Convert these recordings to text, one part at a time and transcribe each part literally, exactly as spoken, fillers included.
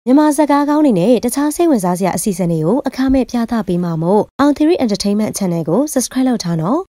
မြန်မာစကားကောင်းတွေနဲ့တခြားစိတ်ဝင်စားစရာအစီအစဉ်တွေကိုအခမဲ့ပြသပေးမှာမို့ အောင်သီရိ Entertainment Channel ကို Subscribe လုပ်ထားနော်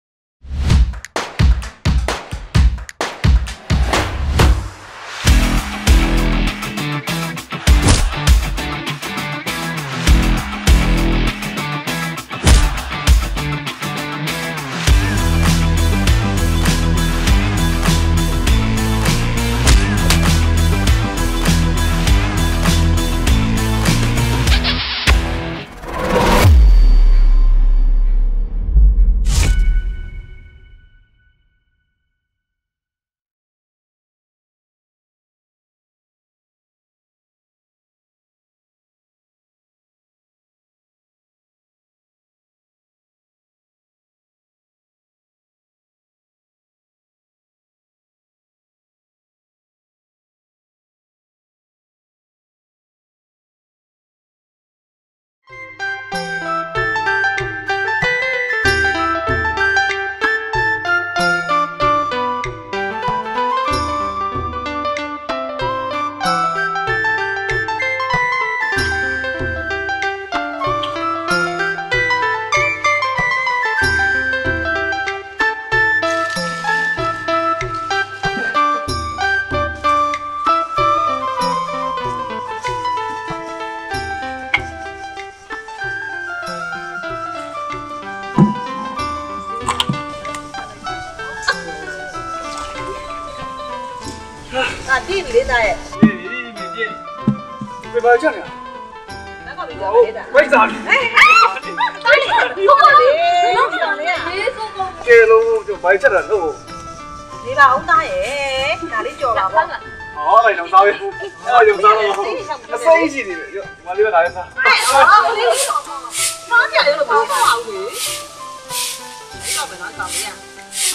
ဒီလေးသားရဲ့ဒီဒီဒီဒီဘယ်ပါချက်လဲနောက်ကပြီးတော့လေးသားဝိဇ္ဇာလေးဟဲ့ဟိုပါလေလောက်ပြောင်းလေးอ่ะလေးစုံကုန်ကဲလုံးကျဘိုင်ချက်တာလို့ဒီပါအောင်သားရဲ့ဒါလေးကြော်ပါပေါ့ဟောလိုက်တော့သားရဲ့ဟောရုံသားတော့အစိမ့်ရှိနေတယ်ရောဒီမလေးကဒါလေးစားဟောလေးမားပြရလို့မဟုတ်ပါဘူးလေဒီတော့ဘယ်တော့တောင်းလဲอ่ะ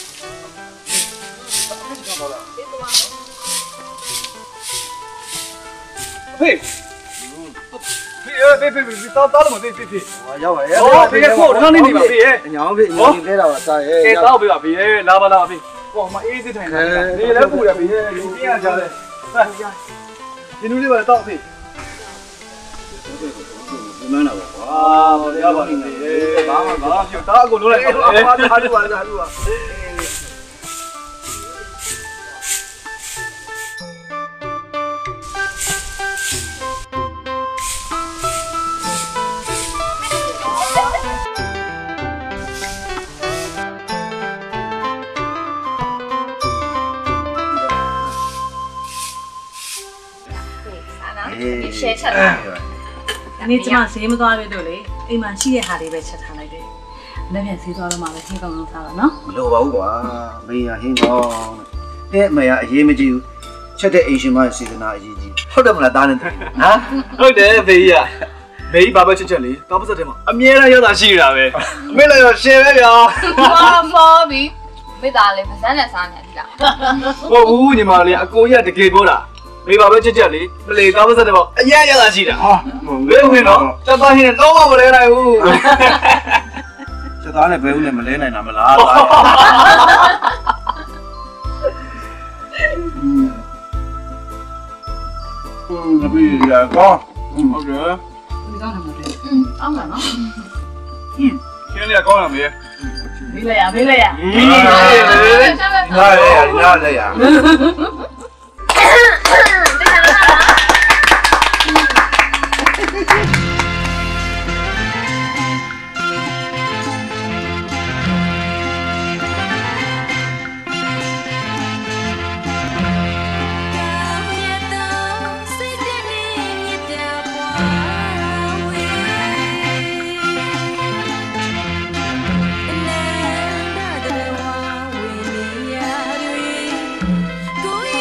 ဟုတ်လားဒီတော့ဖေးဖေးဖေးဖေးတောင်းတောင်းလို့မဖေးဖေးဖေးဟာရောက်ပါရဲ့ဟောဖေးကိုတော့နေနေပါဖေးရဲ့အညာဖေးအညာဖေးလဲတာပါစားရဲ့ကဲတောင်းပေးပါဖေးရဲ့လာပါလာပါဖေးဟောမအေးစစ်ထိုင်တာဖေးလည်းပူရဖေးရဲ့လူပြင်းရကြတယ်ဟာဒီနူးလေးပါတောင်းဖေးဒီမန်းတော့ကွာရပါလိမ့်မယ်ဘာမှဘာမှပြောတာအကုန်လုံးလိုက်ပါဟာဟာလူပါဟာလူပါရှယ်ချက်ထား။နေ့ကျမဈေးမသွားပြီတို့လေအိမ်မှာရှိတဲ့ဟာတွေပဲချက်ထားလိုက်တယ်။လက်ပြန်ဈေးသွားတော့မှပဲထင်းကောင်းကောင်းစားတော့နော်။မလိုပါဘူးကွာ။မင်းရဟင်းကောင်းတဲ့။အဲ့မရအရေးမကြီးဘူး။ချက်တဲ့အိမ်ရှင်မစေတနာအရေးကြီး။ဟုတ်တယ်မလားတားနေတယ်။ဟမ်ဟုတ်တယ်ဖေးကြီး။မေးဘာပဲချက်ချက်လေတောင်းပစက်ထဲမှာအမြဲတမ်းရောက်တာရှိနေတာပဲ။မေးလိုက်တော့ရှယ်ပဲဗျာ။ဘာမောပြီ။မိသားလေးပစံနဲ့စားနေပြီလား။ဟုတ်ဘူးညီမလေးအကိုကြီးကတကယ်ပြောတာမေးပါပဲချက်ချက်လေးမလေးတောင်းပစက်ထဲမှာအရင်ရတာရှိတာ။ဟာဘယ်ဝင်တော့ချက်သားဟင်းလုံးဝမလဲနိုင်ဘူး။ချက်သားနဲ့ဘယ်ဦးနဲ့မလဲနိုင်တာမလား။อืมငါပြေရကောင်းဟုတ်တယ်ဒီကောင်းတယ်မဟုတ်ဘူးอืมအောင်းပါနော်อืมကျင်းလေးကောင်းရမေးမေးလိုက်ရမေးလိုက်ရမေးလိုက်ရနားလေနားလေရကိုရ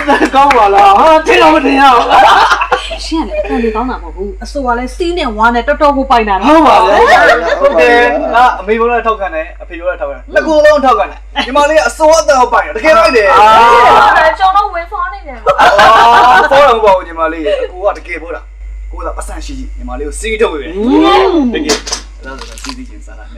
ကောင်းပါလားဟာထင်တော့မထင်ရဘူးရှင်းတယ်အကန်လေးကောင်းတာမဟုတ်ဘူးအစိုးကလည်းစီးနဲ့ဝါနဲ့တော်တော်ကိုပိုင်တာဟုတ်ပါလေဟုတ်တယ်ငါအမေကလည်းထောက်ခံတယ်အဖေကလည်းထောက်ခံတယ်နှစ်ခုလုံးထောက်ခံတယ်ညီမလေးကအစိုးအသက်ပိုင်တယ်တကယ်တော့တယ်အာကျွန်တော်ဝင်ဖောင်းနေတယ်အာဖောတော့မပေါ့ညီမလေးကိုကတကယ်ပို့တာကိုကပတ်စံရှိရှိညီမလေးကိုစီးထုတ်ပြီတကယ်အဲ့ဒါဆိုစီးစီးချင်းစားတာ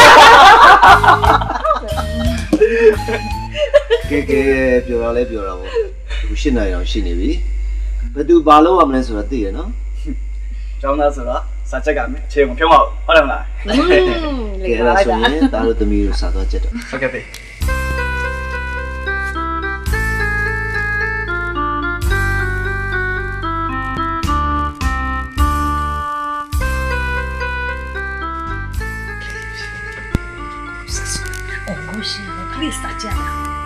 ကဲကဲပြောရလဲပြောတာပေါ့အခုရှင်းနိုင်အောင်ရှိနေပြီဘယ်သူဘာလုပ်ရမလဲဆိုတာသိရနော်ကျောင်းသားဆိုတော့စာချက်ကမယ်အခြေမဖြုံးအောင်ဟုတ်တယ်မလားကဲအဲ့ဒါဆိုရင်ဒါတို့သမီးတို့စာတော့ချက်တော့ဟုတ်ကဲ့ပြီ Please, Tatiana.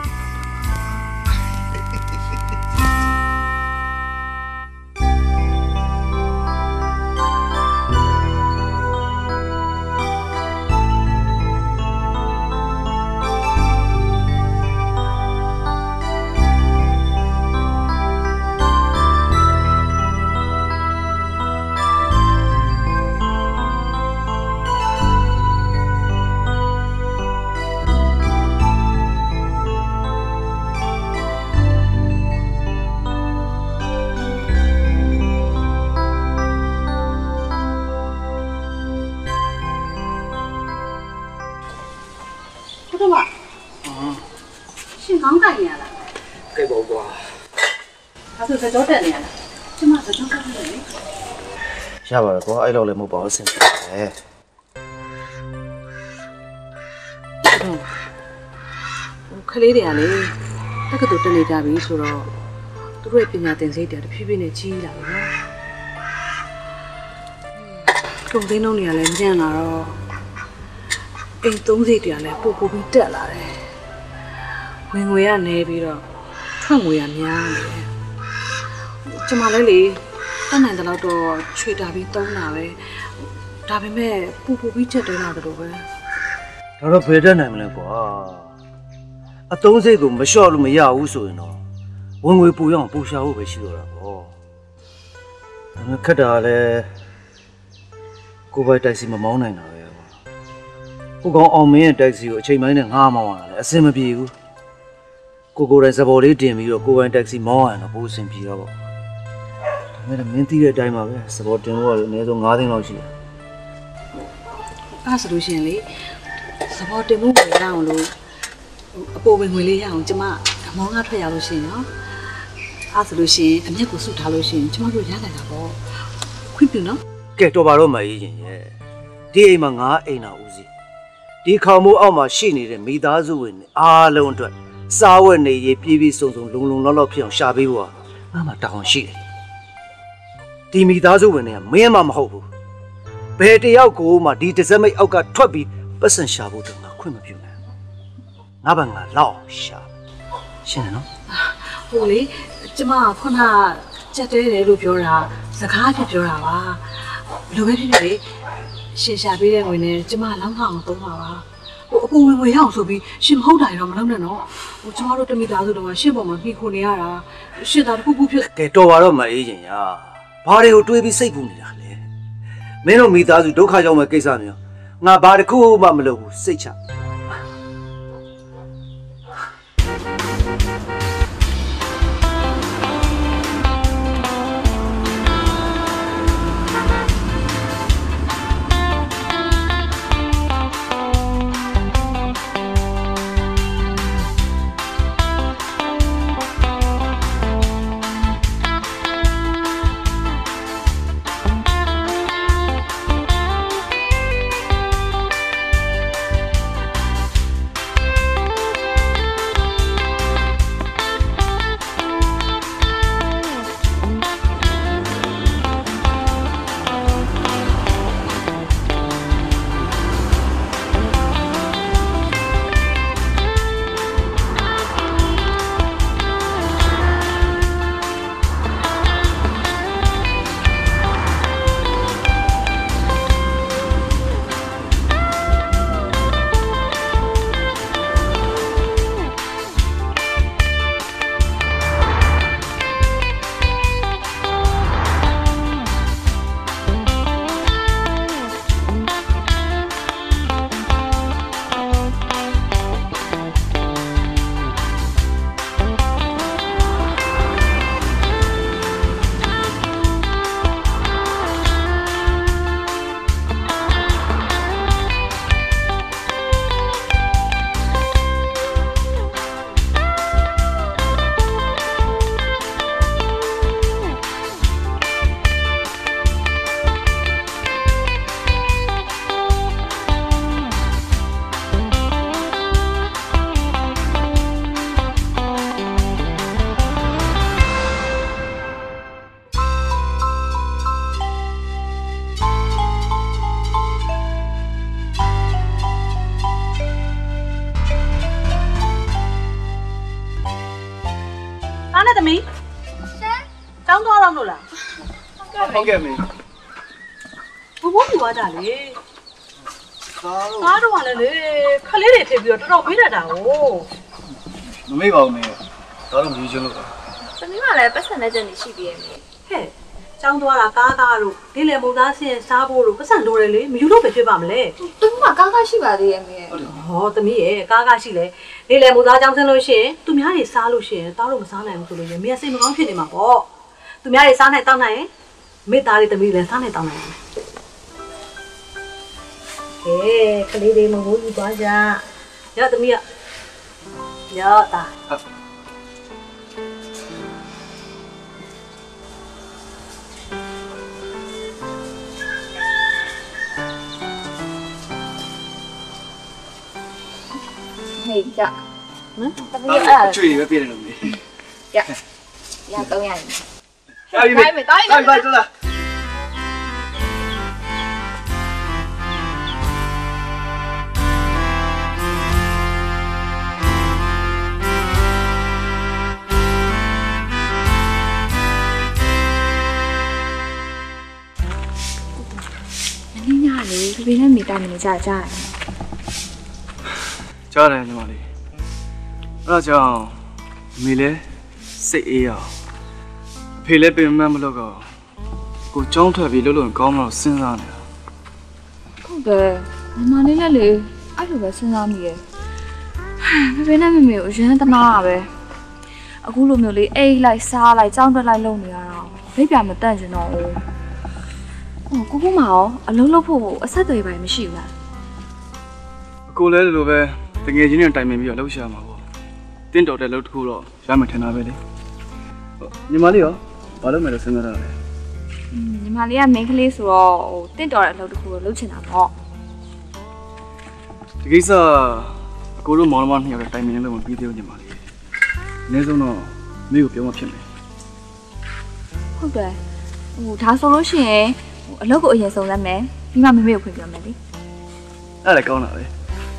ရှင်ကောင်းကြရလားကဲပေါ့ကွာအဲ့ဒါဆိုကြောတက်နေရလားကျမကြောတက်နေတယ်ရပါတယ်ကွာအဲ့လိုလည်းမဟုတ်ပါဘူးဆင်တယ်ခလေးတွေကလေတက္ကသိုလ်တက်နေကြပြီဆိုတော့သူတို့ရဲ့ပညာသင်စိတ်တွေတဖြည်းဖြည်းနဲ့ကြီးလာပြီနော်ကုန်သိန်းလုံးတွေကလည်းညံ့လာတော့အိမ်သုံးစိတ်တွေကလည်းပို့ပို့ပြီးတက်လာတယ်ဝင်ငွေကနေပြီးတော့ထွက်ငွေရများနေတယ်ကျမလည်းလေတက်နိုင်တဲ့လောက်တော့ချွေတာပြီးသုံးတာပဲဒါပေမဲ့ပူပူပြီးချက်တဲလာတယ်လို့ပဲဒါတော့ဘယ်တက်နိုင်မလဲကွာအသုံးစိတ်ကိုမလျှော့လို့မရဘူးဆိုရင်တော့ဝင်ငွေပူရအောင်ပူရှာဖို့ပဲရှိတော့တာပေါ့ဒါပေမဲ့ခက်တာလည်းကိုယ်ပိုက်တိုက်စီမမောင်းနိုင်တာပဲကိုကောင်အောင်မင်းရဲ့တိုက်စီကိုအချိန်ပိုင်းနဲ့ငှားမောင်းရတာလေအဆင်မပြေဘူးကိုကိုယ်တိုင်စပေါ်လေးတင်ပြီးတော့ကိုယ်ပိုင်တိုက်စီမောင်းရရင်တော့ပိုအဆင်ပြေတော့ပေါ့ဒါပေမဲ့မင်းသိတဲ့အတိုင်းပါပဲစပေါ်တင်ဖို့ကအနည်းဆုံး၅သိန်းလောက်ရှိတယ်အဲ့ဆိုလို့ရှိရင်လေစပေါ်တင်ဖို့ဝင်ရအောင်လို့အပေါ်ဝင်ငွေလေးရအောင်ကျမအမောင်းကထွက်ရလို့ရှိရင်နော်အဲ့ဆိုလို့ရှိရင်အမျက်ကိုစုထားလို့ရှိရင်ကျမတို့ရနိုင်တာပေါ့ခွင့်ပြုနော်ကဲတော်ပါတော့မအေးရင်ရဲ့ဒီအိမ်မှာငါအိမ်တော်ဦးစီးဒီခေါင်မိုးအောက်မှာရှိနေတဲ့မိသားစုဝင်အားလုံးအတွက်စားဝတ်နေရေးပြည်ပြည်စုံစုံလုံလုံလောက်လောက်ဖြစ်အောင်ရှာပေးဖို့ငါမှတောင်းရှိတယ်ဒီမိသားစုဝင်တွေကမင်းမှမဟုတ်ဘူးဘယ်တယောက်ကိုမှဒီတစ်စက်မိတ်အောက်ကထွက်ပြီးပတ်စံရှာဖို့တော့ငါခွင့်မပြုနိုင်ငါဘာငါလောက်ရှာရှင်းတယ်နော်ဟိုလေကျမခုနကြက်တဲတယ်လို့ပြောတာစကားဖြစ်ပြောတာပါဘယ်လိုပဲဖြစ်ဖြစ်လေရှင်ရှာပေးတဲ့ငွေနဲ့ကျမလောင်းထောင်သုံးပါပါဟိုအပူဝင်ငွေရအောင်ဆိုပြီးရှင်မဟုတ်တာတော့မလုပ်နဲ့နော်ဟိုကျမတို့တမိသားစုတော့ရှင့်ပေါ်မှာပြီးခုနေရတာရှင့်သားတစ်ခုခုဖြစ်ကဲတော်ပါတော့မအေးရင်ညာဘာတွေကိုတွေးပြီးစိတ်ပူနေတာလဲမင်းတို့မိသားစုဒုက္ခရောက်မဲ့ကိစ္စမျိုးငါဘာတစ်ခုမှမလုပ်ဘူးစိတ်ချဟုတ်ကဲ့မေဘဘဘူးသွားကြလေသားတို့ကလည်းလေခလေးတွေဖြစ်ပြီးတော့တော်တော်ပေးတတ်တာကိုမမေ့ပါဘူးမေသားတို့မြည်ချင်လို့ပါသမီးကလည်းပတ်စံတဲ့ချက်နေရှိသေးရဲ့မေဟဲ့ကျောင်းသွားတာကားကားတို့ဒီလေမုံသားဆင်းစားဖို့တို့ပတ်စံလိုတယ်လေမယူလို့ပဲဖြစ်ပါမလဲသူကကားကားရှိပါသေးရဲ့မေဟောသမီးရဲ့ကားကားရှိလေဒီလေမုံသားကျောင်းဆင်းလို့ရှိရင်သူများတွေစားလို့ရှိရင်သားတို့မစားနိုင်ဘူးဆိုလို့ရင်မေစိတ်မကောင်းဖြစ်နေမှာပေါ့သူများတွေစားနိုင်တောင်းနိုင်ရင်မေသားတွေသမီးလည်းစားနိုင်တောင်းနိုင်တယ်ကဲကလေးတွေမဟုတ်ဘူးသွားကြရသမီးရရတာဟေးကြနော်သမီးအဲ့ကျွေးပဲပြည့်တယ်လို့မေရရတော့ရရင်ရပြီမေတိုင်းတိုင်းတိုင်းတော့လားလေဒီဘေးနဲ့မိတိုင်းနေကြကြတယ်ကြားတယ်ညီမလေးအဲ့ဒါကြောင့်မိလဲစိတ်အေးအောင်အဖေလည်းပြင်မှမလို့ကောကိုကြောင်းထွက်ပြီးလှုပ်လို့ကောင်းမလို့စဉ်းစားနေတာဟုတ်တယ်မမလေးလည်းလေအဲ့လိုပဲစဉ်းစားမိရဲ့ဘေးဘေးနဲ့မိမိကိုအရင်တနာတာပဲအခုလိုမျိုးလေးအိတ်လိုက်စားလိုက်ကြောင်းထွက်လိုက်လုပ်နေရတော့ဘိတ်ပြမတန့်ကျင်တော့ဘူးကိုကိုမအောင်အလုံးလုံးဖို့အဆက်တွေပိုင်းမရှိဘူးလားအကိုလည်းလိုပဲတကယ်ချင်းနဲ့တိုင်ပင်ပြီးတော့လှုပ်ရှားမှာပေါ့တင်းတော်တဲ့လှုပ်တစ်ခုတော့ရမယ်ထင်တာပဲလေညီမလေးရောဘာလုပ်မယ်လို့စဉ်းစားရလဲညီမလေးကမိန်းကလေးဆိုတော့ဟိုတင်းတော်တဲ့အလုပ်တစ်ခုတော့လုပ်ချင်တာပေါ့ဒီကိစ္စအကိုတို့မောင်နှမနှစ်ယောက်တိုင်ပင်လို့မပြီးသေးဘူးညီမလေးအနည်းဆုံးတော့မိကိုပြောမှဖြစ်မယ်ဟုတ်တယ်ဟိုဒါဆိုလို့ရှိရင်အလုပ်ကိုအရင်ဆုံးလက်မယ်ပြီးမှမမေကိုခွင့်ပြောမယ်လေအဲ့ဒါကောင်းတာပဲ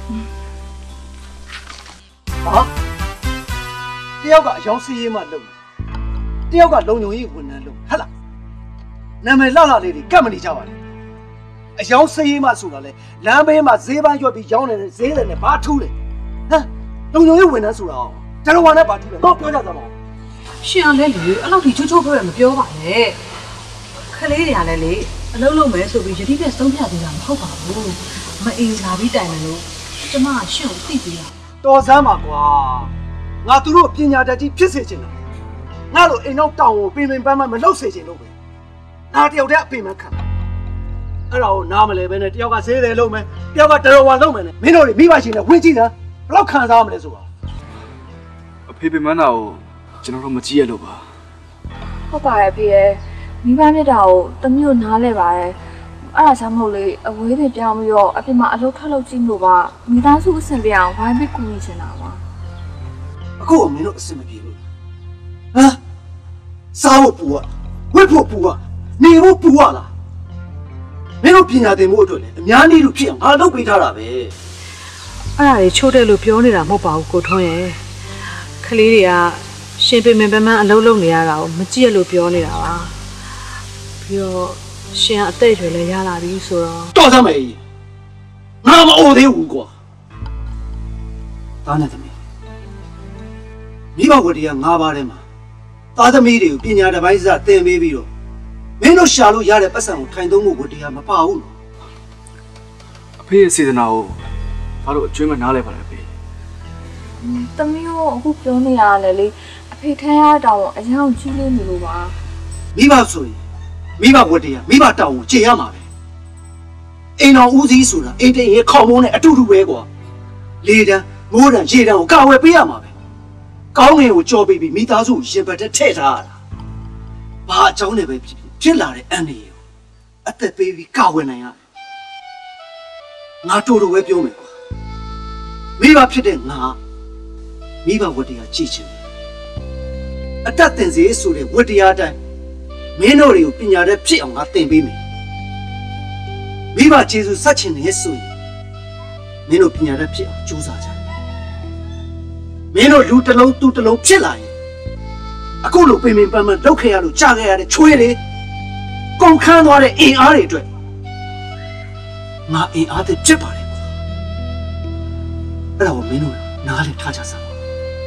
ဟာတယောက်ကအယောင်စီးရေးမှလုပ်တယောက်ကလုံုံရေးဝန်ထမ်းလုပ်ဟဟလားနာမည်လှလှလေးတွေကတ်မနေကြပါနဲ့အယောင်စီးရေးမှဆိုတာလေလမ်းဘေးမှာဈေးပန်းရွက်ပြီးရောင်းနေတဲ့ဈေးတယ်နဲ့ဘာထူးလဲဟမ်လုံုံရေးဝန်ထမ်းဆိုတာတရဝါနဲ့ဘာထူးလဲတော့ပြောကြသမောရှင်အောင်လဲလေအဲ့လောက်ထိချိုးချိုးပြောရမပြောပါနဲ့ခလေးတွေကလည်းလေအလုပ်လုပ်မယ်ဆိုပြီးယတိနဲ့ဆုံးဖြတ်သေးတာမဟုတ်ပါဘူးမအေးလာပြီးတိုင်မယ်လို့ကျမကရှင့်ကိုသိပေးတာတော်စမ်းပါကွာငါသူတို့ပညာတတ်ကြီးဖြစ်စေချင်တယ်ငါတို့အိမ်တော့တောင်ကိုပင်ပင်ပန်းပန်းမလုပ်စေချင်လို့ပဲငါတယောက်တည်းအပင်မခံအဲ့ဒါကိုနားမလဲပဲနဲ့တယောက်ကဈေးတယ်လုပ်မယ်တယောက်ကတရဝါလုပ်မယ်နဲ့မင်းတို့မိဘရှင်နဲ့ဝင်ကြည့်တာဘယ်လောက်ခံစားရမလဲဆိုတာအဖေပင်မနာကိုကျွန်တော်တို့မကြည့်ရလို့ပါဟုတ်ပါရဲ့ဖေရဲ့မိဘမြတ်တာကိုတမျိုးနားလဲပါရဲ့အဲ့ဒါကြောင့်မဟုတ်လေအဝေးတွေပြောင်းပြီးတော့အပြင်မှာအလုပ်ထွက်လုပ်ကြည့်လို့ပါမိသားစုအဆင်ပြေအောင်ဝိုင်းပြီးကူညီချင်တာပါအခုမင်းတို့အဆင်မပြေဘူးဟမ်စားဖို့ပူရဝတ်ဖို့ပူရနေဖို့ပူရလားမင်းတို့ပညာသင်ဖို့အတွက်လေအများကြီးလို့ဖြစ်အောင်ငါလုပ်ပေးထားတာပဲအဲ့ဒါတွေချိုးတယ်လို့ပြောနေတာမဟုတ်ပါဘူးကိုထွန်းရဲ့ခလေးတွေကရှင်ပင်ပင်ပန်းပန်းအလုပ်လုပ်နေရတာကိုမကြည့်ရလို့ပြောနေတာပါပြီးတော့ရှင်အသက်အရွယ်လည်းရလာပြီဆိုတော့တော်စမ်းမေးငါမအိုသေးဘူးကွာသားနဲ့သမီးမိဘဝတ္တရား၅ပါးထဲမှာသားသမီးတွေကိုပညာတစ်ပိုင်းစားသင်ပေးပြီးတော့မင်းတို့ရှာလို့ရတဲ့ပတ်စံကိုထိုင်သုံးဖို့ဝတ္တရားမပါဘူးနော်အဖေရဲ့စေတနာကိုဘာလို့အကျွမ်းမနားလဲပါလဲအဖေသမီးကိုအခုပြောနေရတယ်လေအဖေထမ်းရတောင်အရင်ကကြီးလေးနေလို့ပါမိဘဆိုရင်မိဘဝတ္တရားမိဘတောင်းကိုကျေရမှာပဲအိမ်တော်ဦးစီးဆိုတာအိမ်တိမ်ရဲ့ခေါင်းမိုးနဲ့အတူတူပဲကွာလေတန်းမိုးတန်းရေတန်းကိုကာဝယ်ပေးရမှာပဲကောင်းငင်ကိုကြော်ပေးပြီးမိသားစုကိုရင်ပတ်တဲ့ထည့်ထားရတာဘာအကြောင်းနဲ့ပဲဖြစ်ဖြစ်လာတဲ့အန်ဒီကိုအသက်ပေးပြီးကာဝယ်နိုင်ရတယ်ငါတို့တို့ပဲပြောမယ်ကွာမိဘဖြစ်တဲ့ငါမိဘဝတ္တရားကြည့်ချင်တယ်အတတ်တင်စေဆိုတဲ့ဝတ္တရားတိုင်းမင်းတို့တွေကိုပညာတတ်ဖြစ်အောင်ငါသင်ပေးမယ်မိဘကျေးဇူးဆက်ချင်နေဆိုရင်မင်းတို့ပညာတတ်ဖြစ်အောင်ကြိုးစားကြမင်းတို့လူတစ်လုံးသူတစ်လုံးဖြစ်လာရင်အခုလိုပင်ပင်ပန်းပန်းလုပ်ခဲ့ရလို့ကြားခဲ့ရတဲ့ချွေးလေကိုကုန်ခန်းသွားတဲ့အင်အားတွေအတွက်ငါအင်အားတွေဖြစ်ပါလေအဲ့ဒါကိုမင်းတို့နားလည်ထားကြစမ်းပါ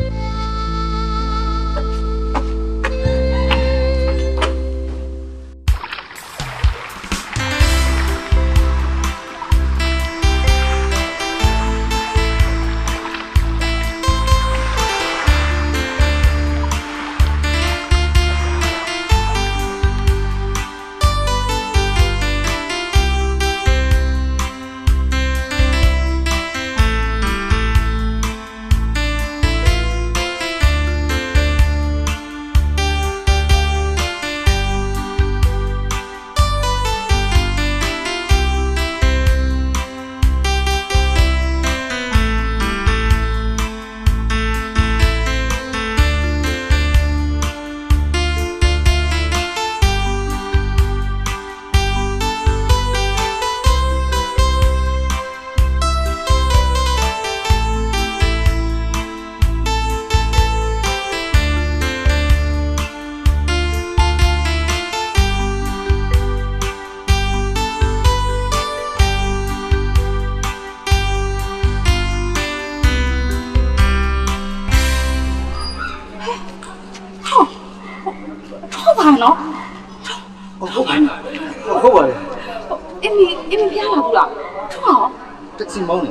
နော်ဟုတ်ပါဟုတ်ပါတယ်အင်းမီအင်းမီပြလာဘူးလားထွန်းအောင်တက်စီမောင်းနေ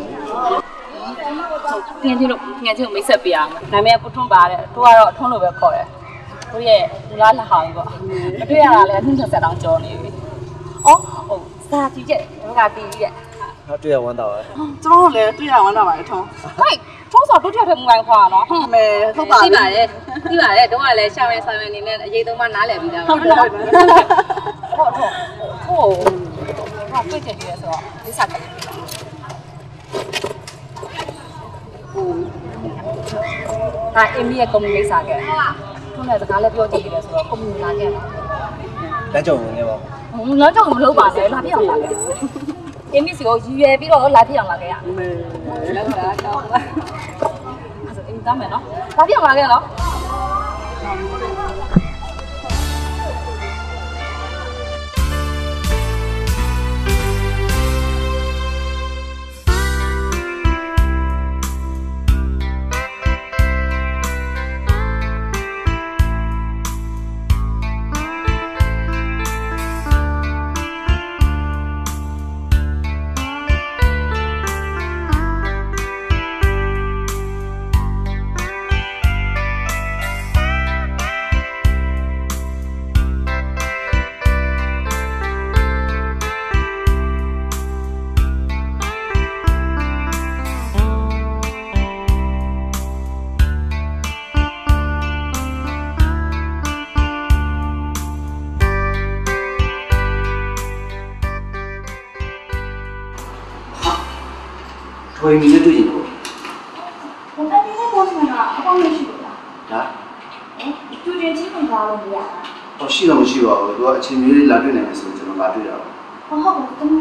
ငယ်ချင်းတို့ငယ်ချင်းကိုမိတ်ဆက်ပေးရမယ်နာမည်ကကိုထွန်းပါတဲ့သူကတော့ထွန်းလို့ပဲခေါ်တယ်သူရဲ့လူလားလှဟာကြီးပေါ့မတွေ့ရတာလည်းအနှစ်ဆက်တောင်ကြောနေပြီအော်ဟိုစာကြည့်ချက်ဒီကတီးကြီးတဲ့ဟာတွေ့ရဝမ်းသာပါကျွန်တော်လည်းတွေ့ရဝမ်းသာပါတယ်ထွန်းဟိုက်ထုံးစော်တို့ထက်ထက်မူပိုင်းခွာနော်ဟုတ်မယ်ဟုတ်ပါပြီသိပါတယ်သိပါတယ်တော့ကလည်းရှာမယ်ဆိုင်မယ်နေနဲ့အရေးသုံးပါနားလည်ပြီးသားဟုတ်တယ်ဟုတ်တယ်ဟုတ်ဟုတ်ဟုတ်ဟာတွေ့ချင်တယ်ဆိုတော့ဒီစားကလေးဟိုဟာအင်းမီရဲ့ကွန်မြူနတီစားခဲ့ထုံးတဲ့စကားလည်းပြောကြည့်တယ်ဆိုတော့ကွန်မြူနတီလာခဲ့ပါလက်ကြုံဝင်ခဲ့ပါဘူးလက်ကြုံမလုပ်ပါနဲ့လာပြအောင်လာခဲ့အင်းမီစီကိုရည်ရွယ်ပြီးတော့လာပြအောင်လာခဲ့ရလောက်တာကောင်းပါအဲ့ဒါအင်းသားမယ်နော်လာပြအောင်လာခဲ့နော်ထွေးမီနဲ့တွေ့ရင်ပေါ့ဘယ်ကနေလဲပေါ်စမှာအပေါင်းမရှိဘူးလားဒါဟဲ့တူချင်းချင်းခွန်သွားလို့မရဘူးဟောရှိတော့မရှိပါဘူးသူကအချိန်မျိုးလေးလာတွေ့နိုင်မယ်ဆိုကျွန်တော်လာတွေ့တာဟုတ်ဟုတ်တမန်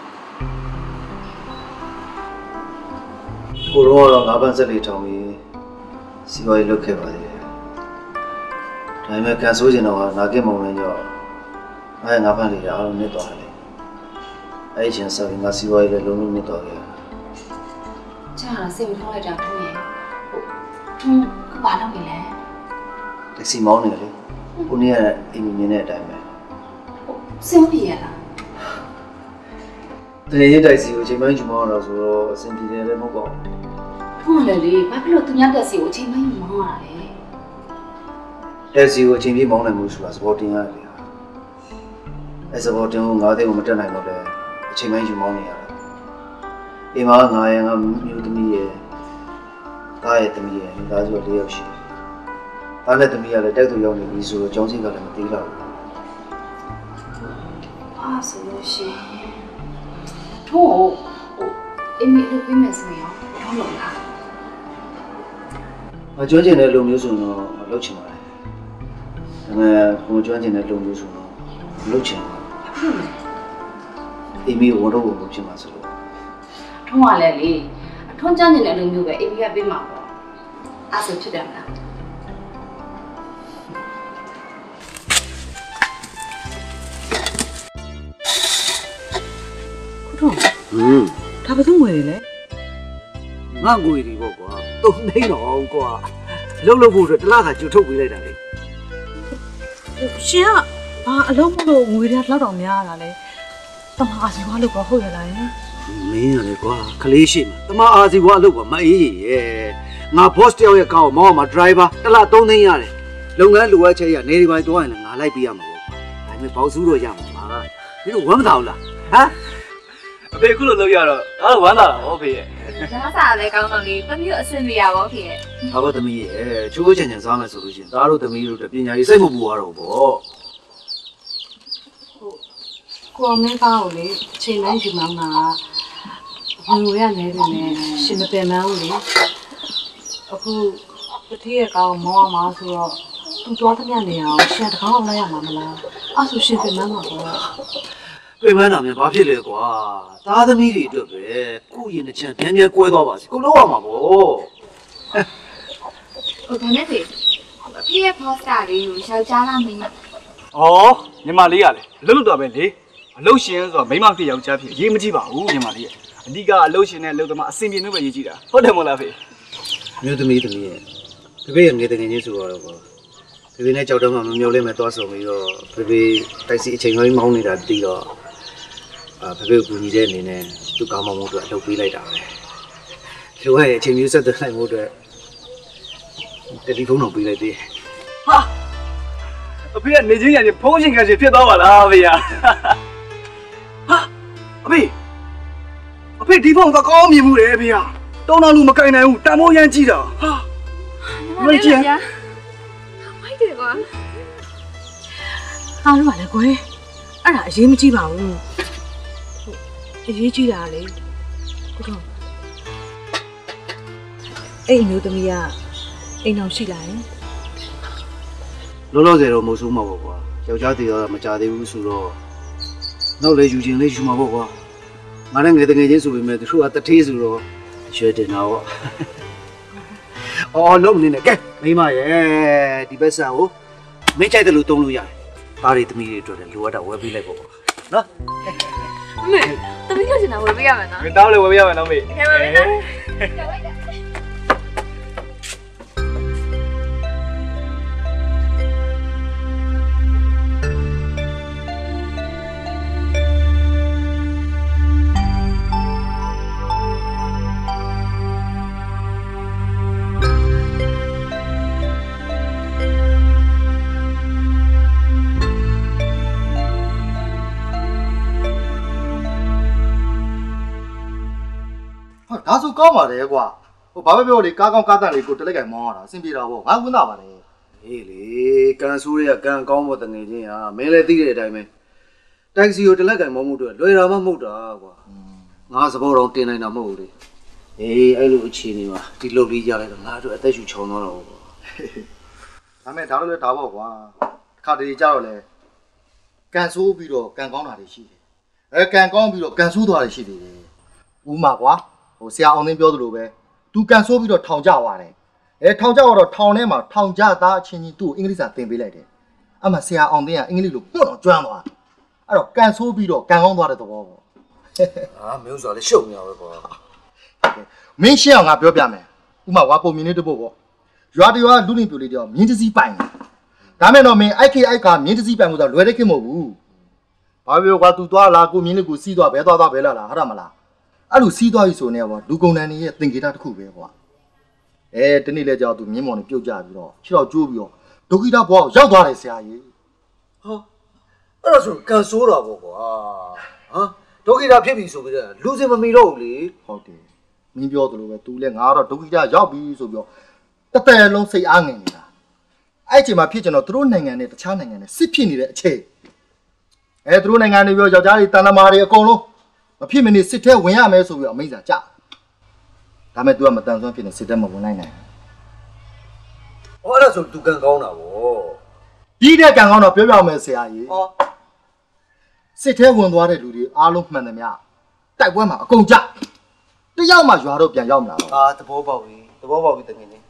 ကိုရောတော့ငါးပန်းစက်လေးထောင်ပြီးစီဝါရေးလုပ်ခဲ့ပါသေးတယ်ဒါပေမဲ့ကန်ဆိုးကျင်တော့နာကစ်မောင်နဲ့ကြောငါ့ငါးပန်းလေးအားလုံးနစ်သွားတယ်အဲ့ဒီချင်းဆိုရင်ငါစီဝါရေးလည်းလုံးလုံးနစ်သွားခဲ့ကျန်တာစိတ်မထောက်လိုက်တာထုံးရဲ့ထုံးကဘာလုပ်နေလဲတက်စီမောင်းနေလေကိုနေ့ကအိမ်မြင်တဲ့အတိုင်းပဲစင်ပြေရလားတကယ်ရေးတိုက်စီကိုချိန်ပိုင်းယူမောင်းတော့ဆိုတော့အဆင်ပြေတယ်လည်းမဟုတ်ပါဘူးထုံးလည်းလေဘာဖြစ်လို့သူများတက်စီကိုချိန်ပိုင်းယူမောင်းရတာလဲတက်စီကိုချိန်ပြေးမောင်းနိုင်မှုဆိုတာစပေါ်တင်ရတယ်လေအဲစပေါ်တင်ကိုငါးသိန်းကိုမတက်နိုင်တော့လေအချိန်ပိုင်းယူမောင်းနေရတယ်အိမ်မှာငါရဲ့ငါမျိုးသမီးရဲ့သားရဲ့သမီးရဲ့မိသားစုလေးယောက်ရှိတယ်။သားနဲ့သမီးကလည်းတိုက်သူရောက်နေပြီဆိုတော့ကျောင်းစိတ်ကလည်းမသေးတော့ဘူး။အားဆိုလို့ရှိရင်ထို့ဟိုအင်းမီလုပ်ပေးမယ်ဆိုရင်ရောလုံးလား။မကျွမ်းကျင်တဲ့လူမျိုးဆိုတော့မလုပ်ချင်ပါဘူး။ဒါပေမဲ့ကိုကျွမ်းကျင်တဲ့လူမျိုးဆိုတော့မလုပ်ချင်ဘူး။အိမ်မီဝန်တော့ဝန်ဖြစ်မှာဆိုလို့ထုံးရလဲလေထွန်းချမ်းနေတဲ့လူမျိုးပဲအိမ်ကြီးကပေးမှာပေါ့အဲ့ဆိုဖြစ်တယ်မလားထုံး嗯， ဒါဘာသူငွေတွေလဲ俺过的不过，都没弄过，老老不说，这哪个就抽回来的嘞？ ရှင်ကဘာအလုံးမလို့ငွေတွေလောက်တော့များတာလဲတမအားစီဘာလို့ကောဟုတ်ရလားယင်没有嘞，瓜，可累些嘛，他妈阿子我老婆没耶，俺 boss 掉也搞，毛嘛 driver，这哪都能样嘞，龙安路啊车呀，那地方多人了，俺来比呀嘛，还没保守了样嘛，你说闻不到了，啊？ အဖေခုလိုလုပ်ရတော့အားဝမ်းသာတာဟောဖေရဲ့ဒါစားလဲကောင်းတော့လေတမျိုးအဆင်ပြေရပါဖြစ်他把他们也，秋千千上来说路线，大陆他们有这边家也谁不不玩了不？ ကိုမင်းသားကိုလေချိန်တိုင်းယူမောင်းတာဝင်ဝရနေတယ်နဲ့ရှင်မပင်မန်းဘူးလေအခုတတိယကောင်မောင်းမှာဆိုတော့သူသွားသမျှနေအောင်ရှင်တကောင်းလိုက်ရမှာမလားအဲ့ဆိုရှင်ပင်မန်းမှာပေါ့被班那边把皮来瓜，大的米里对不对？故意的钱偏偏拐到吧，够老嘛不？ ဟိုဒါနဲ့ဖေအဖေရဲ့ poster လေးကိုရှောက်ကြားလာမင်းဩညီမလေးကလေအလုပ်လုပ်တော့ပဲလေအလုပ်ရှင်ဆိုတော့မိမဖြစ်ယောက်ျားဖြစ်ရေးမကြည့်ပါဘူးညီမလေးရဲ့အဓိကအလုပ်ရှင်နဲ့အလုပ်သမားအဆင်ပြေမျိုးပဲရေးကြည့်တာဟုတ်တယ်မို့လားဖေ没有的没的没，这边也没得人家说了不？这边那交通嘛，没有那么多少没有，这边但是情况忙你的地了，啊，这边过年的呢，都搞忙忙的，都回来的。另外，前面说的来我的，这地方能回来的。 ဟာအဖေကနေချင်းရချင်းဖုံးရှင်ခံရှင်ဖြစ်သွားပါလားအဖေဟာအဖေအဖေဒီဖုန်းကကောင်းမြင်မှုတယ်အဖေဟာတောင်းတလူမကင်နိုင်ဘူးတန်မိုးရမ်းကြည့်တာဟာမလေးဗျာမိုက်တယ်ကွာအားလို့ပါလေကွယ်အဲ့ဒါအရေးမကြီးပါဘူးအရေးကြီးတာလေကိုတော့အဲ့အမျိုးသမီးကအိမ်အောင်ရှိလာရင်လောလောဆယ်တော့မဟုတ်ဆုံးမှာပေါ့ကွာယောက်ျားတည်းရောမကြသေးဘူးဆိုတော့နောက်လေယူခြင်းလေးယူမှာပေါ့ကွာငါလည်းငယ်တငယ်ချင်းဆိုပေမဲ့သူတို့ကတထေးဆိုတော့ရွှေတင်တာပေါ့အော်လုံးနေနဲ့ကဲမိမရဲ့ဒီဘက်ဆန်ကိုမင်းကြိုက်တယ်လို့တုံးလို့ရတယ်ဒါတွေသမီးတွေအတွက်လည်းလိုအပ်တာဝယ်ပေးလိုက်ပေါ့ကွာနော်မေတမီးရချင်တာဝယ်ပေးရမယ်နော်မင်းတောင်းလည်းဝယ်ပေးရမယ်နော်မေခဲပါမယ်နော်ကြောက်လိုက်တာဒါဆိုကောင်းပါတယ်ကွာဟိုဘာပဲပြောလေကားကောင်းကားတန်လေးကိုတလက်ကင်မောင်းရတာအဆင်ပြေတာပေါ့ငါဝင်းတာပါလေအေးလေကန်ဆိုးတွေကကန်ကောင်းဖို့တငယ်ချင်းဟာမင်းလည်းသိတဲ့အတိုင်းပဲတိုက်စီကိုတလက်ကင်မောင်းမှုတော့လွယ်တာမှမဟုတ်တာကွာငါစဘောတော်တင်နိုင်တာမဟုတ်ဘူးလေအေးအဲ့လိုအခြေအနေမှာဒီလုတ်လေးကြလိုက်တော့ငါတို့အသက်ရှူချောင်းတော့တော့ကွာဒါမဲ့ဒါတော့လေဒါပေါ့ကွာတစ်ခါတလေကြတော့လေကန်ဆိုးပြီးတော့ကန်ကောင်းတာတွေရှိတယ်အဲကန်ကောင်းပြီးတော့ကန်ဆိုးသွားတာရှိသေးတယ်ဦးမှာကွာဟိုဆရာအောင်သိန်းပြောသလိုပဲသူကန်ဆိုးပြီးတော့ထောင်ကြသွားတယ်အဲထောင်ကြတော့ထောင်ထဲမှာထောင်ကြသားအချင်းချင်းသူ့ကိုအင်္ဂလိပ်စာသင်ပေးလိုက်တယ်အဲ့မှာဆရာအောင်သိန်းကအင်္ဂလိပ်လိုပွတ်တော့ကျွမ်းသွားအဲ့တော့ကန်ဆိုးပြီးတော့ကန်ကောင်းသွားတဲ့သဘောပေါ့အာမင်းဆိုလည်းရှုပ်နေရပဲကွာမင်းရှင်းအောင်ငါပြောပြမယ်ဥမာဝါပုံမြင်နေတပုတ်ပေါ့ရွာတရွာလူနေပြိုလေးတယောက်မြင်းတစည်းပိုင်ဒါမဲ့တော့မင်းအိုက်ခေအိုက်ကမြင်းတစည်းပိုင်လို့ဆိုလွယ်တဲ့ခင်မဟုတ်ဘူးဘာပြောကွာ तू သွားလာကိုမြင်းလေးကိုစီးသွားဘဲသွားသွားဘဲလာလာဟုတ်တယ်မလားအဲ့လိုစီးသွားပြီဆိုနေကွာလူကုန်တန်တွေရဲ့သင်္ကေတတစ်ခုပဲကွာအဲတနေ့လဲကြောက် तू မြင်းမော်နေပြုတ်ကြပြီးတော့ခြေတော့ကျိုးပြီးတော့ဒုက္ခိတဘွားကိုရောက်သွားတယ်ဆရာကြီးဟာအဲ့ဒါဆိုကန်ဆိုးတာပေါ့ကွာဟာဒုက္ခိတဖြစ်ပြီဆိုပြီးတော့လူစင်မမီတော့ဘူးလေဟုတ်တယ်မင်းပြောသလိုပဲ तू လဲငါကတော့ဒုက္ခိတရောက်ပြီဆိုပြီးတော့တသက်လုံးစိတ်အားငင်နေတာအဲ့အချိန်မှာဖြစ်ကျင်တော့သူတို့နိုင်ငံနဲ့တခြားနိုင်ငံနဲ့စစ်ဖြစ်နေတဲ့အချိန်အဲသူတို့နိုင်ငံတွေပြောယောက်ျားတွေတန်တမာတွေအကုန်လုံးမဖြစ်မနေစစ်ထဲဝင်ရမယ်ဆိုပြီးတော့အမိန့်စာကြဒါမဲ့ तू ကမတန်ဆွမ်းဖြစ်နေစစ်ထဲမဝင်နိုင်နိုင်ဟောအဲ့ဒါဆိုသူကန်ကောင်းတာဗောပြီးတဲ့ကံကောင်းတော့ပြောပြမယ်ဆရာကြီးဟောစစ်ထဲဝင်သွားတဲ့လူတွေအားလုံးမှန်တယ်များတိုက်ပွဲမှာအကုန်ကြတယောက်မှရွာတော့ပြန်ရောက်မလာတော့အာသဘောပေါက်ပြီသဘောပေါက်ပြီတကယ်ချင်း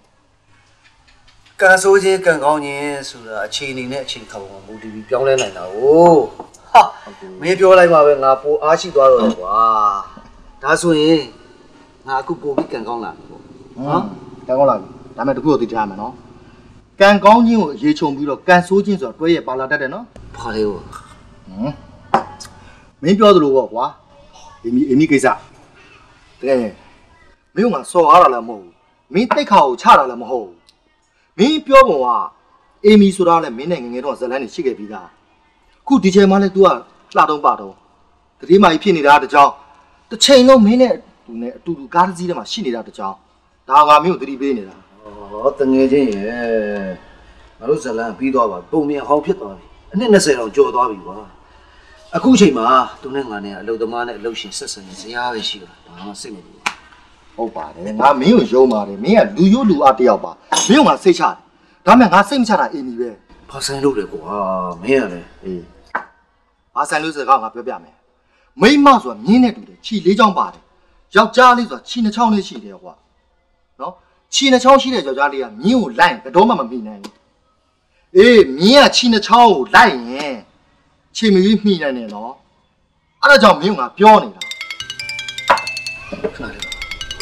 ကန်ဆိုးချင်းကန်ကောင်းချင်းဆိုတာအခြေအနေနဲ့အချိန်ခါပေါ်မှာမူတည်ပြီးပြောင်းလဲနိုင်တာ哦哈，没ပြောလိုက်မှာပဲငါပိုအားရှိသွားတော့လေကွာဒါဆိုရင်ငါအခုပိုပြီးကန်ကောင်းလာပြီပေါ့နော်ကန်ကောင်းလာပြီဒါမဲ့တခုတော့သိထားမယ်နော်ကန်ကောင်းခြင်းကိုရေချုံပြီးတော့ကန်ဆိုးခြင်းဆိုတော့တွဲရပါလာတတ်တယ်နော်ဘာလဲဟိုဟမ်မင်းပြောသလိုပေါ့ကွာအမီအမီကိစ္စတကယ်မင်းကစော်အားတာလည်းမဟုတ်ဘူးမင်းတိတ်ခါကိုချတာလည်းမဟုတ်ဘူးမင်းပြောပုံကအမီဆိုတာလည်းမင်းနဲ့ငငယ်တော့ဇလန်းနေရှိခဲ့ပြီးသားခုဒီချိန်မှလည်း तू ကလှတော့ပါတော့တတိမာကြီးဖြစ်နေတာတကြောင်တစ်ချိန်လုံးမင်းနဲ့သူနဲ့အတူတူကားတစ်စီးထဲမှာရှိနေတာတကြောင်ဒါငါမင်းကိုသတိပေးနေတာဟောတငယ်ချင်းရဲ့ငါတို့ဇလန်ပြီးသွားပါပုံမြင်ဟောင်းဖြစ်သွားပြီအနှစ်နှစ်ဆယ်တော့ကြော်သွားပြီကွာအခုချိန်မှာသူနဲ့ငါနဲ့အလုပ်သမားနဲ့အလုပ်ရှင်ဆက်ဆံနေစရာပဲရှိတာဘာမှစိတ်မပူဟုတ်ပါတယ်ငါမင်းကိုယုံပါတယ်မင်းကလူရိုးလူအားတယောက်ပါမင်းကငါစိတ်ချတယ်ဒါမဲ့ငါစိတ်မချတာအင်းကြီးပဲဘာဆိုင်လို့လဲကွာမင်းရတယ်အေးဘာဆိုင်လို့စကားငါပြောပြမယ်မိမဆိုတာမြင်းနဲ့တူတယ်ခြီလေးချောင်းပါတယ်ယောက်ျားလေးဆိုတာခြီနှချောင်းလေးရှိတယ်ကွာနော်ခြီနှချောင်းရှိတဲ့ယောက်ျားလေးကမြင်းကိုလိုက်ရင်တော့မှမမိနိုင်ဘူးအေးမြင်းကခြီနှချောင်းကိုလိုက်ရင်ခြေမရွေးမိနိုင်တယ်နော်အဲ့ဒါကြောင့်မင်းကငါပြောနေတာခဏလေးဟ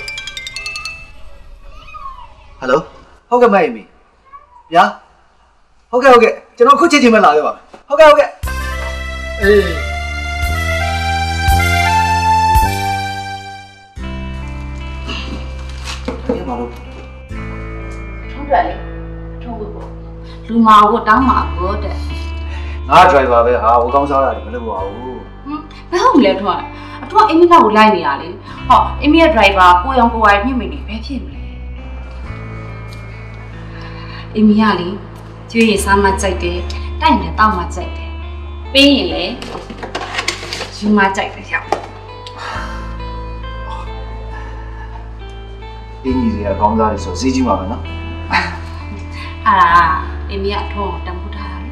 ယ်လိုဟုတ်ကဲ့မအေးမီဗျာဟုတ်ကဲ့ဟုတ်ကဲ့ကျွန်တော်ခုချိန်ချိန်မှလာခဲ့ပါဟုတ်ကဲ့ဟုတ်ကဲ့အေးဒီမှာလို့ထုံးတယ်လေထုံးဖို့ပေါ့လူမာကိုတောင်းမှာပေါ့တဲ့ငါ driver ပဲဟာဟိုကောင်းစားတာမလုပ်ပါဘူးဟမ်ဘယ်ဟုတ်လဲထွန်းအထွန်းအင်းမီကကိုလိုက်နေရလေဟောအင်းမီရဲ့ driver ကိုရောင်ကိုဝိုင်မြင့်မိနေဘယ်ဖြစ်မလဲအင်းမီကလေကျွေးရစားမှကြိုက်တယ်တိုက်ရင်တောက်မှကြိုက်တယ်ပေးရင်လေယူမှကြိုက်တယ်ရောက်အင်းကြီးတွေကကောင်းစားတယ်ဆိုစီးကြီးမှာပဲနော်အာအင်းမီကထွန်းတမ်ပူထားတယ်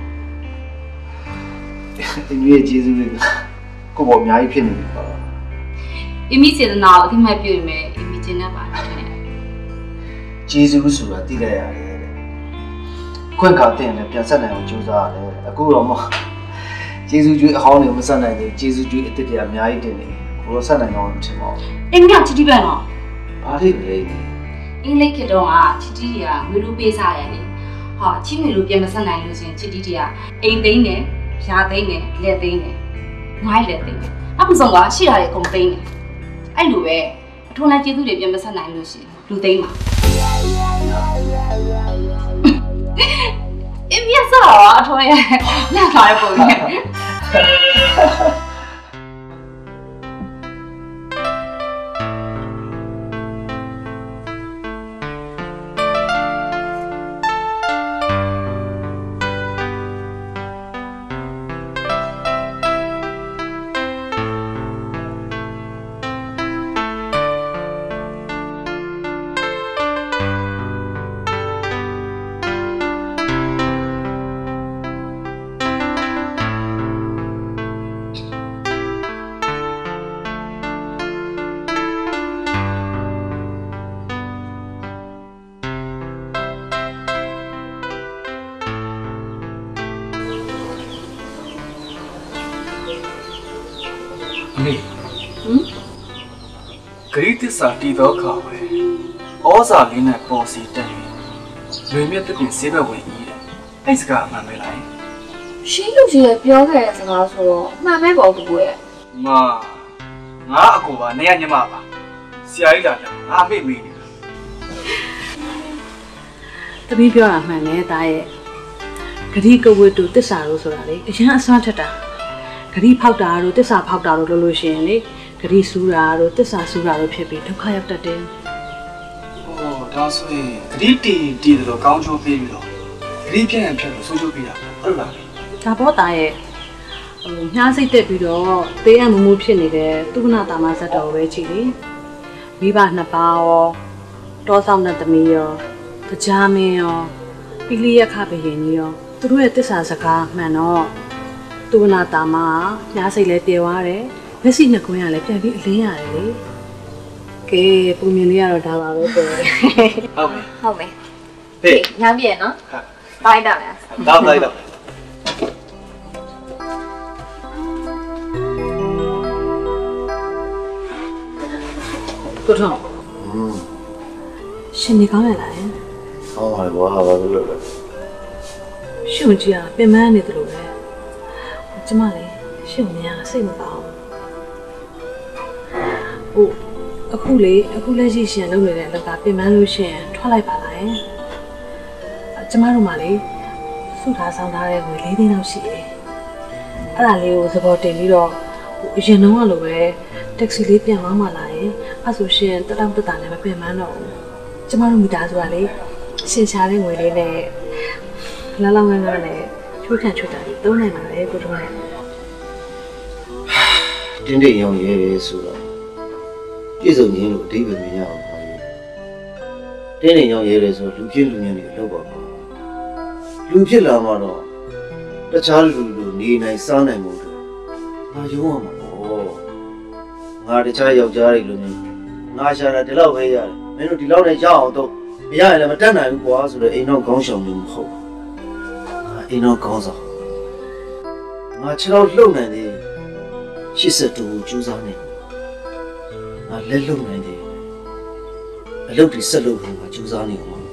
အင်းကြီးရဲ့ကျေးဇူးတွေကကိုယ့်ဘောအများကြီးဖြစ်နေပြီပါအင်းမီစေတနာကိုအတိမတ်ပြုရင်ပဲအင်းမီကျင်းတတ်ပါတယ်ကျေးဇူးဆိုတာသိလိုက်ရတယ်တဲ့ခွင့်ခါတင်လည်းပြန်ဆက်နိုင်အောင်ကြိုးစားရတယ်အခုတော့မကျေးဇူးကျွေးအဟောင်းတွေမဆက်နိုင်သေးကျေးဇူးကျွေးအစ်စ်တွေအများကြီးတင်နေကိုတော့ဆက်နိုင်တော့မထင်ပါဘူးအင်းမီကချီတီပန်တော့ဘာဖြစ်လဲအင်းလေးခေတော့ကချီတီတွေကငွေလိုပေးစားရတယ်ဟောချီငွေလိုပြန်မဆက်နိုင်လို့ရှင်ချီတီတွေကအိမ်သိမ်းတယ်ရာသိမ်းတယ်လက်သိမ်းတယ်ငိုင်းလက်သိမ်းတယ်အခုဆုံးကရှိရတယ်ကုန်သိမ်းတယ်အဲ့လိုပဲအထုံးလိုက်ကျေးဇူးတွေပြန်မဆက်နိုင်လို့ရှင်လူသိမ်းပါအင်းမြတ်စောအထုံးရလက်ထားရပုံကြီးအမေဟမ်ဂရိတ္တစာတီတော့ခါပဲဩဇာလေးနဲ့ပေါ်စီတက်ပြီးလွေမြတ်တပင်ဆေးဘက်ဝင်ကြီးတယ်အဲ့စကားမှန်ပဲလားရှင်းလို့ရှိရပြောခဲ့တဲ့စကားဆိုတော့မှန်မဲပေါ့ကိုကိုရဲ့ငါငါအကူပါနေရညမပါဆရာကြီးလာတယ်ငါမေ့မေ့နေတာတမီးပြောတာမှန်တယ်ဒါရဲ့ဂတိကဝတ္တုတစ္ဆာလို့ဆိုတာလေအရင်အစွမ်းထက်တာဂတိဖောက်တာတို့တစ္ဆာဖောက်တာတို့လို့လို့ရှိရင်လေဂတိစူးတာတို့တစ္ဆာစူးတာတို့ဖြစ်ပြီးဒုက္ခရောက်တတ်တယ်ဟောဒါဆိုရင်ဂရိတီတီတယ်လို့ကောင်းချိုးပေးပြီးတော့ဂရိပြန်ပြန်လို့ဆိုးချိုးပေးတာဟုတ်လားဒါပေါ်တာရဲ့ဟိုညားစိတ်တက်ပြီးတော့တေးရမမှုဖြစ်နေတဲ့သူကနာတာမဇတ်တော်ပဲချီလေမိဘနှစ်ပါးရောတောဆောင်တဲ့သမီးရောကြားမင်းရောပိလိယခဘယင်ကြီးရောသူတို့ရဲ့တစ္ဆာစကားမှန်တော့သူကနာတာမညားစိတ်လည်းပြေသွားတယ်မျက်စိနှစ်ခွင်းကလည်းပြန်ပြီးအလင်းရတယ်လေကဲပုံမြင်လေးကတော့ဒါပါပဲပြောတယ်ဟုတ်ပြီဟုတ်မယ်ဟေးညမ်းပြည့်နော်ဘိုင်းတာမယ်တော့လိုက်တော့ကိုထွန်းရှင်နေကောင်းရလားဟောပါလေဘာဘာလို့လဲရှင်ကြီးကပြင်မနေတယ်လို့ပဲကျမလည်းရှင်မရစိတ်မကောင်းဘူးအခုလေအခုလက်ရှိရှင်လုပ်နေတဲ့အလုပ်ကပြင်မလို့ရှင်ထွက်လိုက်ပါလားကျမတို့မှလေစုထားဆောင်ထားတဲ့ငွေလေးသိန်းလောက်ရှိတယ်အဲ့ဒါလေးကိုသဘောတင်ပြီးတော့အရင်တော့လိုပဲတက္ကစီလေးပြန်သွားမှလာရင်အဲ့ဆိုရှင်တက်တောင့်တက်တာနဲ့မပြင်မတော့ဘူးကျမတို့မိသားစုကလေရှင်ရှာတဲ့ငွေလေးနဲ့လာလောင်းငန်းငန်းနဲ့ချိုးခံချိုးတာသုံးနိုင်ပါလေကိုတို့ကတင်းတင်းရောင်ရဲဆိုတော့ပြည့်စုံခြင်းလို့အဓိပ္ပာယ်မြင်ရအောင်ပါလေတင်းတင်းရောင်ရဲတယ်ဆိုလူဖြစ်လူညံ့တွေလောက်ပါပါလူဖြစ်လာမှတော့တခြားလူလူနေနိုင်စားနိုင်မှုတွေငါရုံးရမှာပေါ့ငါတခြားယောက်ျားတွေလိုမျိုးငါရှာတာဒီလောက်ပဲရတယ်မင်းတို့ဒီလောက်နဲ့ရအောင်တော့မရရင်လည်းမတတ်နိုင်ဘူးကွာဆိုတော့အိမ်တော့ခေါင်းရှောင်လို့မဟုတ်ငါအိမ်တော့ခေါင်းဆောင်ငါခြေတော့လှုပ်နိုင်တယ်ရှစ်ဆက်တူကျူးစားနေငါလက်လှုပ်နိုင်တယ်အလုပ်တွေဆက်လုပ်ဖို့ငါကျူးစားနေအောင်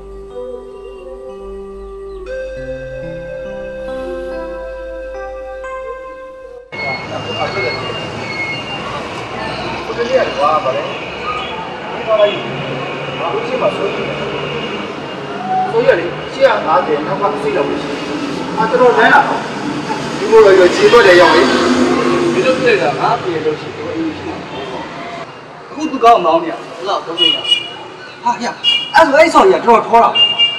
哇，不嘞，你过来，我不是嘛，所以，所以嘞，这样拿点，那话谁了不行？啊，这都来了，如果有几多的要为，你都这个，俺别都是都有钱，我都搞毛呢，老都这样。哎呀，俺说俺少爷这要拖了，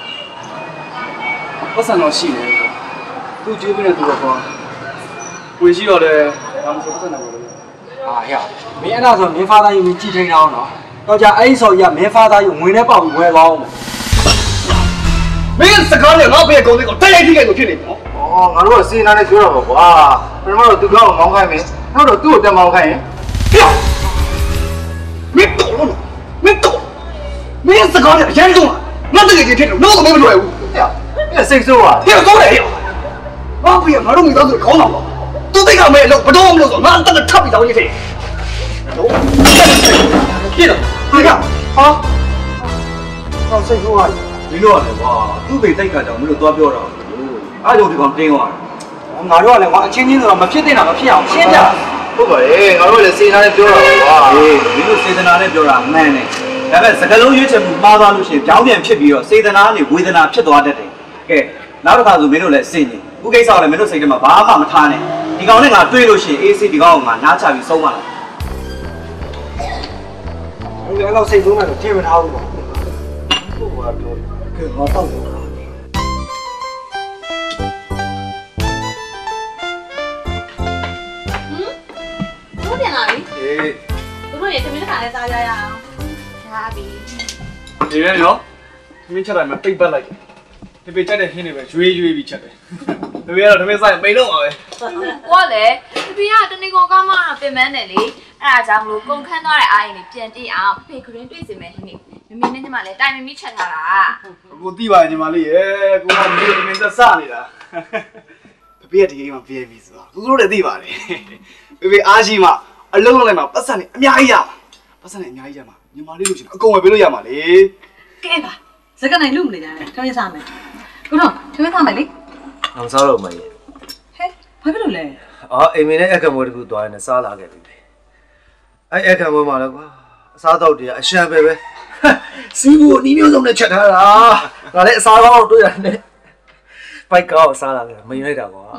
我三老细的，都基本上都要拖，回去了嘞，俺们说不是那个了。 哎呀，明那时候没发达又没几天了呢，到家挨少爷没发达又回来包回来包嘛。 没人思考的，我不也搞这个，再来几个都去的。 哦，俺说谁拿来做了不？哇，为什么都搞毛看没？那都都在毛看人。 呀，没搞了呢，没搞了，没人思考的，严重了。我这个今天脑子没不出来。 哎呀，你谁说啊？ 你要走来呀？我不也我都没到这搞上了。都这个没了，不着我们说，俺这个特别着急谁？走，记得，你看啊， 到谁说啊？ 你说的话，都被这个叫没有多标上，俺就这个真话。 我说嘞，我前几天没批的那个批啊，现在不可以，俺说的谁拿来标了哇？ 哎，你说谁在哪里标了？没呢。咱们这个路有些马上路线表面批标，谁在哪里，为在哪批多少的？哎，那个他就没有来谁呢？我给啥了？没有谁的嘛，爸爸没他呢。你讲那个对路线 ，A C 的讲嘛，拿差别少嘛。 我原来谁说嘛，天不差不多。我标，给我到处看。 嗯，多点哪里？ 哎， 我说也是没看来大家呀。差别。 这边哟，没吃来嘛，背不来。你别吃的很那边，追追别吃的。这边了，这边啥也没弄啊喂。 我嘞，这边啊，等你讲干嘛？别买那里，俺家路公看到的阿姨哩，偏地啊，陪客人对什么很哩，明明那你妈嘞，带咪咪吃它啦。 我弟吧，你妈哩，哎，我妈没有没在啥哩啦。别提嘛，别别是吧，都说的弟吧哩。因为阿姨嘛，阿老了嘛，不是你，阿姨呀，不是你阿姨嘛，你妈哩路去了，跟我别路呀嘛哩。 给吧，这个哪路没的？他们啥没？我说，他们啥没哩？ အောင်စားတော့မကြီးဟဲ့ဘာဖြစ်လို့လဲအော်အိမ်မင်းနဲ့အခက်မွေးတခုသွားရင်စားလာခဲ့ပြီအဲ့အခက်မွေးမှာလဲကွာအစားတော့တည်းအရှံပဲပဲစီးဖို့နီးမျိုးစုံနဲ့ချက်ထားတာငါလည်းအစားကောင်းတွေ့ရတယ်ပိုက်ကောင်းစားလာခဲ့မယွန်းလိုက်တာကွာ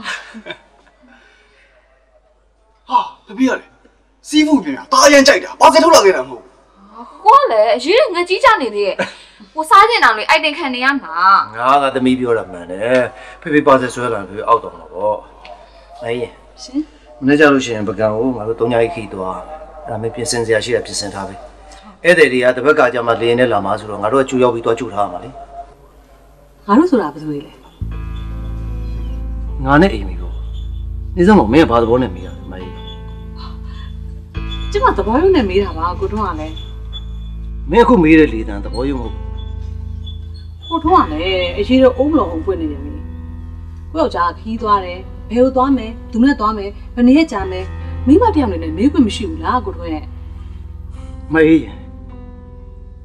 ဟာတပည့်ရတယ်စီးဖို့ပြင်တာတားရမ်းကြိုက်တာဘာစထုတ်လာခဲ့တာမဟုတ်我嘞，有人我几家里的，我啥人那里爱点看你呀嘛？ ငါကသမီးပြောတာမှန်တယ်ဖေဖေပါစဆွဲလာဖေဖေအောက်တော့မှာပေါ့အေးရှင်မနေ့ကျလို့ရှိရင်ပကံကိုငါတို့၃ညခီသွားအဲ့ဒါမပြင်ဆင်စရာရှိတာပြင်ဆင်ထားပြီဧည့်သည်တွေကတစ်ဘက်ကကြမှာလေရင်နဲ့လာမှာဆိုတော့ငါတို့ကကြိုရောက်ပြီးသွားကြိုထားရမှာလေငါတို့ဆိုတာဘယ်သူတွေလဲငါနဲ့အိမ်မီကိုနေစမ်းမမင်းကဘာသဘောနဲ့မေးရလဲမကြီးကျမသဘောရုံနဲ့မေးတာပါကိုထွန်းကလည်းမင်းအခုမေးတဲ့လေတံသဘောရုံမဟုတ်ကိုထွန်းကလည်းအရေးတော့အုံးမလို့အုံပွင့်နေတယ်မင်းကိုယောက်ျားခီးသွားတယ်ဘယ်ကိုသွားမယ်သူနဲ့သွားမယ်ဘယ်နည်းကြာမယ်မိမတယောက်နေနဲ့မေးခွင့်မရှိဘူးလားကိုထွန်းရဲ့မအေး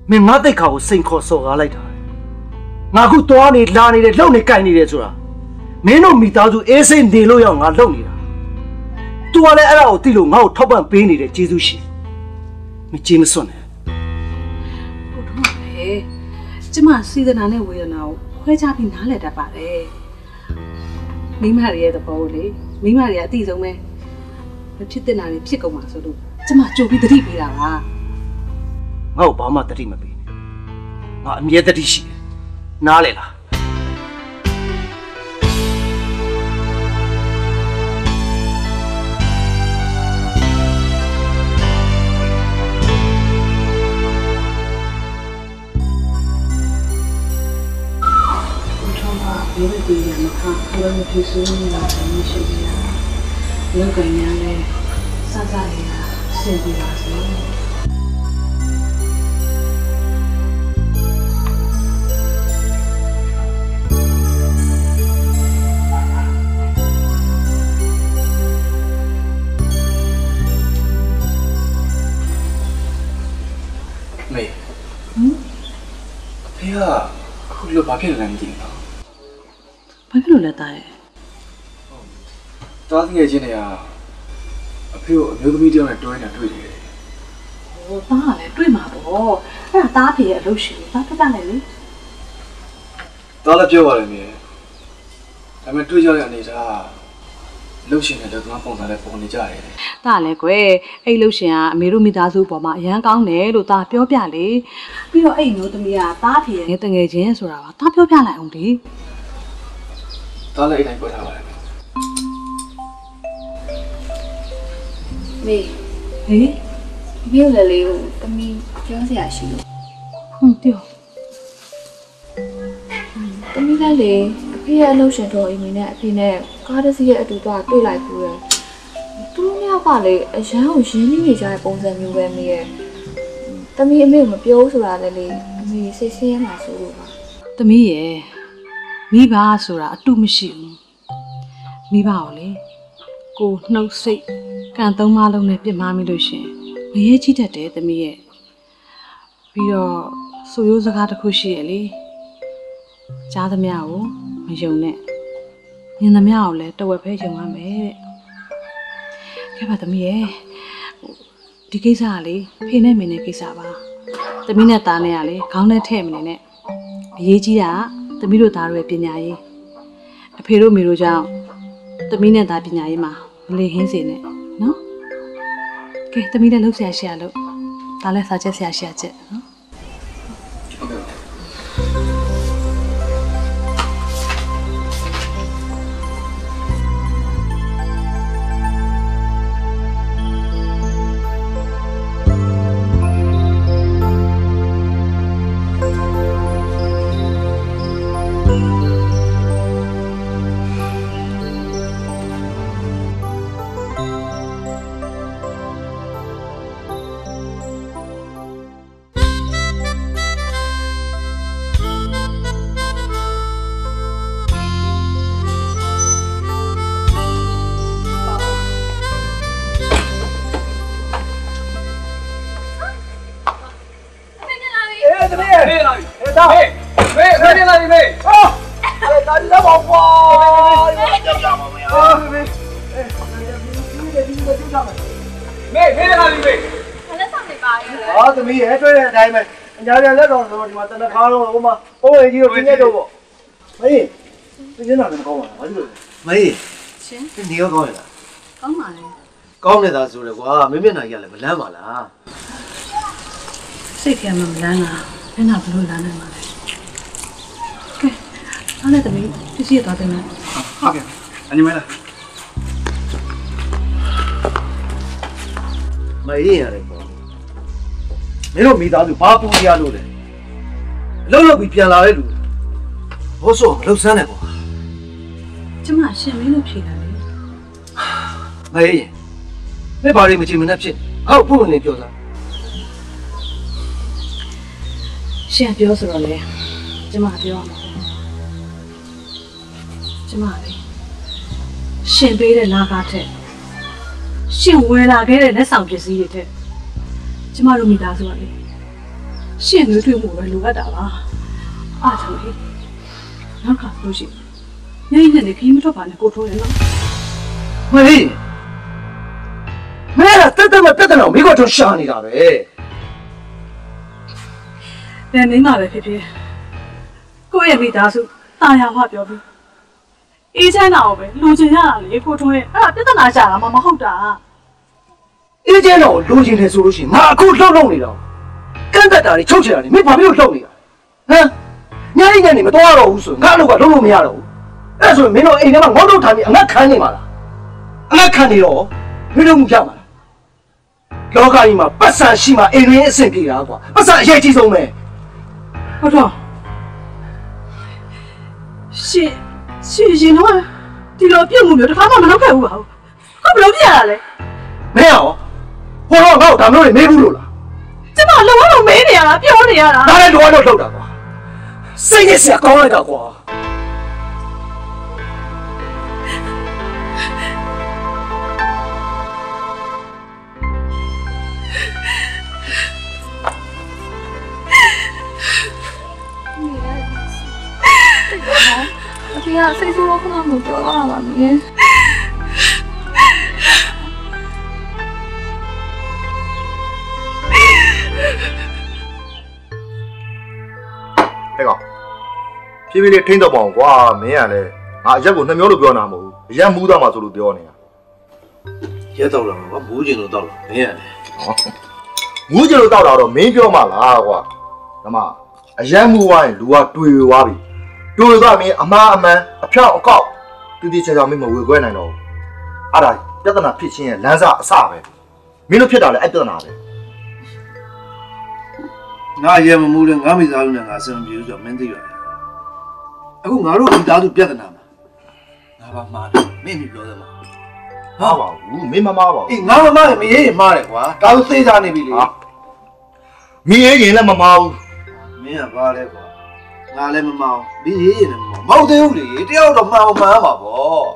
မင်းငါတိတ်ခါကိုစိန်ခေါ်စော်ကားလိုက်တာငါခုသွားနေလာနေတယ်လှုပ်နေကြိုက်နေတယ်ဆိုတာမင်းတို့မိသားစုအေးစိမ့်နေလို့ရောက်ငါလှုပ်နေတာသူကလည်းအဲ့ဒါကိုသိလို့ငါ့ကိုထောက်ပံ့ပေးနေတဲ့ကျေးဇူးရှင်မကြည့်မစွန့်နဲ့ဟုတ်တော့ပဲကျမစေတနာနဲ့ဝေဒနာကိုခွဲခြားပြီးနားလည်တတ်ပါတယ်မိမတွေရဲ့သဘောလေမိမတွေကအသိဆုံးပဲမဖြစ်တဲ့နာတွေဖြစ်ကုန်မှာဆိုလို့ကျမကြိုပြီးတတိပေးတာပါငါ့ကိုဘာမှတတိမပေးနဲ့ငါအမြဲတတိရှိတယ်နားလေလားဘယ်လိုဒီရမှာခါဘယ်လိုဖြစ်စိုးနေတာလဲရှိပြီလားလောက်ကညာလဲစစလေးလားဆင်ပြေပါစေမေဟမ်ဖေကအခုလိုဘာဖြစ်လဲမသိဘူးဘာဖြစ်လို့လဲတာရဲ့တားငယ်ချင်းတွေကအဖေကိုအမျိုးသမီးတယောက်နဲ့တွဲနေတာတွေ့တယ်ဟိုတားကလည်းတွေ့မှာပေါ့အဲ့ဒါတားဖေရဲ့အလုပ်ရှင်ဘာဖြစ်တာလဲလေတားလည်းပြောပါတယ်မြေဒါပေမဲ့တွေ့ကြတဲ့အနေထားအလုပ်ရှင်နဲ့တော့ပုံစံနဲ့ပုံနေကြရတယ်တားလည်းကွယ်အဲ့အလုပ်ရှင်ကအမေတို့မိသားစုပေါ်မှာအရန်ကောင်းတယ်လို့တားပြောပြလေပြီးတော့အဲ့မျိုးသမီးကတားဖေရဲ့တငယ်ချင်းဆိုတာပါတားပြောပြလိုက်အောင်ဒီတားလည်းအဲ့တိုင်းပြောထားပါတယ်မေဟေးမေကိုလည်းလေးကိုတမီပြောစရာရှိလို့ဟုတ်ပြောတမီလည်းလေအဖေရဲ့အလုပ်ရှင်တော်အိမ်မင်းနဲ့အဖေနဲ့ကားတစ်စီးရဲ့အတူတော့တွေ့လိုက်ဘူးလေသူတို့မြောက်ကလေအရန်ကိုရင်းနှီးနေကြတဲ့ပုံစံမျိုးပဲမေရဲ့တမီအမေကိုမပြောဆိုတာလည်းလေအမေစိတ်ဆင်းရဲမှာဆိုလို့ပါတမီရဲ့မိဘဆိုတာအတုမရှိဘူးမိဘကိုလေကိုနှုတ်စိတ်ကံသုံးပါးလုံးနဲ့ပြစ်မှားမိလို့ရှင်မရေကြီးတတ်တယ်သမီးရဲ့ပြီးတော့ဆိုရိုးစကားတစ်ခုရှိရလေကြားသမျှကိုမယုံနဲ့မြင်သမျှကိုလည်းတဝက်ပဲယုံရမယ်တဲ့ကဲပါသမီးရဲ့ဒီကိစ္စကလေဖေနဲ့မင်းနဲ့ကိစ္စပါသမီးနဲ့သားနဲ့ကလေခေါင်းနဲ့ထည့်မနေနဲ့အရေးကြီးတာကသမီးတို့သားတို့ရဲ့ပညာရေးအဖေတို့မေတို့ကြောင့်သမီးနဲ့သားပညာရေးမှာမလေဟင်းစေနဲ့နော်ကဲသမီးလည်းလှုပ်ရှားရှာလို့ဒါလည်းစားချက်ဆရာရှာချက်နော်啊，怎么也对了，台们，人家人家说什么，你妈真的看了我嘛，我回去有经验多不？没，最近哪能搞完？我就没，你要搞的？ 搞嘛嘞？ 搞的咋说的？我没没那样了，不烂嘛啦。 谁看嘛不烂啊？你哪不烂的嘛？给，拿来怎么？这些打的呢？ 好的，那你买了。 没呀嘞。没有味道就把不下路了，老老被骗来的路，我说老三来过。 这嘛是没路骗的。 没，没把你们进门那骗，好不问你表啥？ 现在表什么嘞？这嘛表嘛？这嘛嘞？先背的哪个的？先为哪个的那上边是一的？ကျမတို့မိသားစုကလေရှင့်တွေတွေ့မှုပဲလိုအပ်တာပါအားကြောင့်လေနောက်ခါလို့ရှိရင်ညနေနဲ့ခီးမထွက်ပါနဲ့ကိုထိုးရနော်မင်းမင်းကတက်တက်မတက်တယ်တော့မိကတော့ရှာနေတာပဲဘယ်မင်းမှပဲဖြစ်ဖြစ်ကိုယ့်ရဲ့မိသားစုတာယာဝပြောပြီးအေးချမ်းတာကိုပဲလူချင်ရတာလေကိုထိုးရဲ့အဲ့ဒါပြဿနာရှာတာမှမဟုတ်တာအေးချမ်းတော့လူချင်တယ်ဆိုလို့ရှိရင်ငါအခုလှုပ်လှုပ်နေတော့ကန့်သက်တာတွေချုပ်ချင်တာတွေမင်းဘာဖြစ်လို့လှုပ်နေတာဟမ်ညနေညနေမတော်တော့ဘူးဆိုငါအလုပ်ကလုပ်လို့မရတော့ဘူးအဲ့ဆိုရင်မင်းတို့အိမ်ထဲမှာငေါ့တော့ထိုင်ပြီးအငတ်ခံနေမှာလားအငတ်ခံနေတော့မင်းတို့မှုရမှာလားလောကကြီးမှာပတ်စံရှိမှအိမ်ရင်းအဆင်ပြေတာကွာပတ်စံအရေးကြီးဆုံးပဲဟုတ်တော့ရှင်ရှင်ရှင်တော့ဒီလိုပြုတ်မှုမျိုးတစ်ခါမှမလုပ်ခဲ့ဘူးပါဘူးအခုဘယ်လိုပြရတာလဲမင်းရောဟိုတော့ငါ့ကိုဒါမျိုးတွေမေးဘူးလို့လားကျမလုံးဝတော့မေးနေရတာပြောနေရတာဒါလည်းတော့တော့လှုပ်တာကွာစိတ်ရစရာကောင်းလိုက်တာကွာအဖေကစိတ်ဆိုးတော့ခဏမပြောရပါဘူးလေဟဲ့ကောင်ဖြည်းဖြည်းလေးထိန်းတော့ပါအောင်ကွာမင်းကလည်းငါအရက်ကိုနှမျောလို့ပြောနေတာမဟုတ်ဘူးအရက်မူးသားမှဆိုလို့ပြောနေတာရက်တော့လားကွာမူးကျင်လို့တော့လားမင်းကလည်းမူးကျင်လို့တော့တာတော့မင်းပြောမှလားကွာဓမ္မအရက်မူးသွားရင်လူကတွေ့သွားပြီတွေ့သွားမင်းအမားအမှန်အဖြောက်အကောက်တိတိကျကျမင်းမဝေခွဲနိုင်တော့ဘူးအဲ့ဒါပြဿနာဖြစ်ချင်းရဲ့လမ်းစာအစပဲမင်းတို့ဖြစ်တာလည်းအဲ့ပြဿနာပဲငါရဲမမှုလဲငါမိသားစုနဲ့ငါဆင်ပြေဆိုတော့မင်းသိရတယ်အခုငါတို့မိသားစုပြဿနာမှာငါဘာမှားလဲမင်းမပြောသမှာဟာပါဘူးမင်းမမားပါဘူးအေးငါမမားရင်မရေးရင်မားတယ်ကွာဒါဆိုသိစားနေပြီလေမင်းရေးရင်လည်းမမားဘူးမင်းကဘာလဲကွာငါလည်းမမားဘူးမင်းရေးရင်လည်းမမားမဟုတ်သေးဘူးလေတယောက်တော့မှန်အောင်မှန်ပါပေါ့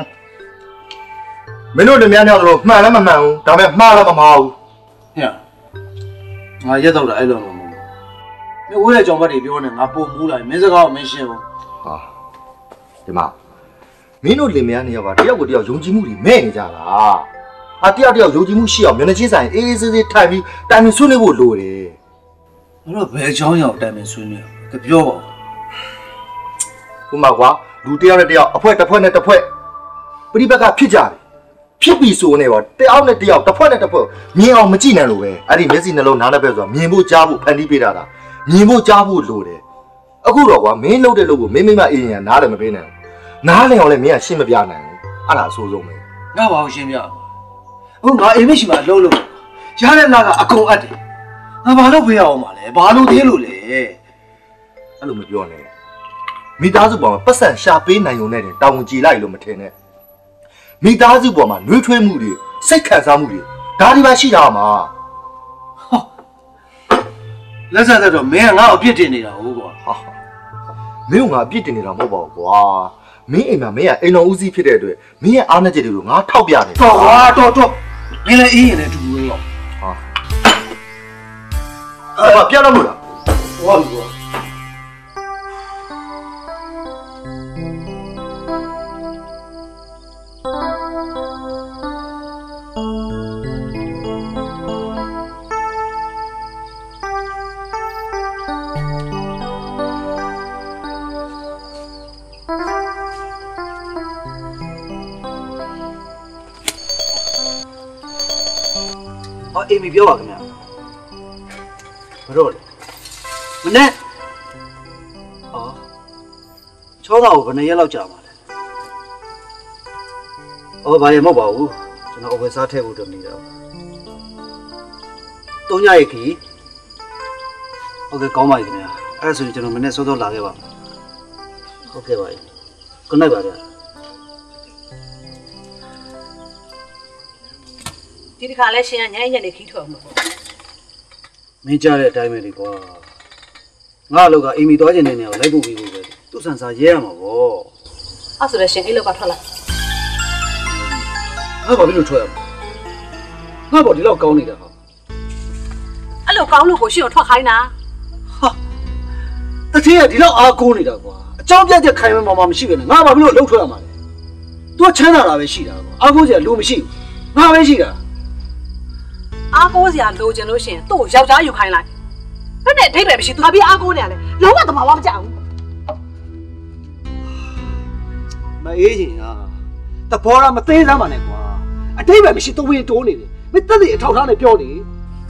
မင်းတို့လည်းများများတော့မှန်လည်းမမှန်ဘူးဒါပေမဲ့မှားလည်းမမားဘူးဟဲ့ငါရက်တော့အဲ့လိုမဟုတ်ဘူးမင်းဝေးတဲ့ကြောင်ဘက်တွေပြောနေငါပုံမူးလာမင်းစကားကိုမင်းရှင်းဘူးဟာဒီမှာမင်းတို့လင်မယားနေရောကတယောက်ကိုတယောက်ယုံကြည်မှုတွေမဲ့နေကြလားဟာတယောက်တယောက်ယုံကြည်မှုရှိအောင်မျက်နှာချင်းဆိုင်အေးအေးဆေးဆေးထိုင်ပြီးတိုင်ပင်ဆွေးနွေးဖို့လိုတယ်အဲ့တော့ဘယ်ချောင်းရောက်တိုင်ပင်ဆွေးနွေးကပြောပါဦးခုမှကွာလူတယောက်နဲ့တယောက်အဖွဲတစ်ဖွဲ့နဲ့တစ်ဖွဲ့ပြိပက္ခဖြစ်ကြတယ်ဖြစ်ပြီဆိုနေပါတယောက်နဲ့တယောက်တစ်ဖွဲ့နဲ့တစ်ဖွဲ့မြင်အောင်မကြည့်နိုင်လို့ပဲအဲ့ဒီမျက်စိနှလုံးနားနဲ့ပဲဆိုတာမြင်ဖို့ကြားဖို့ဖန်တီးပေးတာလားမြင်ဖို့ကြားဖို့လိုတယ်အခုတော့ကွာမင်းလှုပ်တဲ့လှုပ်ကိုမင်းမိမအေးရင်နားလည်းမပေးနိုင်ဘူးနားလည်းအောင်လည်းမင်းကရှင်းမပြနိုင်ဘူးအဲ့ဒါအဆိုးဆုံးပဲငါဘာကိုရှင်းပြအခုငါအိမ်မရှိမှလှုပ်လို့ရတဲ့လာကအကုန်အပ်တယ်ငါဘာလို့ပေးရအောင်မလဲဘာလို့သေးလို့လဲအဲ့လိုမပြောနဲ့မိသားစုပေါ်မှာပတ်စံရှာပေးနိုင်ုံနဲ့တောင်းဝန်ကြည်လိုက်လို့မထင်နဲ့မိသားစုပေါ်မှာနှွေးထွေးမှုတွေစိတ်ခံစားမှုတွေဒါတွေပါရှိတာမှာဟောလက်ဆက်တော့မင်းကငါ့ကိုအပြစ်တင်နေတာဟုတ်ကွာဟာမင်းကငါအပြစ်တင်နေတာမဟုတ်ပါဘူးကွာမင်းအိမ်မှာမင်းကအိမ်တော်ဦးစီးဖြစ်တဲ့အတွက်မင်းရဲ့အားနည်းချက်တွေကိုငါထောက်ပြနေတော်ဟာတော်တော်မင်းလည်းအေးရင်လည်းတူတူရောဟာအဲ့ဘာပြန်တော့လို့လားဟောကွာအေးမပြောပါခင်ဗျာဘရောလေမနဲ့အော်ချောသားကိုဘယ်နှစ်ရက်လောက်ကြာပါလဲအော်ဘာရမဟုတ်ပါဘူးကျွန်တော်အဝယ်စားထည့်ဖို့တော့နေတော့သုံးညရဲ့ခီးဟုတ်ကဲ့ကောင်းပါပြီခင်ဗျာအဲ့ဒါဆိုရင်ကျွန်တော်မနဲ့စောစောလာခဲ့ပါဟုတ်ကဲ့ပါပြီခုနိုင်ပါဗျာဒီတစ်ခါလဲရှင်ကညညနေခီးထွက်အောင်ပေါ့မင်းကြားတဲ့အတိုင်းပဲလေကွာငါအလုပ်ကအိမ်မီသွားကျင်တဲ့နေရာကိုလိုက်ပို့ပြီးဖို့ပဲသူ့ဆန်စာရဲရမှာပေါ့အဲ့ဆိုလည်းရှင်အိတ်လောက်ကထွက်လာငါဘာလို့ထွက်ရမလဲငါဘာဒီလောက်ကောင်းနေတာဟာအဲ့လိုကောင်းလို့ကိုရှင်ကိုထွက်ခိုင်းတာတတိယဒီလောက်အားကိုးနေတာကွာအကြောင်းပြချက်ခိုင်မှမမှမရှိပဲနဲ့ငါဘာဖြစ်လို့လှုပ်ထွက်ရမှာလဲသူကချမ်းသာတာပဲရှိတာကွာအားကိုးစရာလူမရှိဘူးငါပဲရှိတာအားကိုးစရာလိုချင်လို့ရှိရင်သူ့ကိုယောက်ျားယူခိုင်းလိုက်ဘယ်နဲ့အဓိပ္ပာယ်မရှိသူဘာပြီးအားကိုးနေရလဲလုံးဝတဘာဝမကြောက်ဘူးမအေးချင်ဟာတဘောရမသေးစမ်းပါနဲ့ကွာအတိတ်ပဲမရှိတဝင်းတိုးနေတယ်မတက်တဲ့အထောက်ထားနဲ့ပြောနေ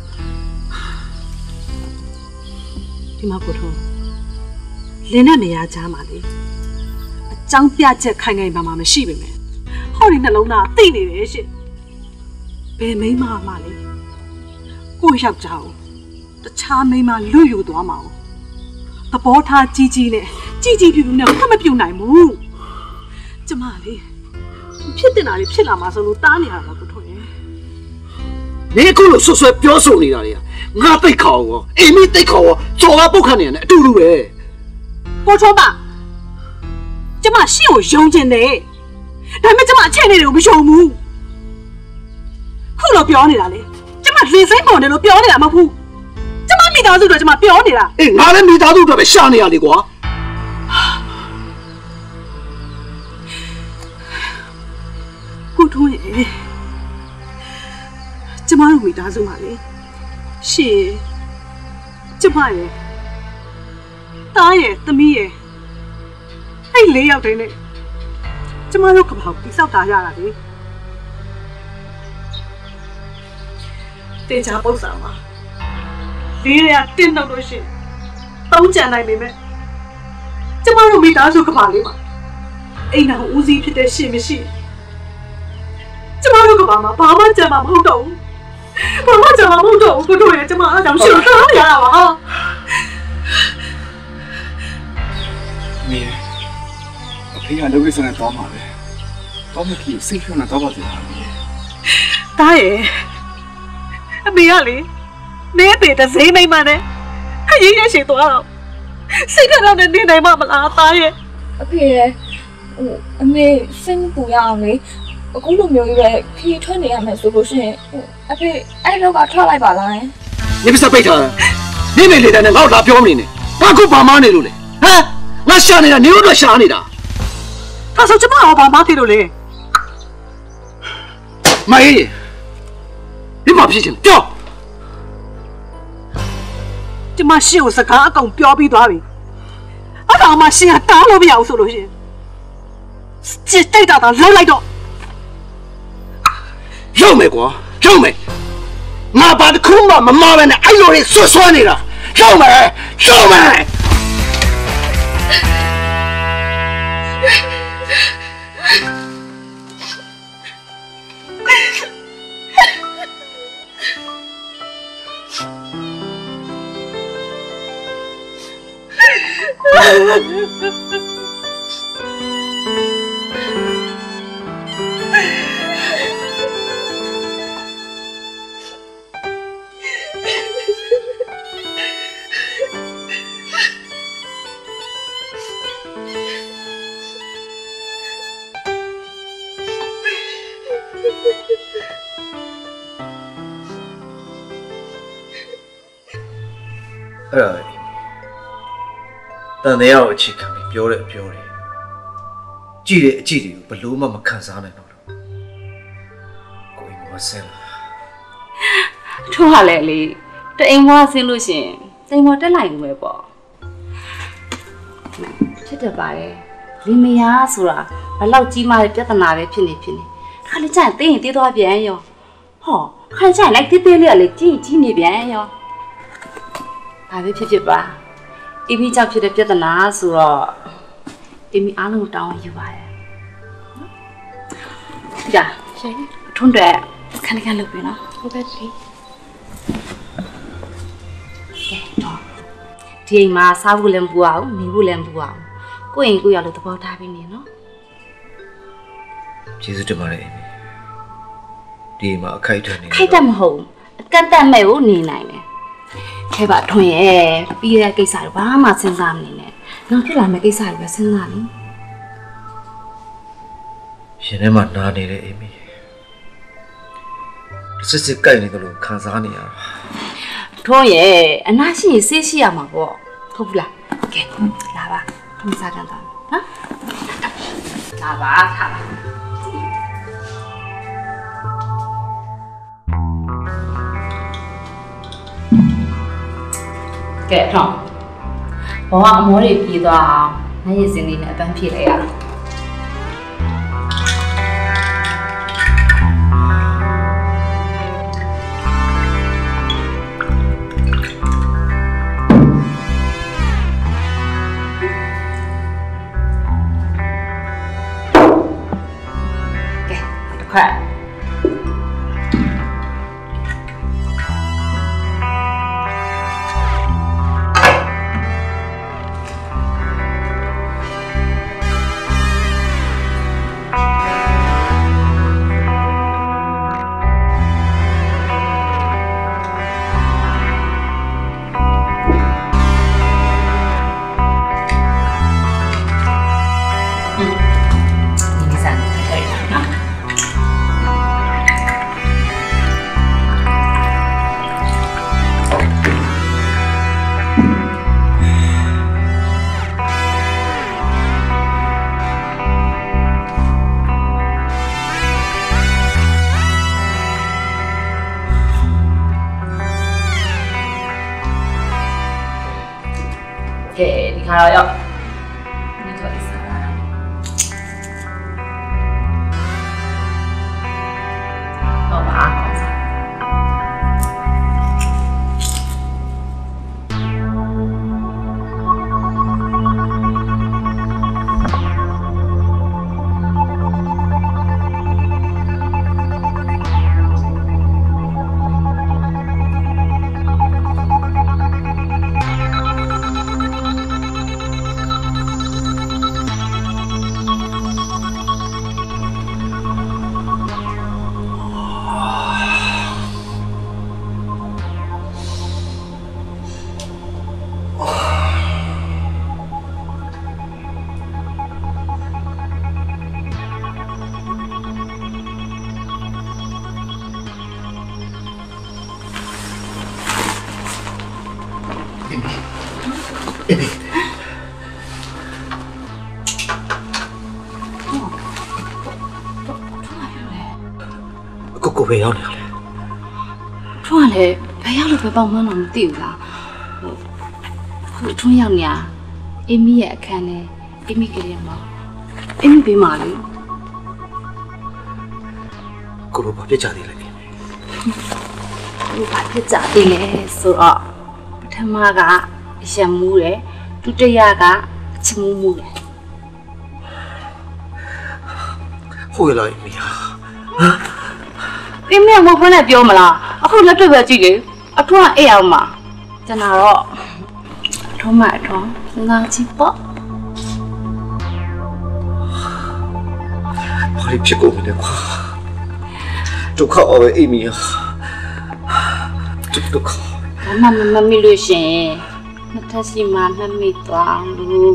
ဒီမှာကိုထုံးလင်းနဲ့မရချားပါလေအကြောင်းပြချက်ခိုင်ခိုင်ပါမှမရှိပါနဲ့ဟောဒီနှလုံးသားသိနေတယ်ရှင်ဘယ်မိမမှလဲကိုယောက်ျားကိုတခြားမိမလွတ်ယူသွားမှာသဘောထားကြီးကြီးနဲ့ကြီးကြီးပြူပြူနဲ့ဖတ်မပြုတ်နိုင်ဘူးကျမလေးဖြစ်တင်တာလေးဖြစ်လာမှာဆိုလို့တားနေရတာကိုထုံးရဲ့နေခုလို့ဆွဆွဲပြောဆိုနေတာလေငါသိခေါ်ရောအိမ်မသိခေါ်ရောကြော်ကပုတ်ခတ်နေတယ်အတူတူပဲကိုထုံးပါကျမရှင့်ကိုယုံကျင်တယ်ဒါပေမဲ့ကျမအချက်နဲ့တွေကိုမယုံဘူးခုလို့ပြောနေတာလေကျမလင်စိမ့်ပေါ်တယ်လို့ပြောနေတာမဟုတ်ဘူးကျမမိသားစုတော့ကျမပြောနေတာအေးငါလည်းမိသားစုတော့ပဲရှာနေရလေကွာကိုထုံးရဲ့ကျမတို့မိသားစုမှာလေရှေ့ကျမရဲ့တားရဲ့သမီးရဲ့အဲ့လေးယောက်တည်းနဲ့ကျမတို့ကဘာကိုတိဆောက်တာရတာလေတင်ချာပုတ်ဆောင်ပါလေးရတင်းတော့လို့ရှိရင်တောင်းကြံနိုင်ပေမဲ့ကျမတို့မိသားစုကဘာလေးမှာအိမ်တော်ဦးစီးဖြစ်တဲ့ရှင်မရှိကျမတို့ကဘာမှဘာမှကြံမှာမဟုတ်တော့ဘူးဘာမှကြံမှာမဟုတ်တော့ဘူးတို့ရဲ့ကျမအားကြောင့်ရှင်ထားရတာပါမင်းအဖေကလုပ်ရစတဲ့တော့မှာပဲတော့မကြီးစိတ်ဖြောင်းတော့ပါသေးတယ်တားရဲ့အမေကလေနေပေတစိမ့်မိမနဲ့ခရီးရရှိသွားတော့စိတ်ကတော့နေနိုင်မှာမလားတားရဲ့အဖေရဲ့ဟိုအမေစိတ်ပူရအောင်လေအခုလိုမျိုးကြီးပဲခရီးထွက်နေရမယ်ဆိုလို့ရှိရင်ဟိုအဖေအဲ့လောက်ကထွက်လိုက်ပါလားနေပစပိတ်ထားနေမေလေတဲ့ငါ့ကိုလာပြောနေနေဘာခုဘာမနေလို့လဲဟမ်ငါရှာနေတာနေလို့ရှာနေတာဒါဆိုကျမရောဘာမှသိလို့လဲမအေးဒီမှာဖြစ်ချင်ပြောကျမရှင့်ကိုစကားအကုန်ပြောပြီးသွားပြီအဲ့ဒါမှရှင့်ကတားလို့မရဘူးဆိုလို့ရှင်စစ်တိတ်တာတော့လှုပ်လိုက်တော့ရုံမယ်ကွာရုံမယ်ငါဘာတခုမှမမပဲနဲ့အဲ့လိုတွေဆွဆွနေတာရုံမယ်ရုံမယ်အဲ့ဒါတန်တရားကိုအခြေခံပြီးပြောတဲ့အပြောတွေကြည့်တဲ့အကြည့်တွေကိုဘလို့မှမခံစားနိုင်တော့လို့ကိုအိမ်မဆဲလာထို့ဟာလေလေတအိမ်မဆင်းလို့ရှင်စိမ်မတက်လိုက်လို့ပဲပေါ့ဖြစ်တယ်ပါရဲ့လင်မယားဆိုတာဘလောက်ကြီးမားတဲ့ပြဿနာပဲဖြစ်နေဖြစ်နေခါလေးကျရင်တင်းရင်တေးသွားပြန်ရောဟောခါလေးကျရင်လိုက်တေးသေးလေးကလေကြီးကြီးနေပြန်ရောဘာပဲဖြစ်ဖြစ်ပါအီမီကြောင့်ဖြစ်တဲ့ပြဿနာဆိုတော့အီမီအားလုံးတောင်းယူပါတယ်။ကြာရှင်ထွန်းတဲ့ခဏခဏလုပ်ပြီနော်။ဟုတ်ကဲ့ဒီ။ကဲတော့ဒီအိမ်မှာစားဖို့လည်းမပူအောင်နေဖို့လည်းမပူအောင်ကိုယ့်အိမ်ကိုယ့်ရောက်လို့သဘောထားပြီးနေနော်။ကျေးဇူးတင်ပါတယ်အီမီ။ဒီအိမ်မှာအခိုက်အတန့်နေခိုက်တတ်မဟုတ်အကန့်အသတ်မဲ့ကိုနေနိုင်တယ်ခဲပါထွန်းရဲ့ပြီးတဲ့ကိစ္စတွေဘာမှစဉ်းစားမနေနဲ့နောက်ဖြစ်လာမယ့်ကိစ္စတွေပဲစဉ်းစားနေရှင်ထဲမှာနားနေတဲ့အိမ်မီစစ်စစ်ကြိုက်နေတယ်လို့ခံစားနေရတာထွန်းရဲ့အနာရှိရင်ဆေးရှိရမှာပေါ့ဟုတ်ဘူးလားကဲလာပါထမစားကြတော့နော်လာပါထားပါကဲတော့ဘောကအမောတွေပြေးသွားအောင်နိုင်ရည်စင်းလေးနဲ့အပန်းဖြည့်လိုက်ရအောင်快！嗯，你三个可以了啊。ကဲဒီခါတော့ရောက်ဒီတော့ဒီစားလာတော့ပါအောင်စားကိုကိုပဲရောက်နေလေထွန်းကလည်းဘယ်ရောက်လို့ပဲပေါက်မှန်းတော့မသိဘူးလားဟိုခုထွန်းရောက်နေရအေမီရဲ့အခန်းနဲ့အေမီကလေးမောင်အေမီပေးမှလေကိုလိုဘာပြစ်ကြသေးလဲကိုဘာပြစ်ကြသေးလဲဆိုတော့ပထမကအရံမူးတယ်ဒုတိယကအချမူးမူးတယ်ဟိုလာအေမီဟာအေးမင်းမဖုန်းနဲ့ပြောမလားအခုလက်တွေ့ပဲကြည့်လေအထွန်းကအိတ်အောင်မှာကျွန်တော်တော့အထွန်းမအထွန်းငါချစ်ပေါ့ဘာဖြစ်ကုန်လဲကွာဒုက္ခအော်အေမီဟာဒုက္ခမမမမီလို့ရှင်နှစ်ထပ်စီမှာမှတ်မိသွားလို့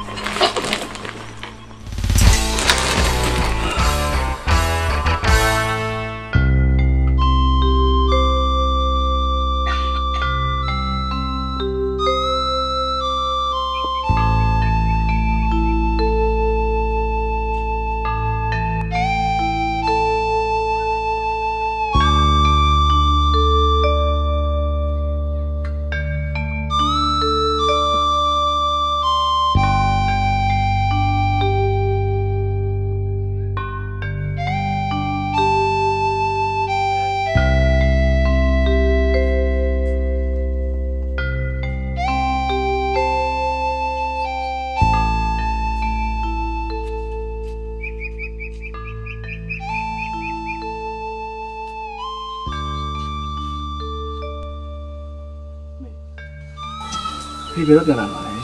ဖေဘယ်တော့ပြန်လာမှာလဲ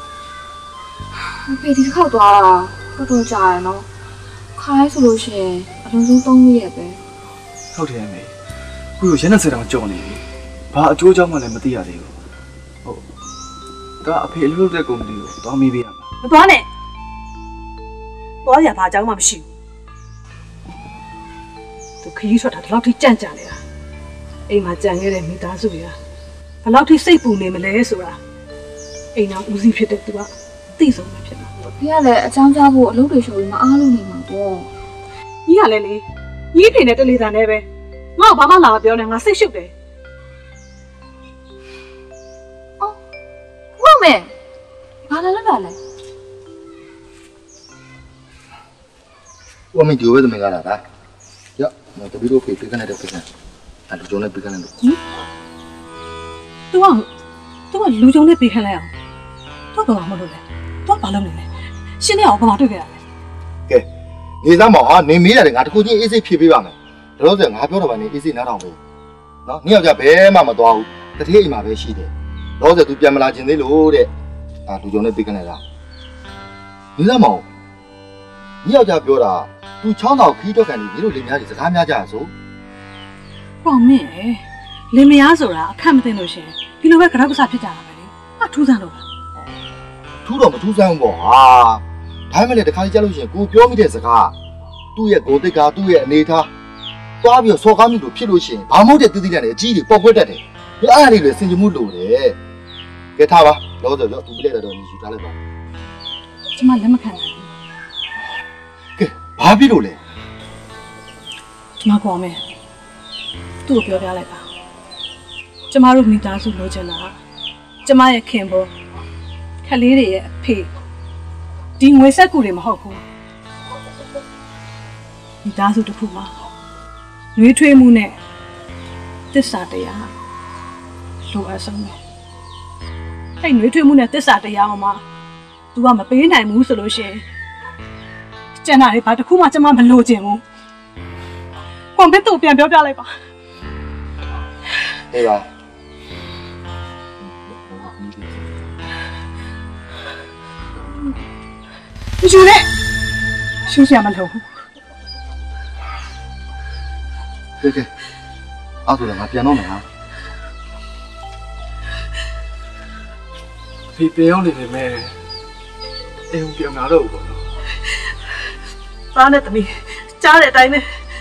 ဖေဒီခောက်သွားတာတော်တော်ကြာရယ်နော်ခိုင်းဆိုလို့ရှိရင်အလုံးစုံသုံးရက်ပဲဟုတ်တယ်မေခုရရက်နဲ့ဆယ်တောင်ကြော်နေပြီဘာအကျိုးအကြောင်းမှလည်းမသိရသေးဘူးဟုတ်ဒါအဖေအလုပ်တဲ့ကုမ္ပဏီကိုသွားမေးပေးရမှာမသွားနဲ့သွားရဘာအကြောင်းမှမရှိဘူးသူခရီးထွက်တာဒီလောက်ထိကြန့်ကြာနေတာအိမ်မှာကြံခဲ့တဲ့မိသားစုတွေကဘယ်လောက်ထိစိတ်ပူနေမလဲဆိုတာအိမ်နောက်ဦးစီးဖြစ်တဲ့သူကသိဆုံးမှဖြစ်မှာဖေကလည်းအချောင်းချဖို့အလုပ်တွေရှုပ်ပြီးမအားလို့နေမှာပေါ့ညီကလည်းလေညီဖေနဲ့တလေသာနဲ့ပဲငါ့ကိုဘာမှလာမပြောနဲ့ငါစိတ်ရှုပ်တယ်ဟုတ်မယ်ဘာလဲလဲဘာလဲ我们就为这么个了的，呀，我这边都可以别看那点别看，俺就种那别看那种。 嗯，都往都往泸州那别看了呀，都干嘛么都来，都把那么来，现在我干嘛对个呀？ 给，你咋毛啊？你没来的，俺这估计一直批评俺们，主要是俺表的话，你一直拿上呗。喏，你要叫白妈妈多好，这天一马白洗的，老子都变不拉进的路的，啊，泸州那别看来了。你咋毛？你要叫表的。都抢到可以多干的，你都里面就是俺家家做。 光明，里面也做了，看不见那些，你那外给他个啥皮家了呗？啊，土山路了。 土到没土山过啊？他们来的看家路线，给我表面的是啥？都也搞得个，都也那他，大表说他们都披露线，把某的弟弟俩的记忆包括在的，你按理来甚至没路的。给他吧，老早叫都不来的了，你去咋来吧？ 怎么那么看呢？ ဘာဖြစ်လို့လဲကျမကောင်းမယ်သူ့ကိုပြောပြလိုက်ပါကျမတို့မိသားစုလိုချင်တာကျမရဲ့ခင်ဗျခလေးတွေရဲ့အဖေဒီငွေဆက်ကူတွေမဟုတ်ဘူးမိသားစုတစ်ခုမှာနှွေးထွေးမှုနဲ့သစ္စာတရားလိုအပ်ဆုံးပဲအဲ့နှွေးထွေးမှုနဲ့သစ္စာတရားအောင်မှာ तू ကမပေးနိုင်ဘူးဆိုလို့ရှိရင် ကျန်တာတွေဘာတစ်ခုမှကျမမလိုချင်ဘူး။ကွန်ပျူတာပြန်ပြောပြလိုက်ပါ။အေးပါ။ယူလေ။ရှူစရာမလိုဘူးကဲကဲအဲ့ဒါလည်းငါပြန်တော့မယ်ဟာဖေပြန်ရောက်နေတယ်မဲအိမ်ပြန်လာတော့ဘူးပေါ့သားနဲ့သမီးကြားတဲ့အတိုင်းပဲ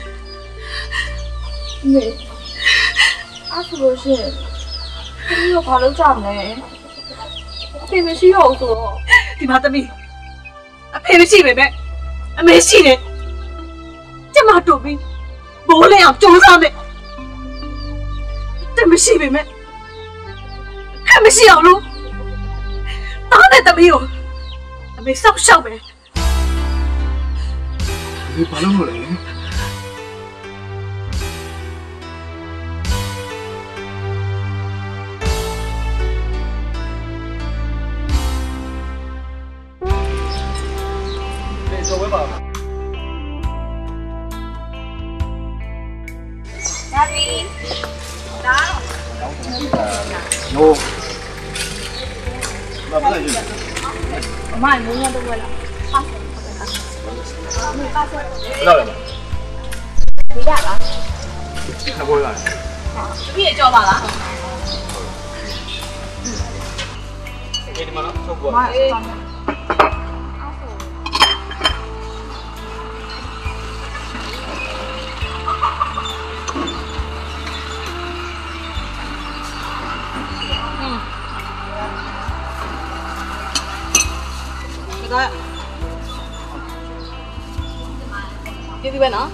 မေအဲ့ဆိုလို့ရှိရင်ဒီလိုဘာလုပ်ကြမလဲအဖေမရှိတော့ဘူးဆိုတော့ဒီမှာသမီးအဖေမရှိပဲမဲ့အမေရှိတယ်ကျမတို့ပြီးဘိုးလေးအောင်ကြိုးစားမယ်တမရှိပဲမဲ့ခမရှိအောင်လို့သားနဲ့သမီးကိုအမေစောက်ရှောက်မယ်ဒီဘာလို့လဲဆိုဝဲပါဒါပြီဒါနိုးဘာဖြစ်လဲအမမိုးရတော့ဝဲလာပါဆက်မေပါဆက်ဘယ်လောက်လဲဒီရလားခက်ပွဲလာတပည့်ကြောပါလားဒီမှာနော်ဆုပ်ပွားမအေးပြေးပြီပဲနော်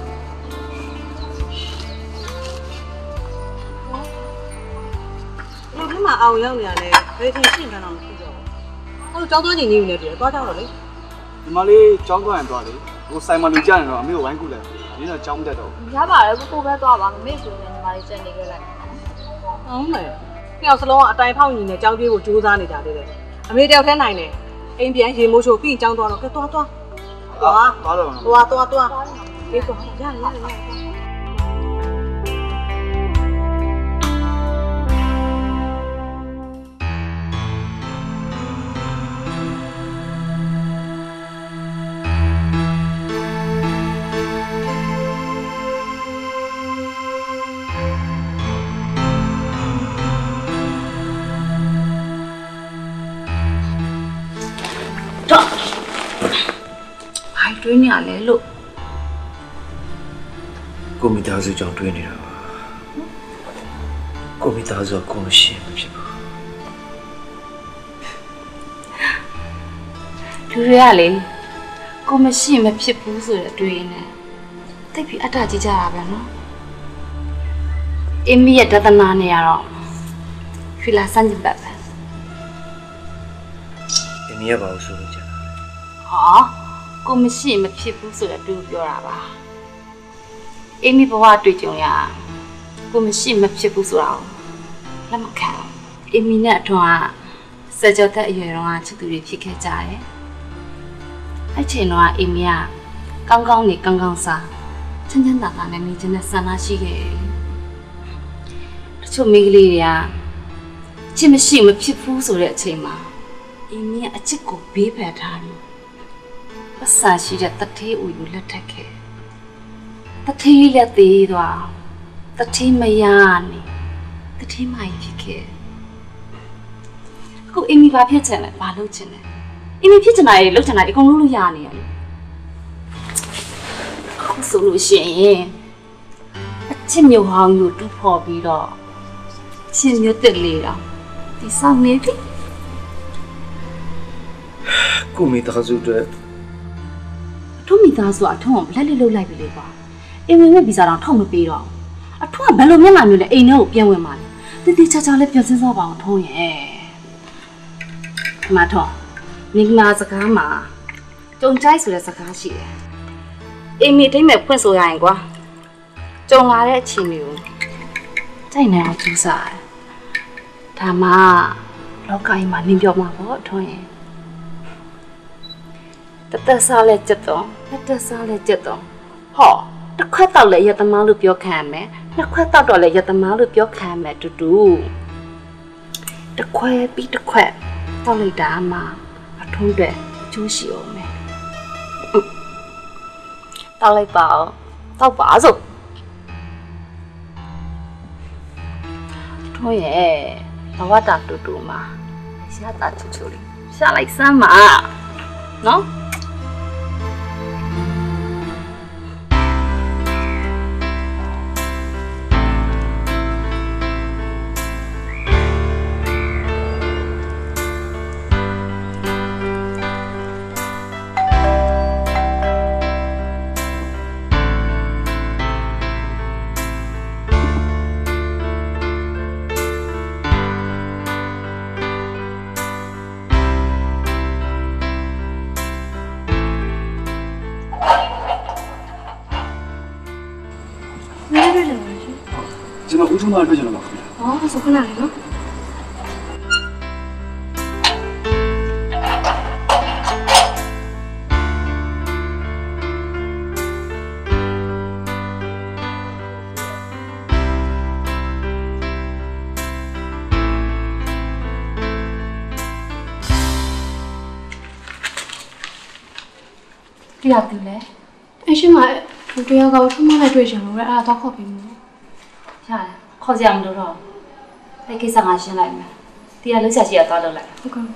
လူထမအောင်ရောက်နေရတယ်ဘယ်ချိန်ရှင်းနေတာမသိတော့ဘူးဟိုကြောင်းသွားနေနေနေတယ်သွားကြတော့လေဒီမလေးကြောင်းသွားရင်သွားလေဟိုဆိုင်မှာလူကြနေတော့အမေကိုဝိုင်းကူလိုက်ဒီတော့ကြောင်းမတက်တော့ရပါတယ်ကိုကိုပဲသွားပါမမေ့ဆိုရင်ညီမလေးစက်နေခဲ့လိုက်ဟုတ်မယ်နှစ်ယောက်စလုံးကအတိုင်ဖောက်ညီနေကြောင်းပြေးကိုကြိုးစားနေကြတယ်အမေတယောက်ထဲနိုင်တယ်အိမ်ပြန်ရေမိုးချိုပြီးကြောင်းသွားတော့ကဲသွားသွားသွားသွားတော့သွားသွားသွားအေးသွားရရရရတွင်းနေရလဲလို့ကိုမိသားစုကြောင့်တွေးနေတာပါကိုမိသားစုကကိုမရှိမဖြစ်ဘူးလူတွေကလေကိုမရှိမဖြစ်ဘူးဆိုတဲ့အတွေ့အနဲ့တိတ်ပြီးအတ္တကြီးကြတာပဲနော်အင်းမီရဲ့ဒသနာနဲ့ကတော့ဖီလာစမ်းကြည့်ပါပဲအင်းမီကဘာလို့ဆိုလို့ကြာဟာကိုမရှိမဖြစ်ဘူးဆိုတဲ့အတွေ့ပြောတာပါအင်းမီဘဝတွေ့ကြုံရကိုမရှိမဖြစ်ဘူးဆိုတာလက်မခံအင်းမီနဲ့အထွန်းကစကြတဲ့အရွယ်တော့ချစ်သူတွေဖြစ်ခဲ့ကြတယ်အဲ့ချိန်တော့အင်းမီကကောင်းကောင်းနေကောင်းကောင်းစားချမ်းချမ်းသာသာနဲ့နေချင်တဲ့ဆန္ဒရှိခဲ့တယ်တချို့မိန်းကလေးတွေကချစ်မရှိမဖြစ်ဘူးဆိုတဲ့အချိန်မှာအင်းမီကအချစ်ကိုဘေးဖယ်ထားပြီးပတ်စံရှိတဲ့တထေးဦးကိုလက်ထပ်ခဲ့တထေးလက်သေးသွားတထေးမရနေတထေးမကြီးဖြစ်ခဲ့အခုအင်းမီဘာဖြစ်ချင်လဲဘာလုပ်ချင်လဲအင်းမီဖြစ်ချင်တာရေလုပ်ချင်တာအကုန်လုံးလို့ရနေရတယ်အခုဆိုလို့ရှိရင်အချစ်မျိုးဟောင်းကိုတူဖော်ပြီးတော့ချစ်မျိုးတက်လေတော့ဒီဆောင်နေပြီကိုမိသားစုတွေအထုံးမိသားစုအထုံးကိုလက်လေးလှုပ်လိုက်ပြီလေကွာအင်းမီရဲ့ဗီဇာတော့ထောက်မပေးတော့အထုံးကဘယ်လိုမျက်နှာမျိုးလဲအိမ်ထဲကိုပြန်ဝင်มาလဲတိတိကျကျလေးပြန်စင်းစားပါအောင်ထုံးရဲ့မထုံးမိမာစကားမှာကြုံကြိုက်ဆိုတဲ့စကားရှိတယ်အင်းမီတိတ်မဲ့ဖွင့်ဆိုရရင်ကွာကြုံလာတဲ့အချိန်မျိုးကြိုက်နေအောင်ကြိုးစားတယ်ဒါမှလောကကြီးမှာနင်းပြောမှာပေါ့ထုံးရဲ့တသက်စားလဲကြက်တော့တသက်စားလဲကြက်တော့ဟောတစ်ခွက်တော့လဲရတမလို့ပြောခံရမယ်နှစ်ခွက်တော့တော့လဲရတမလို့ပြောခံရမယ်တူတူတစ်ခွက်ပြီးတစ်ခွက်တောက်လိုက်တာမှအထုံးတဲ့အကျိုးရှိအောင်မယ်တောက်လိုက်ပါအောင်တောက်ပါစို့ထုံးရဲ့ဘဝတာတူတူမှာရှာတာချူချူလေးရှာလိုက်စမ်းပါနော်ကျွန်တော်ဦးထုံးမတွေ့ကြတော့ပါခင်ဗျာ။ဟောဆိုခဏလေးနော်။တရားတူလဲ။အရှင်မတို့တရားကောထုံးမလိုက်တွေ့ချင်လို့အဲ့ဒါတော့ခေါ်ပြီးမယ်ရတယ်ခေါ်ကြအောင်လို့တော့အဲ့ကိစ္စငါရှင်းလိုက်မယ်တရားလုံးဆက်ရှိရသွားလုပ်လိုက်ဟုတ်ကဲ့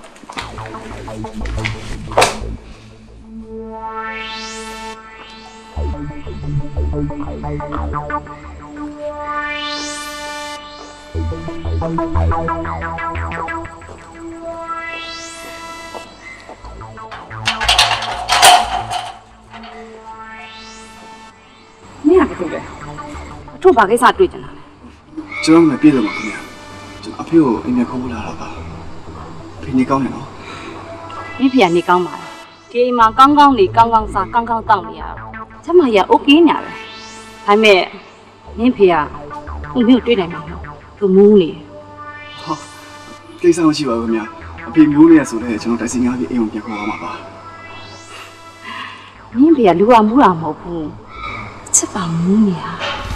မင်းကဘာလုပ်လဲအထုပ်ဘာကိစ္စတွေ့ကြတာလဲကျွန်တော်မပြေတော့ပါခင်ဗျာကျွန်တော်အဖေကိုအိမ်ထဲခေါ်လာတာပါဖေနေကောင်းတယ်နော်မင်းဖေကနေကောင်းပါလားဒီအိမ်မှာကောင်းကောင်းနေကောင်းကောင်းစားကောင်းကောင်းတောက်နေရတော့ချက်မရโอเคညာပဲဒါပေမဲ့မင်းဖေကဦးမျိုးတွေ့နိုင်မှာမဟုတ်သူမူးနေဟောကိစ္စမရှိပါဘူးခင်ဗျာအဖေမျိုးနေရဆိုတော့ကျွန်တော်တိုက်စီငါးပြီးအိမ်ကိုပြန်ခေါ်အောင်ပါပါမင်းဖေကလူကမူးတာမဟုတ်ဘူးချက်ပါမူးနေတာ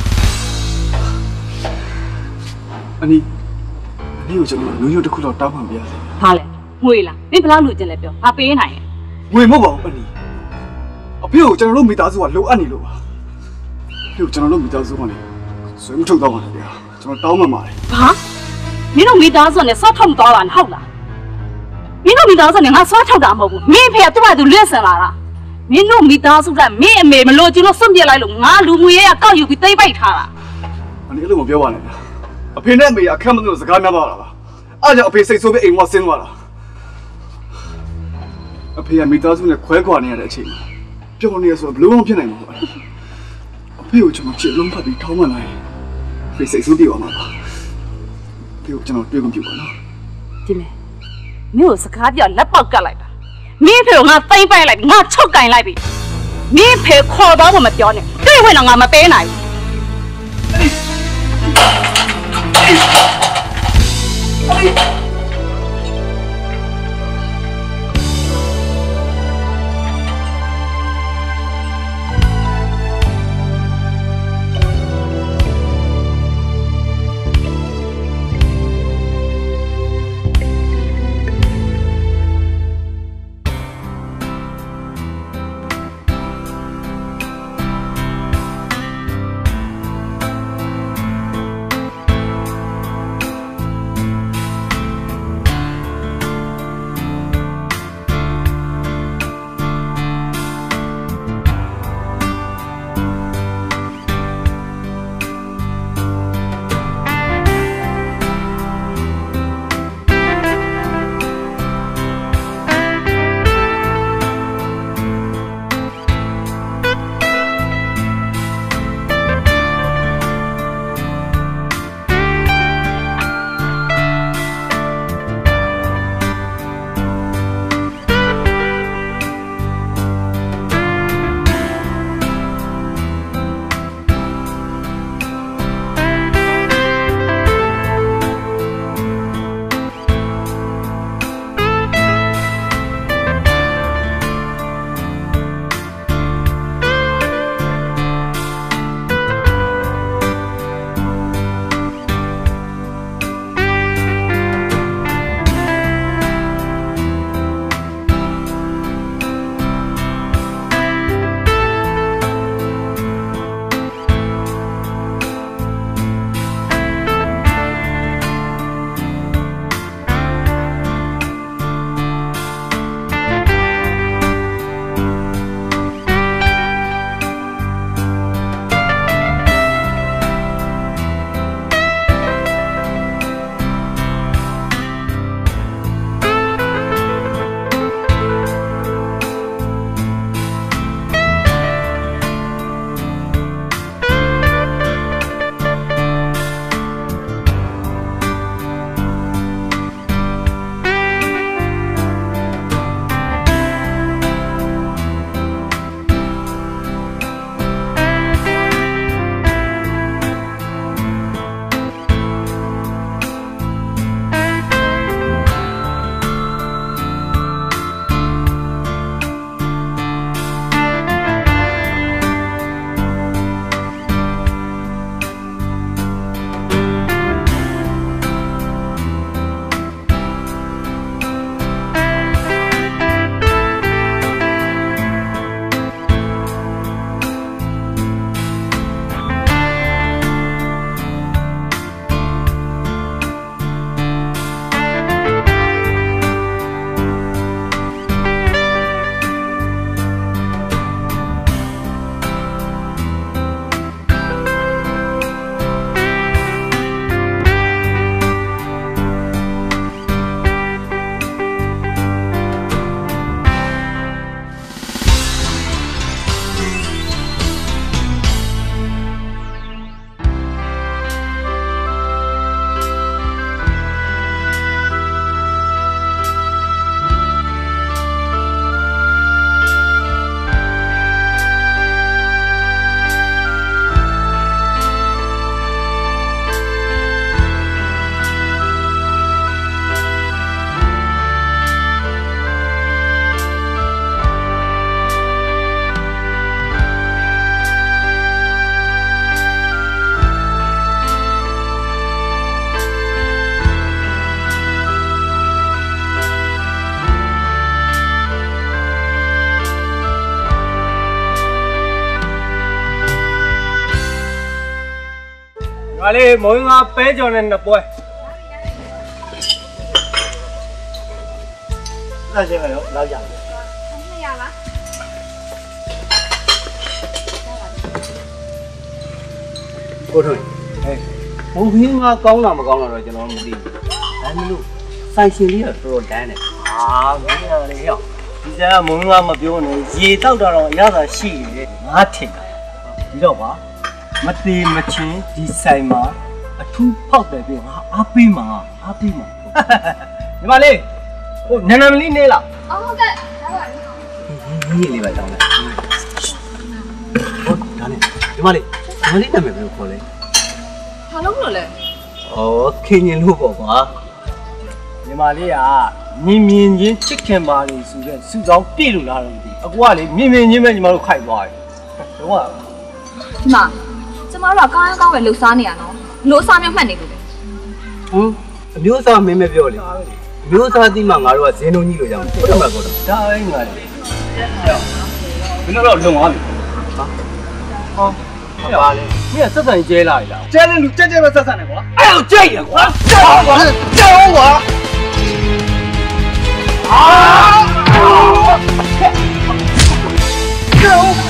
အနီအနီကိုကျွန်တော်လူညွတ်တစ်ခုတော့တောင်းမှပြရစီ။ဟာလေငွေလားမင်းဘယ်လောက်လူကျင်လဲပြော။ငါပေးနိုင်ရဲ့။ငွေမဟုတ်ပါဘူးအနီ။အဖေကိုကျွန်တော်တို့မိသားစုကလိုအပ်နေလို့ပါ။ဖေကိုကျွန်တော်တို့မိသားစုကလည်းဆွေးမထုတ်တော့ပါနဲ့ဗျာ။ကျွန်တော်တောင်းမှပါတယ်။ဘာ။မင်းတို့မိသားစုနဲ့ဆော့ထုတ်သွားတာဟုတ်လား။မင်းတို့မိသားစုနဲ့ငါဆော့ထုတ်တာမဟုတ်ဘူး။မင်းဖေကသူ့ဘာသူလွတ်ဆန်လာတာ။မင်းတို့မိသားစုကမင်းအမေမလို့ကျလို့စွန့်ပြစ်လိုက်လို့ငါလူငွေရကောက်ယူပြီးသိမ့်ပိုက်ထားတာ။အနီအဲ့လိုမပြောပါနဲ့ဗျာ။အဖေနဲ့အမေအခက်မလို့စကားများသွားတာပါ။အားကြောင့်အဖေစိတ်ဆိုးပြီးအိမ်ဝဆင်းသွားတာ။အဖေကမိသားစုနဲ့ခွဲခွာနေရတဲ့အချိန်မှာပျော်နေရဆိုဘလို့မဖြစ်နိုင်ဘူးကွာအဖေကိုကျွန်တော်ချစ်လုံးဖတ်ပြီးထောင်းမှန်လာရင်ဖေးစိတ်ဆိုးပြေသွားမှာပါဖေးကိုကျွန်တော်တွေ့ခွင့်ပြုပါနော်ဒီမဲ့မင်းကိုစကားပြောလက်ပေါက်ကတ်လိုက်တာမင်းဖေကိုငါသိမ့်ပိုက်လိုက်ငါချုပ်ကင်လိုက်ပြီမင်းဖေခေါ်တော့မှမပြောနဲ့တွေ့ဝင်တော့ငါမပေးနိုင်ဘူးဒါလေးမုံငါပဲကြော်နဲ့နှစ်ပွဲအဲ့ဒါရောလောက်ရမယ်နှစ်ရပါကိုထွန်းဟဲ့ဘုံခင်းငါကောင်းတာမကောင်းတာတော့ကျွန်တော်မသိဘူးဒါမှမဟုတ်ဆိုင်ရှင်လေးကတော်တော်တန်းတယ်အာမင်းကလေးရောဒီစားမုံကမပြောနဲ့ရေတောက်တာတော့ရတာရှိတယ်ငါထင်တာဒီတော့ပါမသေးမချင်းဒီဆိုင်မှာအထူးဖောက်တယ်ပြင်ငါအားပေးမှာအားပေးမှာညီမလေးဟိုနန်းနန်းမလေးနေလားအော်ဟုတ်ကဲ့ဒါပါนี่လေးပါတောင်းလိုက်ဟုတ်ဒါနဲ့ဒီမလေးမလေးနာမည်ဘယ်လိုခေါ်လဲဘာလို့လို့လဲဩခင်ရင်လို့ပေါ့ကွာဒီမလေးကမြင်မြင်ချင်းချစ်ခင်ပါလေဆိုတဲ့စုဆောင်ပြည့်လို့လားတော့မသိအကူကလေမြင်မြင်ချင်းပဲညီမတို့ခိုက်သွားတယ်တော့ဒီမှာကျမတို့ကကောင်းကောင်းပဲလှူစားနေရနော်လို့အစားမျိုးမှတ်နေလို့လေဟမ်အမျိုးအစားမင်းမပြောလေအမျိုးအစားတိမှငါတို့ကဇင်းလုံးကြီးလို့ရမှာဟုတ်တယ်မဟုတ်တော့ဒါပဲငါလေမင်းတို့တော့လုံသွားပြီဟာဟောပါလေမင်းကဆက်ဆံကျဲလာပြီလားကျဲတဲ့လူကြက်ကြက်ပဲဆက်ဆံနေကွာအဲ့တော့ကြိတ်ရကွာကြောက်ကွာကြောက်ကွာအာကြောက်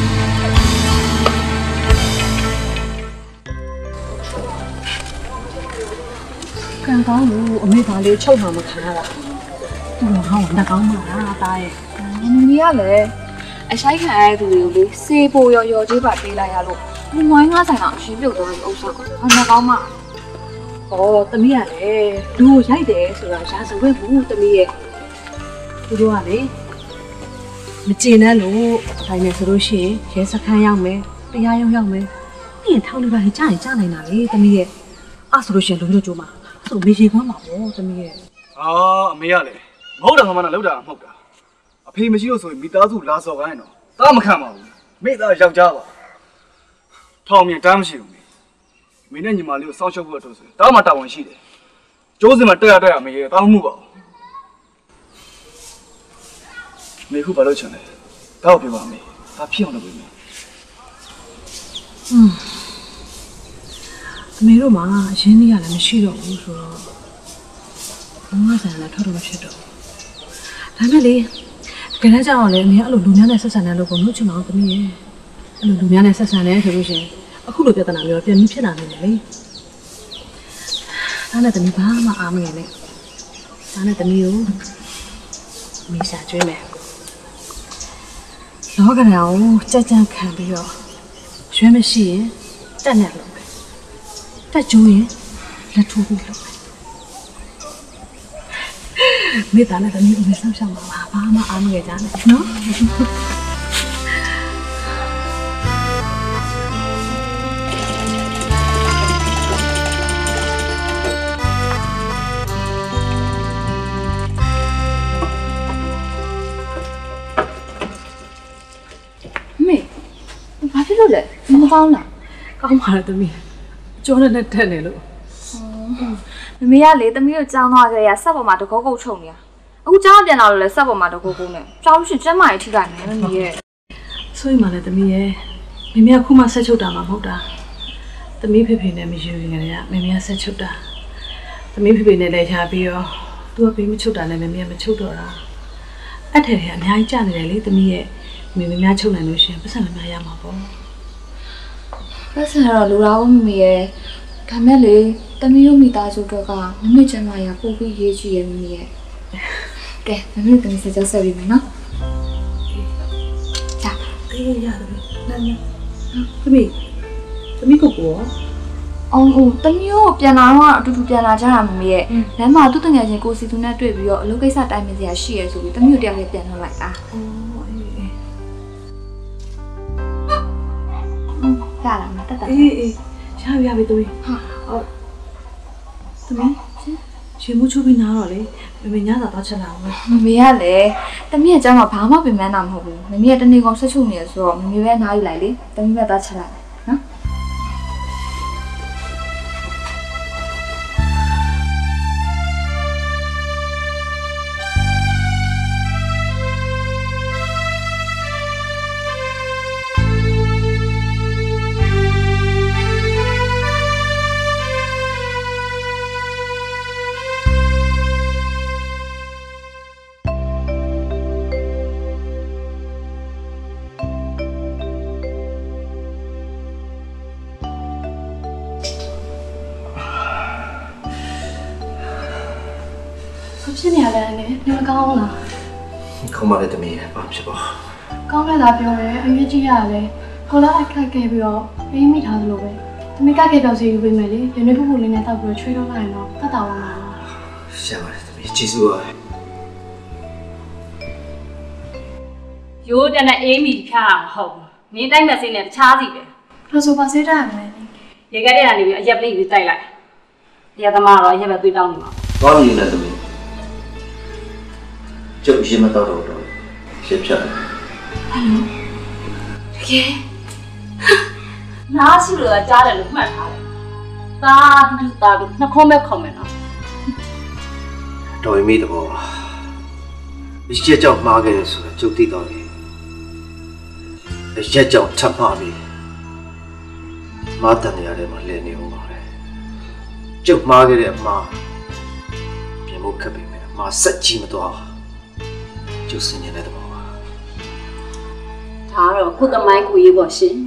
ကံကောင်းလို့အမေသားလေးချုပ်မှမခံရတာသူကဟောင်းနှကောင်းမှာလားတားရဲ့မမီးကလည်းအဆိုင်ခံရတဲ့သူတွေကိုလေစေးပိုရော်ရော်ကြီးပါပေးလိုက်ရလို့မမွိုင်းငါးဆိုင်တော့အရှင်ပြုတ်သွားပြီဥစ္စာကဟာနှကောင်းမှာဩသမီးကလည်းလူကိုရိုက်တယ်ဆိုတာရာဇဝတ်ဘူးသမီးရဲ့သူတို့ကလေမကျေနပ်လို့တိုင်းနေဆိုလို့ရှိရင်ရဲစခန်းရောက်မယ်တရားရုံးရောက်မယ်ပြီးရင်ထောင်တွေပါကြားရင်ကြားနိုင်တာလေသမီးရဲ့အဲ့ဆိုလို့ရှိရင်လူမျိုးကြိုးမှာဆိုမေရှိခွန်းပါဘောသမီးရဲ့အာအမေကလည်းမဟုတ်တာမှမနာလောက်တာမဟုတ်တာအဖေမရှိလို့ဆိုရင်မိသားစုလာစော်ခိုင်းတော့တားမခံပါဘူးမိသားယောက်ျားပါထောင်မြင်တမ်းမရှိဘူးမင်းနဲ့ညီမလေးကိုစောင့်ရှောက်ဖို့အတွက်ဆိုတားမှတာဝန်ရှိတယ်ကျိုးစင်မှာတက်ရတက်ရမေးတောင်းမှုပါမေခုဘာလို့ချင်လဲတောက်ပြပါမေဒါဖြစ်အောင်လုပ်ပေးမယ်อืมအမေတို့မှာရင်းနှီးရလည်းမရှိတော့ဘူးဆိုတော့ဘုံမဆန်လည်းထွက်တော့မဖြစ်တော့ဒါမဲ့လေကြတဲ့ကြောင်ကလည်းအမေအဲ့လိုလူများနဲ့ဆက်ဆံတဲ့လို့ကိုလို့ချင်အောင်သမီးရဲ့အဲ့လိုလူများနဲ့ဆက်ဆံတယ်ဆိုလို့ရှိရင်အခုလိုပြဿနာမျိုးပြန်ပြီးဖြစ်လာနိုင်တယ်လေဒါနဲ့သမီးဘာမှအားမရနဲ့ဒါနဲ့သမီးကိုမိစားကျွေးမယ်လောကရာကိုကြက်ကြံခံပြီးတော့ရွှဲမရှိရင်တက်နဲ့လို့တက်ကျိုးရင်လက်ထိုးပြီးလို့မိသားနဲ့သမီးကိုမဆောက်ရှောက်ပါဘာမှအားမရကြနဲ့နော်မေဘာဖြစ်လို့လဲမကောင်းလားကောင်းပါလားသမီးကျောင်းနဲ့တက်နေလို့မမေကလေသမီးကိုကြောင်းသွားကြရဆက်ပေါ်မှာတကောကုတ်ချုံနေရအခုကြောင်းပြန်လာလို့လေဆက်ပေါ်မှာတကောကုတ်နဲ့ကြောင်းလို့ရှိရင်ကျမ်းမာရေးထိခိုက်မယ်မမေရဲ့ဆိုရင်မှလည်းသမီးရဲ့မမေကခုမှဆက်ချုပ်တာမှမဟုတ်တာသမီးဖေဖေနဲ့မယူရင်လည်းမမေကဆက်ချုပ်တာသမီးဖေဖေနဲ့လည်းရှားပြီးတော့သူကပြီးမချုပ်တာနဲ့မမေကမချုပ်တော့တာအဲ့ထက်ထဲအများကြီးကြာနေတယ်လေသမီးရဲ့မမေများချုပ်နိုင်လို့ရှိရင်ပတ်စံမများရမှာပေါ့ပတ်စံတော့လူတော်မမေရဲ့ဒါမဲ့လေတမီးတို့မိသားစုတော့ကမမေကျမရပို့ပြီးရေးကြည့်ရမမေရဲ့ကဲမမေတမီးစကြဆက်ပြီးမယ်နော် 자အေးရတယ်နန်းနန်းသမီးသမီးကိုကိုအော်ဟိုတမီးတို့ပြန်လာတော့အတူတူပြန်လာကြတာမမေရဲ့လမ်းမှာသူ့တငယ်ချင်းကိုစီသူနဲ့တွေ့ပြီးတော့အလုပ်ကိစ္စတိုင်ပင်စရာရှိရဆိုပြီးတမီးတို့တယောက်လေးပြန်ထွက်လိုက်တာအော်အေးအေးရလာမှာတက်တက်အေးအေးရပြီရပြီသမီးဟာဟုတ်သမီးရှင်မှုချိုးပြီးနားတော့လေမမေညသာတော့ချက်လာအောင်မမေကလည်းတမီးကကြောင်းမှာဘာမှပြင်ပန်းတာမဟုတ်ဘူးမမေကတနေ့ကောင်ဆက်ချုပ်နေရဆိုတော့မမေပဲနားယူလိုက်လေတမီးပဲတော့ချက်လာနော်ဖြစ်နေရတယ်နေမကောင်းလားခေါင်းမလည်းတမီးဘာဖြစ်ပါကောင်းတဲ့သားပြောတယ်အရေးကြီးရတယ်ကိုလာအခက်ခဲ့ပြီးတော့ပေးမိထားသလိုပဲသမီးကခဲ့ပြောက်စီယူပေးမယ်လေရနေဖူးဖူးလေးနဲ့တောက်ပြီးချွေးတော့လိုက်တော့တတ်တာပါမှာရှာပါတယ်တမီးကျေးဇူးပါရိုးတဲ့နဲ့အေးမီဖြားမဟုတ်ဘူးနင်းတိုင်းမစိနဲ့တခြားစီပဲလို့ဆိုပါစေတာမယ်ရေကတဲ့ကနေပြီးအရက်ပလိပြီးတိုက်လိုက်ရသမားတော့အရက်ပဲတွေးတောင်းနေမှာသွားပြီလေတမီးကျုပ်ရင်မတော့တော့ရှင်းဖြတ်ဟယ်လိုတကယ်နားရှိလို့ကြားတယ်လို့မှတ်ထားတယ်သာတူတာတူနှခုံးမဲ့ခုံမဲ့နော်တော်မိတဘောပါဒီချက်ကြောင့်မှားခဲ့တယ်ဆိုတော့ကျုပ်သိတော့တယ်ရက်ကြောင့်ထပ်မှားပြီမားတန်ရတဲ့မှာလဲနေဦးပါလေကျုပ်မှားခဲ့တဲ့အမှားပြင်ဖို့ခက်ပြီမယ်အမှားဆက်ကြည့်မသွားကျုပ်စင်နေတဲ့ဘောပါဒါတော့ခုသမိုင်းကိုရေးပေါ့ရှင်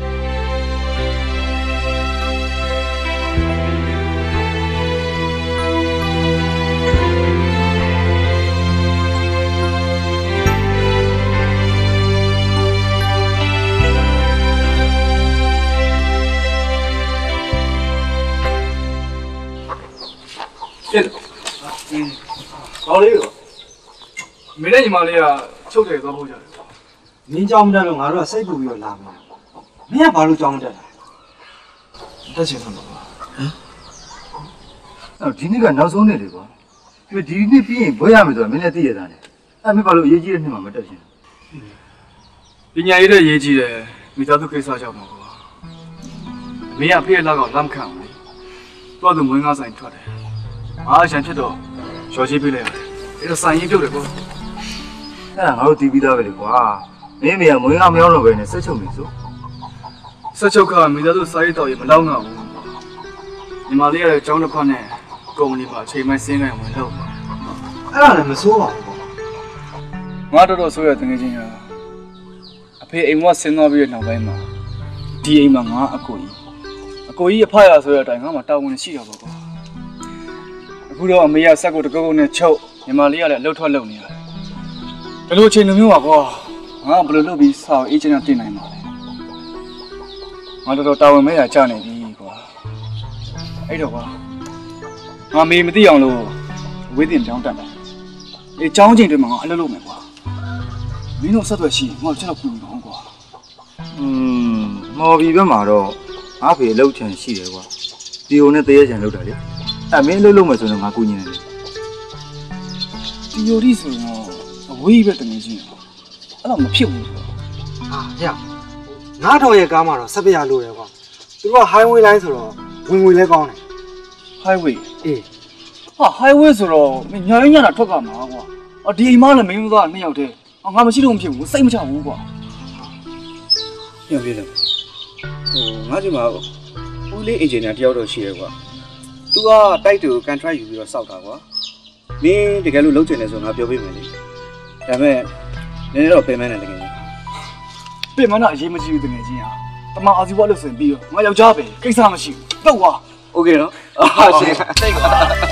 ဖြစ်တယ်ကောင်းလေးတော့မင်းနဲ့ညီမလေးကချုပ်တယ်သွားဖို့ကြတယ်မင်းကြောင်းမတက်လို့ငါတို့ကစိတ်ပူပြီးတော့လာမှာမင်းကဘာလို့ကြောင်းမတက်လဲတက်ချင်တယ်ကွာဟမ်အဲ့ဒီနေ့ကနောက်ဆုံးနေ့လေကွာဒီနေ့ပြီးရင်ဘွဲရမယ်ဆိုတော့မင်းလည်းသိရတာလေအဲ့မင်းဘာလို့အရေးကြီးတဲ့နေ့မှာမတက်ချင်ပညာရေးတဲ့ရေးကြီးတယ်မိသားစုကိစ္စကြောင့်ပါကွာမင်းကဖေးလောက်တော့လမ်းခံအောင်လေတော့သူမွေးငါဆိုင်ထွက်တယ်အားရန်ဖြစ်တော့လျှော်ချပေးလိုက်ရတယ်အဲ့တော့ဆိုင်ရင်ပြုတ်တယ်ကွာအဲ့ဒါငါတို့တီးပြီးသားပဲလေကွာမင်းမေကမွေးငါမရောက်တော့ပဲနဲ့ဆက်ချုပ်နေစို့ဆက်ချုပ်ကမိသားစုစာရေးတော်ရင်မလောက်တော့ဘူးညီမလေးရဲ့ကျောင်းတစ်ခွက်နဲ့ကုမ္ပဏီမှာအချိန်မှစင်းနိုင်ဝင်လုပ်အဲ့ဒါလည်းမစိုးပါဘူးငါတော်တော်ဆိုရတဲ့ငယ်ချင်းဟာအဖေအိမ်မှာဆင်းသွားပြီးတဲ့နောက်ပိုင်းမှာဒီအိမ်မှာငါအကိုကြီးအကိုကြီးအဖရဆိုတဲ့အတိုင်းငါမှတာဝန်ရှိတာပေါ့ကွာအခုတော့အမေကစက်ကိုတကုတ်ကုတ်နဲ့ချုပ်ညီမလေးကလည်းလှုပ်ထွက်လုပ်နေရတယ်ဒီလိုအချိန်မျိုးပါကွာငါဘယ်လိုလုပ်ပြီးစာအေးချမ်းတင်နိုင်မှာလဲငါတော်တော်တာဝန်မဲ့ရကြနေပြီကွာအဲ့တော့ကွာငါမေမသိအောင်လို့ဝေးတင်ကြောင်းတက်တယ်အေးကြောင်းချိန်တွေမှာငါအလုပ်လုပ်မယ်ကွာမင်းတို့ဆက်သွယ်ရှိရင်ငါ့ကိုချက်တော့ပြင်တော့ကွာอืมမော်ဘီဘက်မှာတော့ငါဖေအလုပ်ချင်ရှိတယ်ကွာတီယိုနဲ့တရေချင်လုပ်တာလေအဲ့မင်းအလုပ်လုပ်မယ်ဆိုတော့ငါကူညီနေတယ်တီယိုဒီဆိုတော့အဝေးပဲတနေချင်းအဲ့တော့မဖြစ်ဘူးဆိုတော့ဟာဟဲ့ငါတော်ရဲ့ကားမှာတော့ဆက်ပြရလို့ရကွာသူတို့က highway line ဆိုတော့ဝင်ငွေလဲကောင်းတယ် highway အေးဟာ highway ဆိုတော့မင်းညာရင်းညာတာထွက်ကမှာကွာအော်ဒီအိမ်မလည်းမင်းသားနှစ်ယောက်တည်းငါမရှိလို့မဖြစ်ဘူးစိတ်မချဘူးကွာညပြည့်တယ်ဟိုငါဒီမှာဦးလေးအင်ဂျင်နီယာတယောက်တော့ရှိရဲကွာသူကတိုက်တူ contract ယူပြီးတော့စောက်တာကွာမင်းတကယ်လို့လုပ်ချင်တယ်ဆိုငါပြောပေးမယ်လေဒါပေမဲ့နည်းနည်းတော့ပြင်မနေတယ်တကယ်ကြီးပြင်မနာအရေးမကြီးဘူးတကယ်ကြီးဟာတမအာစီဘွားလို့ဆိုရင်ပြီးတော့ငါယောက်ျားပဲကိစ္စမရှိဘူးတော့ကွာโอเคနော်အာရှင်တိတ်ကွာ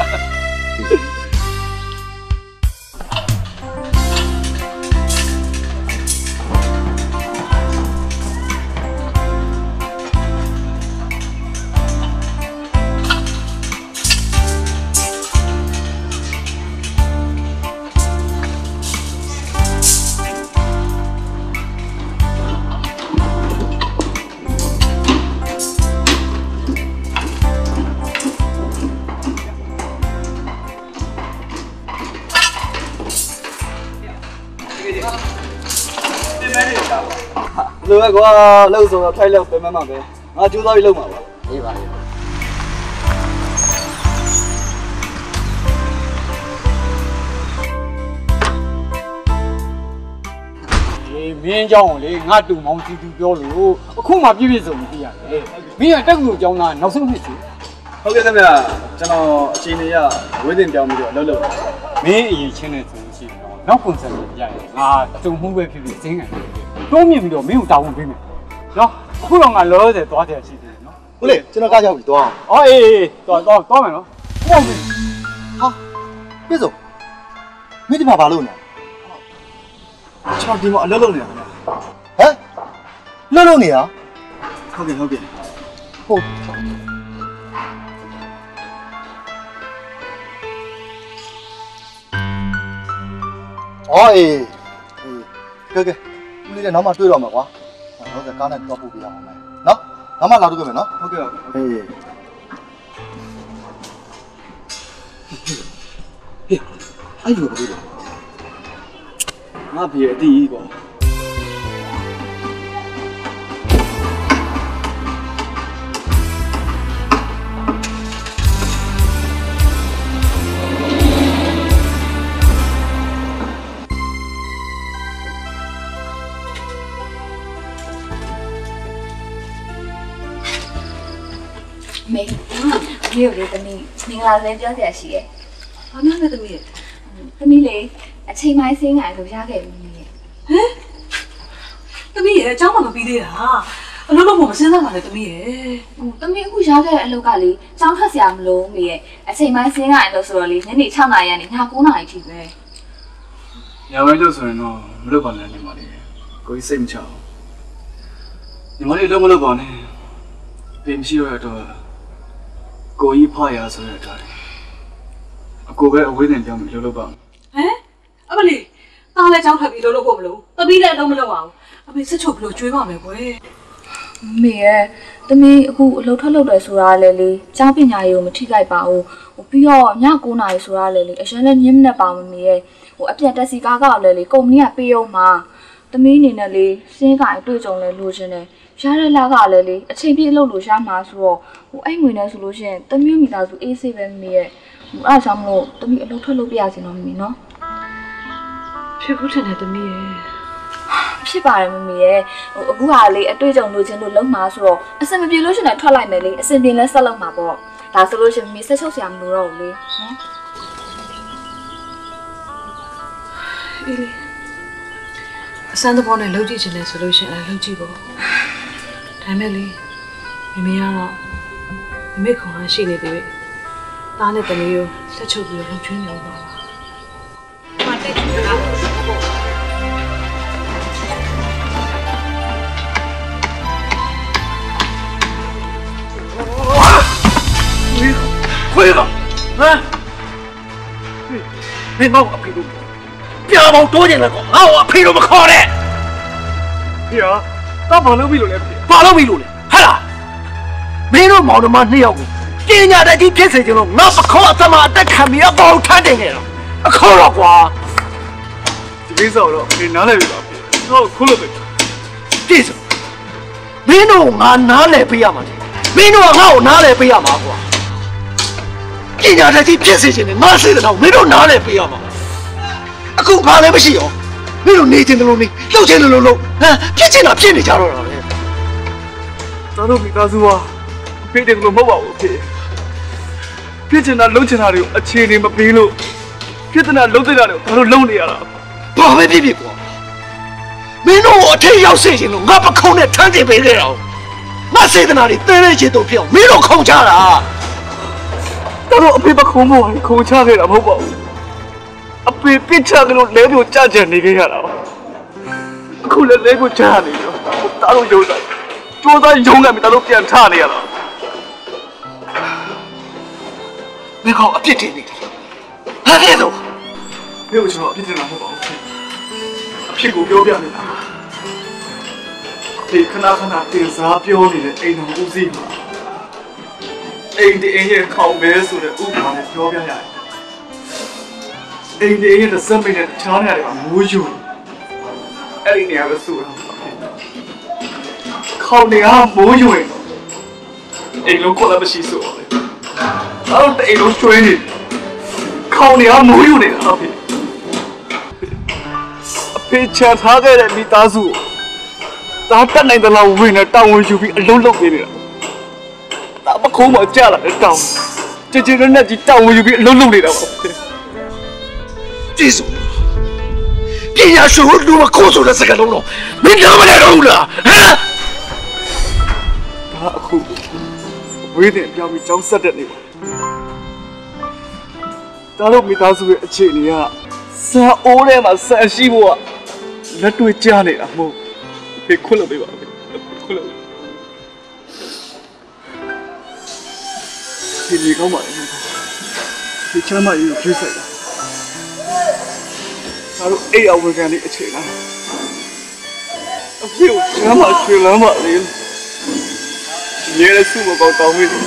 လိုပဲကွာလှုပ်ဆိုတော့ထိုက်လောက်ပြင်မှမှာပဲငါကြိုးစားပြီးလုပ်မှာပါအေးပါအေးအေးမင်းเจ้าကိုလေငါတူမောင်တီတူပြောလို့အခုမှပြည့်ပြည့်စုံပြီးသိရတယ်မင်းကတက်ကူကျောင်းသားနောက်ဆုံးနှစ်စီဟုတ်ကဲ့ခင်ဗျာကျွန်တော်အချိန်လေးရဝေးတင်ပြောင်းပြီးတော့လှုပ်လှုပ်မင်းအရင်ချင်းနေဆိုလို့ရှိရင်တော့နောက်ကွန်ဆယ်ကိုရရင်ငါအတုံမှုပဲဖြစ်ဖြစ်စင်းကန်တိုးမြင့်ပြီးတော့မင်းကိုတာဝန်ပေးမယ်နော်အခုတော့ငါလောလောဆယ်သွားတယ်ရှိတယ်နော်ဟုတ်လေကျွန်တော်ကားရောက်ပြီသွားအောင်အော်အေးအေးသွားသွားသွားမယ်နော်ဟုတ်ပြီဟာပြည့်စုံမင်းဒီမှာဘာလုပ်နေလဲဟာဒီမှာအလုပ်လုပ်နေတာဗျာဟမ်လှုပ်လှုပ်နေရဟုတ်ကဲ့ဟုတ်ကဲ့ဟုတ်အော်အေးကဲကဲဦးလေးလည်းနောက်မှတွေ့တော့မှာကွာတော့စကားနဲ့တော့ပို့ပြရအောင်မယ်နော်နောက်မှလာတွေ့ကြမယ်နော်ဟုတ်ကဲ့ဟုတ်ကဲ့အေးဟေးအဲ့ဒီကိုပြောတယ်ငါပြေအတီးကွာမေဒီလိုလေးတမီးမင်္ဂလာစပြောစရာရှိရဲ့။ဘာမှမသမီးရဲ့တမီးလေးအချိန်ပိုင်းစင်းငါလို့ရခဲ့ပြီမေ။ဟမ်။သမီးရဲ့အเจ้าမှမပြီးသေးတာ။အလုံးလုံးမစဉ်းစားပါနဲ့သမီးရဲ့ဟိုတမီးအခုရခဲ့တဲ့အလုပ်ကလေကြောင်းထွက်စရာမလိုမေရဲ့အချိန်ပိုင်းစင်းငါလို့ဆိုတော့လေညနေ6နာရီကနေည9နာရီထိပဲညဝဲလို့ဆိုရင်တော့မလုပ်ပါနဲ့ညီမလေးကိုကြီးစိတ်မချအောင်ညီမလေးလုံးမလုပ်ပါနဲ့ပြင်မရှိရတော့ကိုကြီးဖားရဆိုတဲ့အတိုင်းအကိုပဲအဝေးတင်ပြောင်းပြီးလှုပ်လှုပ်ပါ။ဟမ်။အမလေး။သားလည်းเจ้าထွက်ပြီးလို့လို့ဖို့မလို့။သမီးလည်းအလုံးမလုပ်အောင်။အမေစစ်ချုပ်ဘလို့ကျွေးပါမယ်ကွယ်မေရဲ့တမီးအခုအလုပ်ထွက်လုပ်တယ်ဆိုတာလေလေကျောင်းပညာရေးကိုမထိခိုက်ပါဘူးဟိုပြီးတော့ည9နာရီဆိုတာလေလေအရင်လည်းညင်းနေပါမမေရဲ့ဟိုအပြတ်တက်စီကားကောက်လေလေကုမ္ပဏီကပေးအောင်မှာတမီးအနေနဲ့လေစင်းကအတွေ့အကြုံလေလိုချင်တယ်ရတဲ့လကလည်းလေအချိန်ပြည့်အလုပ်လို့ရမှာဆိုတော့ဟိုအဲ့ငွေနဲ့ဆိုလို့ရှိရင်တမီးမိသားစုအေးဆေးပဲမေရဲ့ဟိုအားကြောင့်မလို့တမီးအလုပ်ထွက်လုပ်ပြရစီတော့မေနော်။ဖြစ်ဘူးထင်တယ်သမီးရဲ့ဖြစ်ပါတယ်မမေရဲ့ဟိုအခုဟာလေအတွေ့အကြုံလိုချင်လို့လုံးမှာဆိုတော့အစင်မပြေလို့ရှင်လည်းထွက်လိုက်မယ်လေအစင်ပြေလဲဆက်လုံးမှာပေါ့ဒါဆိုလို့ရှင်မမေဆက်ချုပ်စရာမလိုတော့ဘူးလေနော်။အေးလေ။အစမ်းသဘောနဲ့လှုပ်ကြည့်ချင်တယ်ဆိုလို့ရှိရင်လည်းလှုပ်ကြည့်ပေါ့။ဒါမဲ့လေမမေကတော့မမေခေါင်းရှိနေသေးတယ်။သားနဲ့သမီးကိုဆက်ချုပ်ပြီးလှုပ်ချွေးနေအောင်ပါလား။မတက်ဘူးလား။ခွေးကဟမ်မင်းငါ့ကိုအဖေလို့ပြာပေါင်းတိုးကျင်လဲကောငါ့ကိုအဖေလို့မခေါ်နဲ့ဖေကတော့ဘာလုပ်ပြီလို့လဲဖေဘာလုပ်ပြီလို့လဲဟဲ့လားမင်းတို့မောင်နှမနှစ်ယောက်ကိုပညာတတ်ကြီးဖြစ်စေချင်လို့ငါပခေါ်အသမအတက်ခံပြီးအပေါ်ထမ်းတင်နေတာအခေါ်တော့ကွာဒီကိစ္စတော့ဖေနားလည်ပြီပါဖေတော့ခုလို့ပဲပြည့်စုံမင်းတို့ငါနားလည်ပေးရမှာမင်းတို့ကငါ့ကိုနားလည်ပေးရမှာကွာပညာတတ်ကြီးဖြစ်စေချင်တယ်ငါစေတနာမင်းတို့နားလည်ပေးရမှာအခုဘာလဲမရှိရောမင်းတို့နေချင်တယ်လို့နေလှုပ်ချင်တယ်လို့လှုပ်ဟမ်ဖြစ်ချင်တာဖြစ်နေကြတော့တာပဲတော်တို့မိသားစုဟာဖေးတယ်လို့မဟုတ်ပါဘူးဖေးဖြစ်ချင်တာလှုပ်ချင်တာတွေကိုအခြေအနေမပေးလို့ဖြစ်တဲ့လှုပ်တဲ့တာတွေကိုဘာလို့လုံနေရတာဘာပဲဖြစ်ဖြစ်ကွာမင်းတို့အထက်ရောက်စေချင်လို့ငါပခုံးနဲ့ထမ်းတင်ပေးခဲ့တာငါစေတနာတွေတဲတဲ့ချေတုံဖြစ်အောင်မင်းတို့ခုံချတာတော်တို့အဖေပခုံးမို့ခုံချခဲ့တာမဟုတ်ပါဘူးအဖေပြစ်ချကလို့လဲပြိုကြကြနေခဲ့ရတာအခုလည်းလဲကိုချနေရောတော်တို့ရုံးလိုက်ကျိုးသားရုံးလိုက်ပြီးတော်တို့ပြန်ထနေရတာမင်းကောင်အပြစ်တင်နေတယ်ဟာဖြစ်တော့မင်းတို့ကျွန်တော်အပြစ်တင်တာမဟုတ်ပါဘူးအဖြစ်ကိုပြောပြနေတာဒီခဏခဏတင်စားပြောနေတဲ့အိမ်တော်ဦးစီးမှာအိမ်ဒီအိမ်ရဲ့ခေါင်းပဲဆိုတဲ့ဥပမာနဲ့ပြောပြရတယ်အိမ်ဒီအိမ်ရဲ့စမိတ်နဲ့ချားနေရတယ်ကမိုးယူအဲ့ဒီနေရာပဲဆိုတာခေါင်းနေကမိုးယူရင်အိမ်လုံးကိုလည်းမရှိဆိုတယ်အဲ့တော့အိမ်လုံးကျွေးနေခေါင်းနေကမိုးယူနေတာဟုတ်ပြီအဖေချာထားခဲ့တဲ့မိသားစုဒါတက်နိုင်တဲ့လောက်ဝင်နေတောင်းဝင်ယူပြီးအလုံးလုံးပေးနေတာဒါမခုံးမကြလာတဲ့တောင်းကြည်ကြည်နဲ့ကြီးတောင်းဝင်ယူပြီးအလုံးလုံးနေတာပါကြည့်စို့ပညာရှိလို့လူမခိုးဆိုတဲ့စကားလုံးတော့မင်းနားမလဲတော့ဘူးလားဟမ်ဒါအခုဝေးတယ်ပြောင်းပြီးကြောင်းဆက်တဲ့နေပါဒါတော့မိသားစုရဲ့အခြေအနေကစံအိုးထဲမှာဆန်ရှိဖို့ကလက်တွေ့ကြားနေတာမဟုတ်ဖေခွလို့ပေးပါဦးခွလို့ဒီလေကောင်းပါလေဒီချမ်းမကြီးကိုပြေးဆိုင်တာငါတို့အိတ်အဝခံလေးအချိန်လားအဖေကိုချမ်းမရွှေလမ်းပါလေရဲရစုမကောင်းတောင်းမိတယ်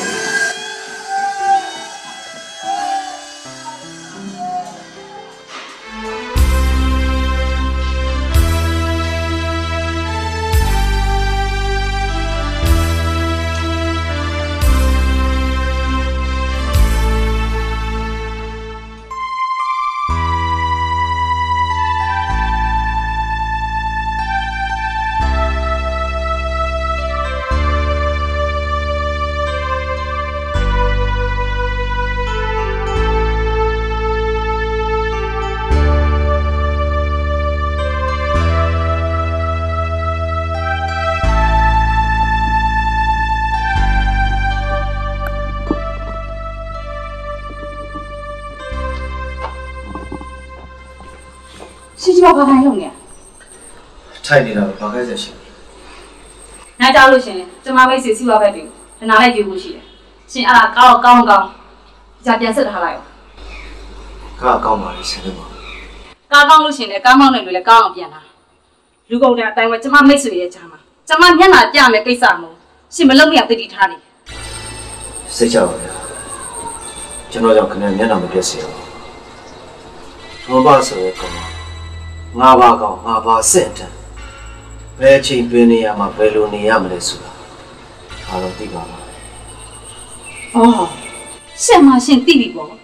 ဘာခိုင်းလို့နေထိုင်နေတာဘာခိုင်းဆက်ရှိလဲနားကြောက်လို့ရှင်ကျမမိတ်ဆွေစီဝါဘက်တွေကိုနားလိုက်ကြည့်ဖို့ရှိတယ်ရှင်အဲ့ဒါကောင်းကောင်းကောင်းကြာပြန်ဆက်ထားလိုက်ရောကားကောင်းပါလေဆင်းနေပါကားကောင်းလို့ရှင်လည်းကားမောင်းနေလို့လည်းကောင်းအောင်ပြန်လာလူကုန်တဲ့အတိုင်းပဲကျမမိတ်ဆွေရဲ့ကြားမှာကျမမျက်နှာပြမယ်ကိစ္စမဟုတ်ရှင်မလုပ်မရတတိထားနေစိတ်ချပါဗျာကျွန်တော်ကြောင့်ခဏမျက်နှာမပြတ်စေအောင်ဘောပါဆိုရကောငါဘာကောင်ငါဘာစင့်တန်ဘယ်ချိန်တွင်နေရမှာဘယ်လိုနေရမလဲဆိုတာအားလုံးသိပါပါအော်ရှင်မရှင်သိပြီပေါ့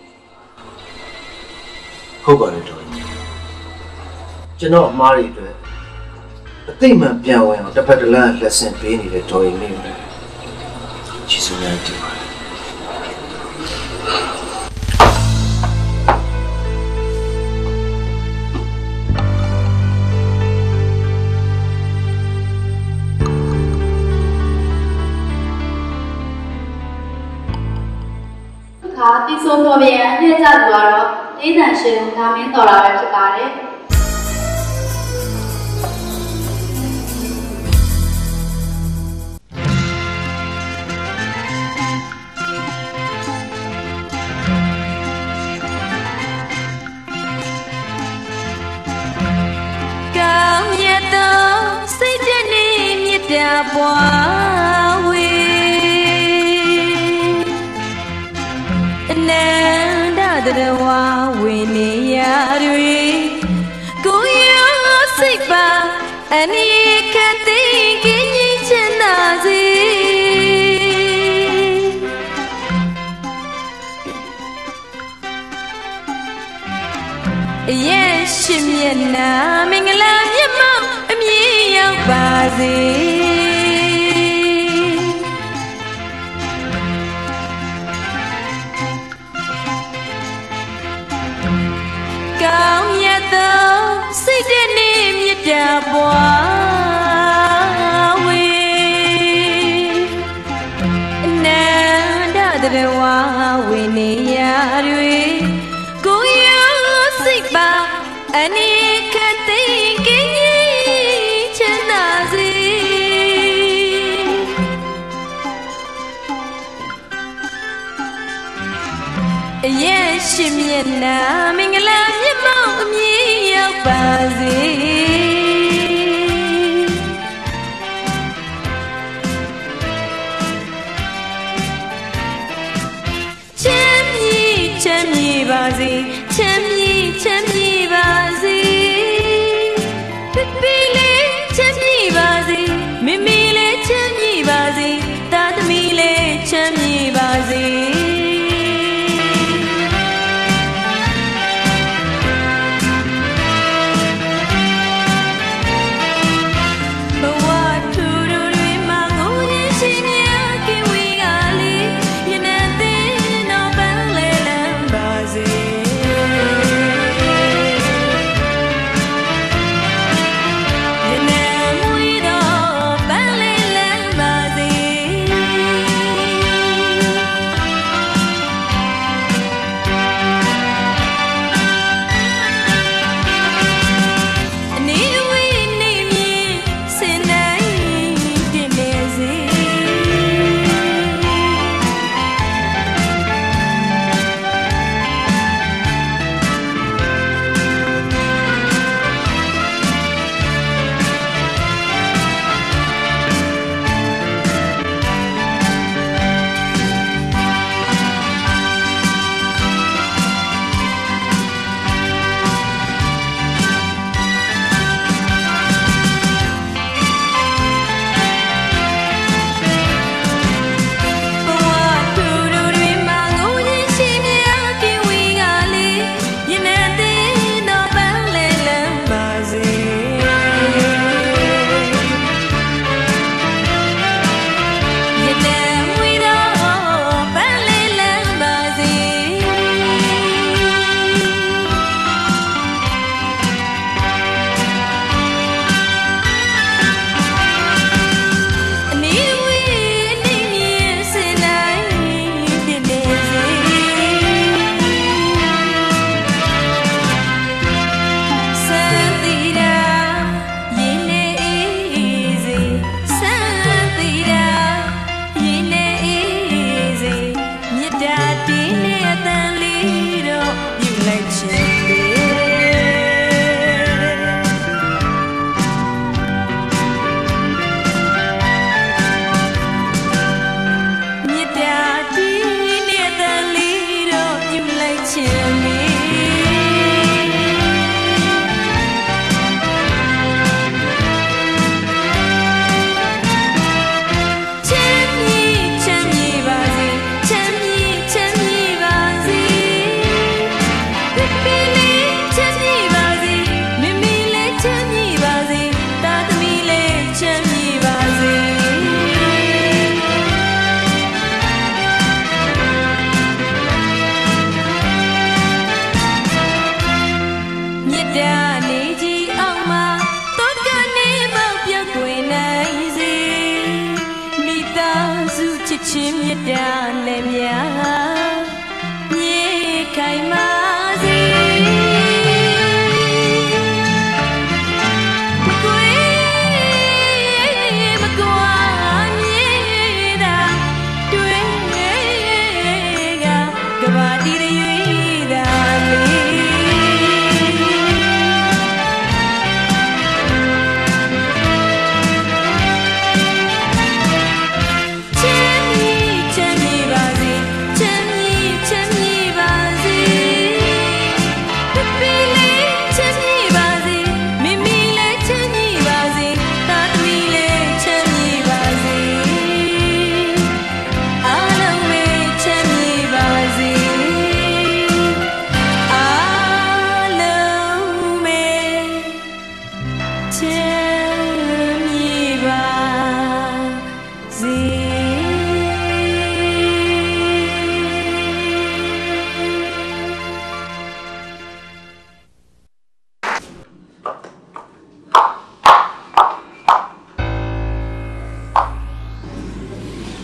ဟုတ်ပါတယ်တော်ကျွန်တော်အမားတွေအတွက်အသိမှန်ပြန်ဝင်အောင်တစ်ဖက်တစ်လမ်းလက်ဆင့်ပေးနေတဲ့တော်ရင်လေးတွေချစ်စုများတည်ပါတယ်တိဆိုးတော်ပြန်အနှစ်ကျသူကတော့ဒေသန်ရှင်ဒါမင်းတော်တာပဲဖြစ်ပါတယ်ကောင်းရတော့စိတ်ကြည်နေမြတ်တာပွားဝေနန္ဒတရဝဝိနေရတွေကိုရောစိတ်ပါအနိခတိကင်းကြီးချင်သာစေရဲ့ရှင်မျက်နှာမင်္ဂလာမြတ်မောင်အမြင်ရောက်ပါစေကောင်းရသောစိတ်တည်းနေမြတ်တာပွားဝေနန္ဒတရဝဝိနေရတွေကိုရောစိတ်ပါအနိခတိကင်းကြီးချမ်းသာစေရဲ့ရှင်မျက်နှာမင်္ဂလာမြတ်မောင်အမြင်ရောက်ပါစေချမ်းမြေချမ်းမြေပါစေချမ်းမြေချမ်းမြေပါစေပြပြလေးချမ်းမြေပါစေမိမိလေးချမ်းမြေပါစေတာသမီလေးချမ်းမြေပါစေ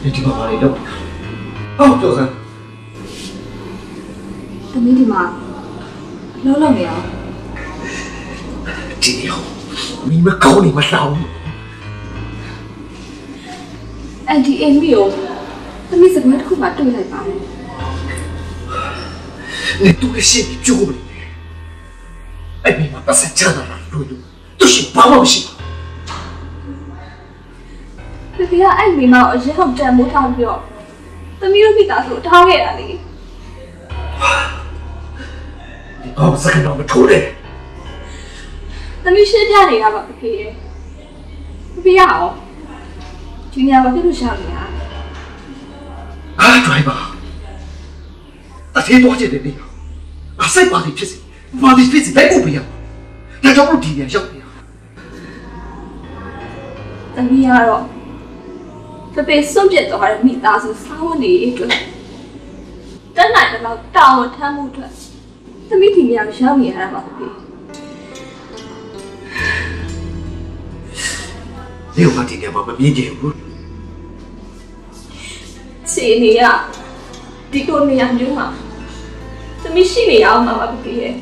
你这把哪里弄？好，表生。 သမီးဒီမှာလုံးလုံးနေအောင်这样，你们搞你们老。 အန်တီအင်မီကိုသမီးစကားတစ်ခုမှတွေ့လိုက်ပါမယ်你都是心里揪不了。哎，你妈把三家那了，路路都是八毛钱。 ဖေဖေကအဲ့မိမကိုအရင်ကတန်မိုးထားပြီးတော့သမီးတို့မိသားစုထားခဲ့တာလေ你把我这个老么头嘞？ သမီးရှင်းပြနေတာပါဖေဖေရဲ့ဖေဖေရအောင်ဒီနေရာမှာပြလို့ရှာနေတာ啊，拽吧！那天多见的你，啊，谁把你骗死？把你骗死来不一样，那叫不体面小呀！ သမီးကတော့ဖေဖေစွန့်ပြစ်သွားတဲ့မိသားစုစားဝတ်နေရေးအတွက်တက်နိုင်တဲ့လောက်တောင်းထမ်းမှုအတွက်သမီးဒီနေရာကိုရောက်နေရတာပါဖေဖေ你有把今天妈妈面前不？ စီနေရဒီလိုနေရာမျိုးမှာသမီးရှိနေရအောင်မှာပါဖေဖေရဲ့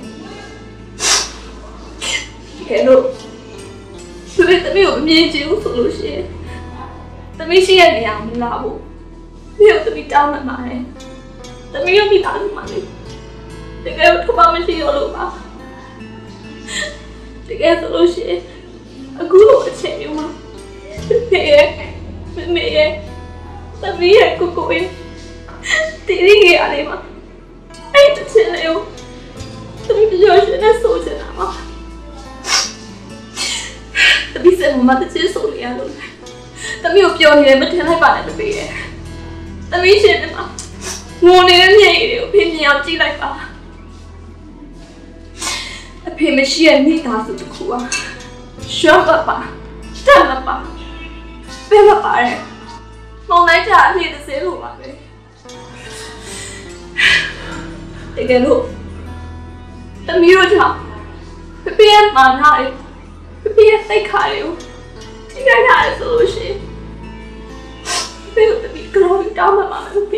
ကဲလို့သူတို့သမီးကိုအမြင်ကျဦးဆိုလို့ရှိရင်သမီးရှိရနေအောင်မလာဘူးမြို့သမီးတောင်းမှမှာတယ်သမီးရောမိသားစုမှာလေတကယ်တော့ထမမရှိရလို့ပါတကယ်ဆိုလို့ရှိရင်အခုလိုအချိန်မျိုးမှာဖေရဲ့မေရဲ့သမီးရဲ့ကိုကိုရဲ့တီရီရဲ့အလေးမှာအဲ့တချင်လေးကိုသမီးပြောရှင်နဲ့ဆိုချင်တာပါသမီးစမမတချင်ဆိုနေရလို့သမီးကိုပြောနေတယ်မထင်လိုက်ပါနဲ့တပည့်ရဲ့သမီးရှင်နဲ့မှာငိုနေတဲ့မျက်ရည်တွေကိုဖေးမြင်အောင်ကြည့်လိုက်ပါအဖေမရှိရဲ့မိသားစုတစ်ခုอ่ะရှော့ပါပါတက်မပါပဲမပါရဲ့မောင်လိုက်ကြအဖေတစ်စဲလို့ပါပဲတကယ်လို့သမီးတို့ကြောင့်ဖေဖေရဲ့မာနာရဲ့ဖေဖေရဲ့စိတ်ခါလေးကိုထိခိုက်ရတယ်ဆိုလို့ရှိရင်ဖေဖေသမီးကြောက်တောင်းမှမှာဖေဖေ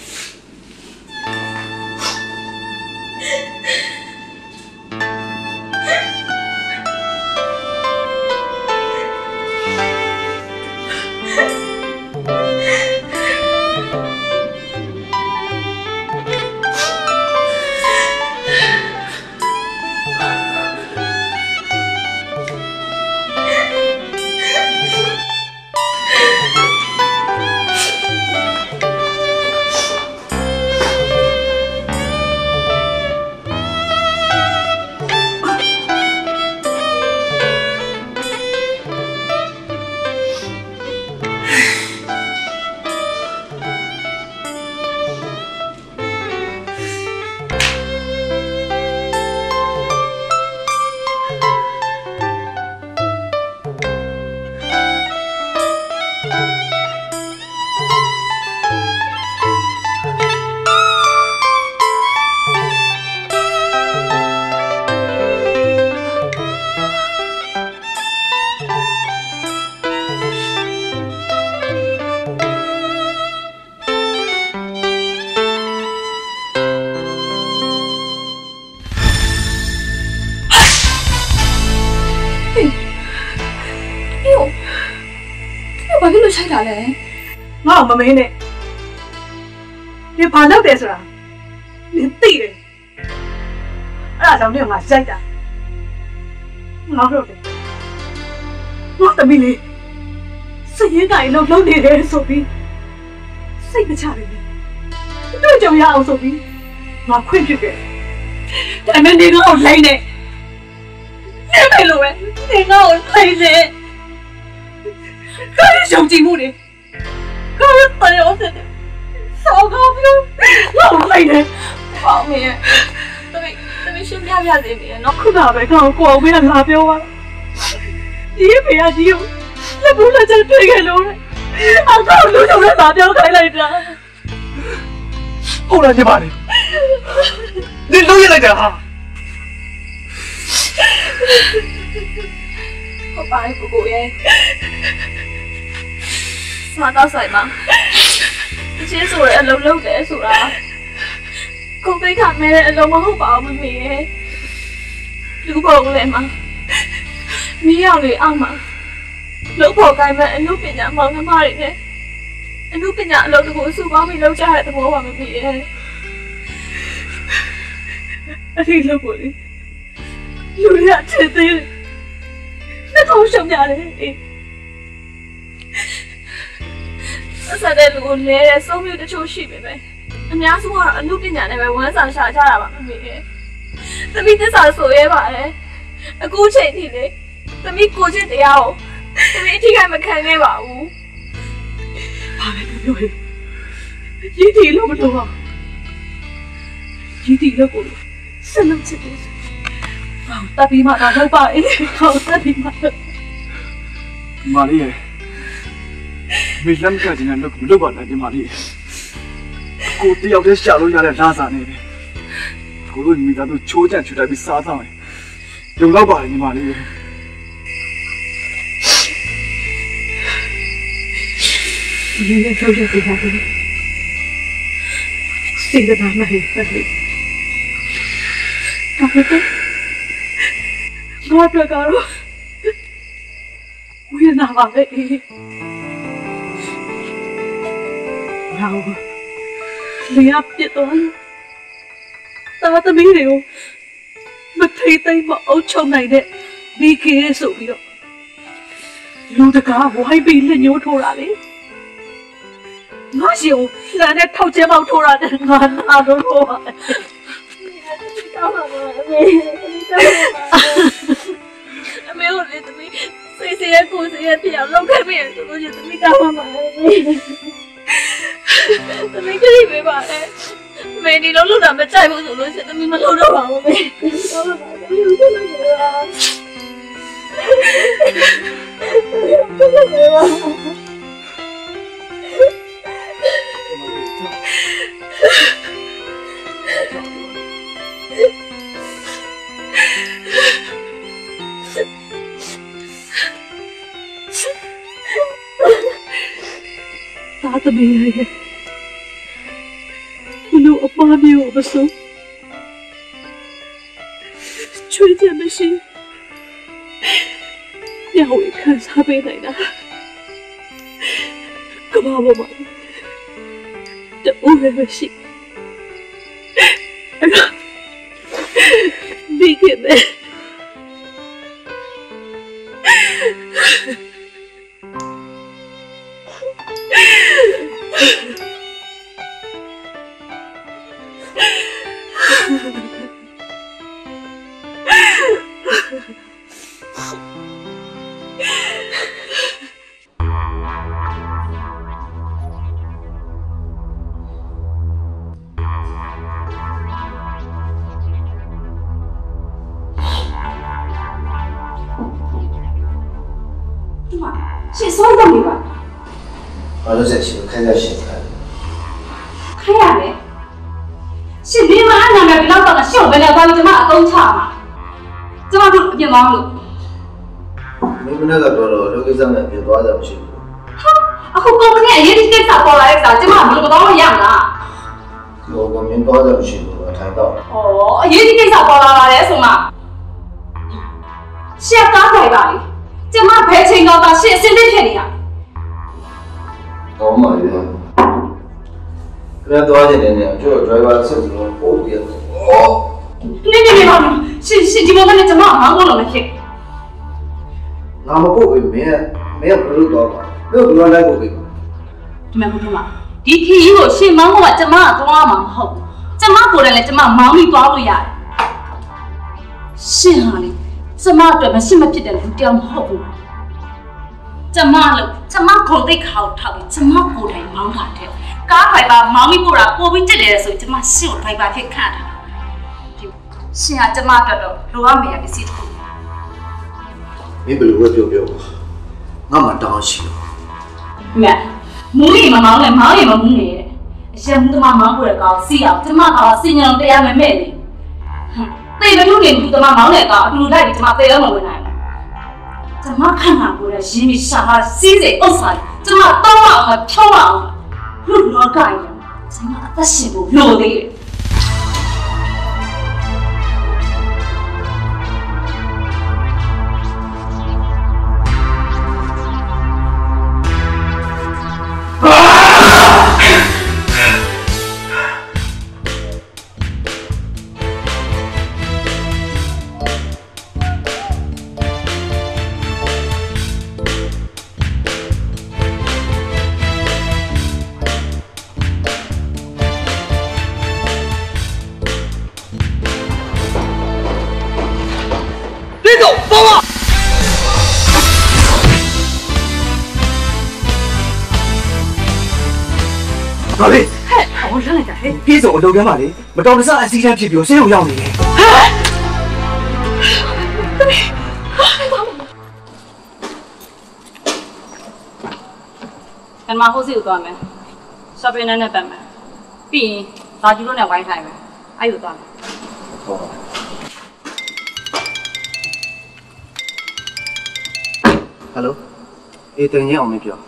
ဘာဖြစ်လို့ရှိုက်တာလဲငါ့ကိုမမင်းနဲ့ဒီဘာလုပ်တယ်ဆိုတာနင်သိတယ်အဲ့ဒါကြောင့်နင်ကငါရိုက်တာငါတို့လေငါတမီးလေးစရင်တိုင်းလုံးလုံးနေတယ်ဆိုပြီးစိတ်မချနေဘူးတို့ကြောင့်ရအောင်ဆိုပြီးငါခွင့်ပြုခဲ့ဒါပေမဲ့နင်ကတော့လိမ့်နေနင်ပဲလို့ပဲနင်ကတော့လိမ့်နေ可是兄弟母的，可是朋友似的，烧烤票老累的，方面，特别特别身边边这边，那可哪边看光边拉票啊？你别啊你，你不能再推开路了，啊，靠路上的拉票开来着。 后来你妈的，你留下来点哈。 我爸也不过耶。စားတော့ဆိုင်မှာချင်းဆိုတဲ့အလုံးလုံးတယ်ဆိုတာကိုသိခါမဲတဲ့အလုံးမဟုတ်ပါဘူးမမေရဲ့လူပုံလည်းမှာမီးရောင်တွေအောက်မှာလို့ပေါ်ကိုင်းမဲ့အမှုပညာမောင်နှမတွေနဲ့အမှုပညာအလုပ်တကူစုပေါင်းပြီးလုပ်ကြတဲ့သဘောပါမမေရဲ့အဲ့ဒီလုပ်ကိုလေလူရချစ်သေးတယ်နှောက်ရှုံရတယ်အစတဲ့လူကိုလဲတဲ့စုံမျိုးတချို့ရှိပေမဲ့အများစုကတော့အမှုပညာနဲ့ပဲဝမ်းစာရှာကြတာပါမမေရဲ့သမီးသစ္စာဆိုရဲပါတယ်အခုချိန်ထိလေသမီးကိုချစ်တရားကိုသမီးအထိခိုက်မခံခဲ့ပါဘူးဘာပဲပြောပြောရည်တီလို့မလို့ပါရည်တီလို့ကိုဆက်လုပ်ချစ်တယ်ဟောတပ်ပြီးမှတော့ပါအေးဟောတပ်ပြီးမှမာရီရဲ့မေလမ်ကကျင်းလို့မလုပ်ပါနဲ့ဒီမာရီကိုတယောက်တည်းရှာလို့ရတဲ့လားစာနေတယ်ကိုတို့မိသားစုချိုးချန်ချူတိုက်ပြီးစားဆောင်တယ်လုံတော့ပါလေဒီမာရီရဲ့ဒီနေ့ထုတ်ရတဲ့ဟာကိုစိတ်ဓာတ်နဲ့ပတ်သက်ဘာဖြစ်လဲဘာတွေ့ကြတော့ဝိညာဉ်ပါပဲဘာလို့လျှပ်ပြတော့တာသမီးတွေကိုမထိသိမ်းမအုပ်ချုပ်နိုင်တဲ့မိခင်ဆိုပြီးတော့လူတကားဝိုင်းပြီးလက်ညှိုးထိုးတာလေငါရှိကိုလမ်းနဲ့ထောက်ကျဲပေါက်ထိုးတာနဲ့ငါနာလို့တော့ပါတောင်းပါပါအမေတောင်းပါအမေကိုလေသမီးစိတ်ဆဲကိုဆဲပြအောင်လုပ်ခဲ့ပြီဆိုလို့ချင်းသမီးတောင်းပါပါအမေသမီးကြည့်ပေးပါနဲ့အမေဒီလိုလုပ်တာမကြိုက်ဘူးဆိုလို့ချင်းသမီးမလုပ်တော့ပါဘူးအမေတောင်းပါပါသမီးကိုလုပ်ပါသားသမီးရဲ့ဘလို့အပါမျိုးမစိုးချွေးချင်မရှိညဝေခံစားပေးနိုင်တာကဘာပေါ်မှာတူရမရှိအဲ့ဒါဒီကိတဲ့ရှင်းဆုံးတော့ပြီပါဘာလို့ဆက်ချင်ခိုင်းရရှင်းခိုင်းခိုင်းရမယ်ရှင်းဒီမှာအနာမည်ဘယ်တော့မှရှင်းဘယ်နဲ့သွားပြီးကျွန်မအကုန်းချမှာကျွန်မတို့အပြင်ပေါင်းလို့မင်းမနေ့ကတော့လောကိစ္စနဲ့ပြင်သွားကြမရှိဘူးဟာအခုကုမ္ပဏီအရေးကြီးကိစ္စပေါ်လာတဲ့အခါကျွန်မဘယ်လိုတော့ရမလားဒီလိုကမင်းသွားကြမရှိဘူးအထိုင်တော့ဩအရေးကြီးကိစ္စပေါ်လာပါတယ်ဆိုမှရှင်းကားထိုင်ပါလေကျမဘယ်ချိန်တော့သာရှင်းအစင်းသိဖြစ်နေရတော့မှရပြန်သွားနေတယ်ကျတော့ driver ဆက်ပြီးတော့ပို့ပြတယ်။အော်နေနေနေပါရှင်းရှင်းဒီmomentနဲ့ကျမမောင်းလို့မဖြစ်ငါမပို့ဘူးမင်းမင်းဘယ်လိုတော့ပါဘယ်လိုလိုက်ပို့ပြီဒီမှာဘုရားဒီခီးကိုရှင်းမောင်းကကျမကသွားမှာမဟုတ်ဘူးကျမကိုယ်တိုင်လည်းကျမမောင်းပြီးသွားလို့ရတယ်ရှင်းဟာလေကျမအတွက်မရှိမဖြစ်တဲ့လူတယောက်မဟုတ်ဘူးကျမလို့ကျမခုံသိခါကိုထောက်ပြီးကျမကိုယ်တိုင်မောင်းတာတဲ့ကားဖိုင်ပါမောင်းပြီးပို့တာပို့ပြီးတက်တယ်ဆိုကျမရှင်းကိုဖိုင်ပါဖြစ်ခန့်တာဒီရှင်းကကျမအတွက်တော့လိုအပ်မယ့်ပစ္စည်းတစ်ခုမင်းဘယ်လိုပဲပြောပြောငါမှတောင်းရှိတော့မြတ်မူးရီမမောင်းနဲ့မောင်းရီမမူးနေတဲ့အရင်ကမှမောင်းပို့တဲ့ကောင်စီအောင်ကျမကစင်ညံတရားမမဲ့နေတေးမလို့နေဘူးကျမမောင်းတဲ့ကောင်အတူတူလိုက်ပြီးကျမသေတော့မဝင်နိုင်ဘူးကျမခန့်မှာကိုရရင်းပြီးရှာလာစီးစိမ်ဥစ္စာကျမတောင်းအောင်ဖြောင်းအောင်လို့လောကကြီးဆိုင်မှာအသက်ရှင်ဖို့လိုသေးတယ်ဘာလဲဟဲ့ဟိုလမ်းလိုက်တာဟဲ့ပြေဆုံးအလုပ်ကမ်းပါလေမတော်တဆအစီအစဉ်ဖြစ်ပြီးဆေးရုံရောက်နေတယ်ကံမဟုတ်စီကိုသွားမယ်ရှော့ပင်းနဲ့ပတ်မယ်ပြီးရင်ဒါကျူလို့နဲ့ဝိုင်းထိုင်မယ်အဲ့လိုသွားမယ်ဟုတ်ပါဟယ်လိုအေးတင်ရင်အောင်မပြော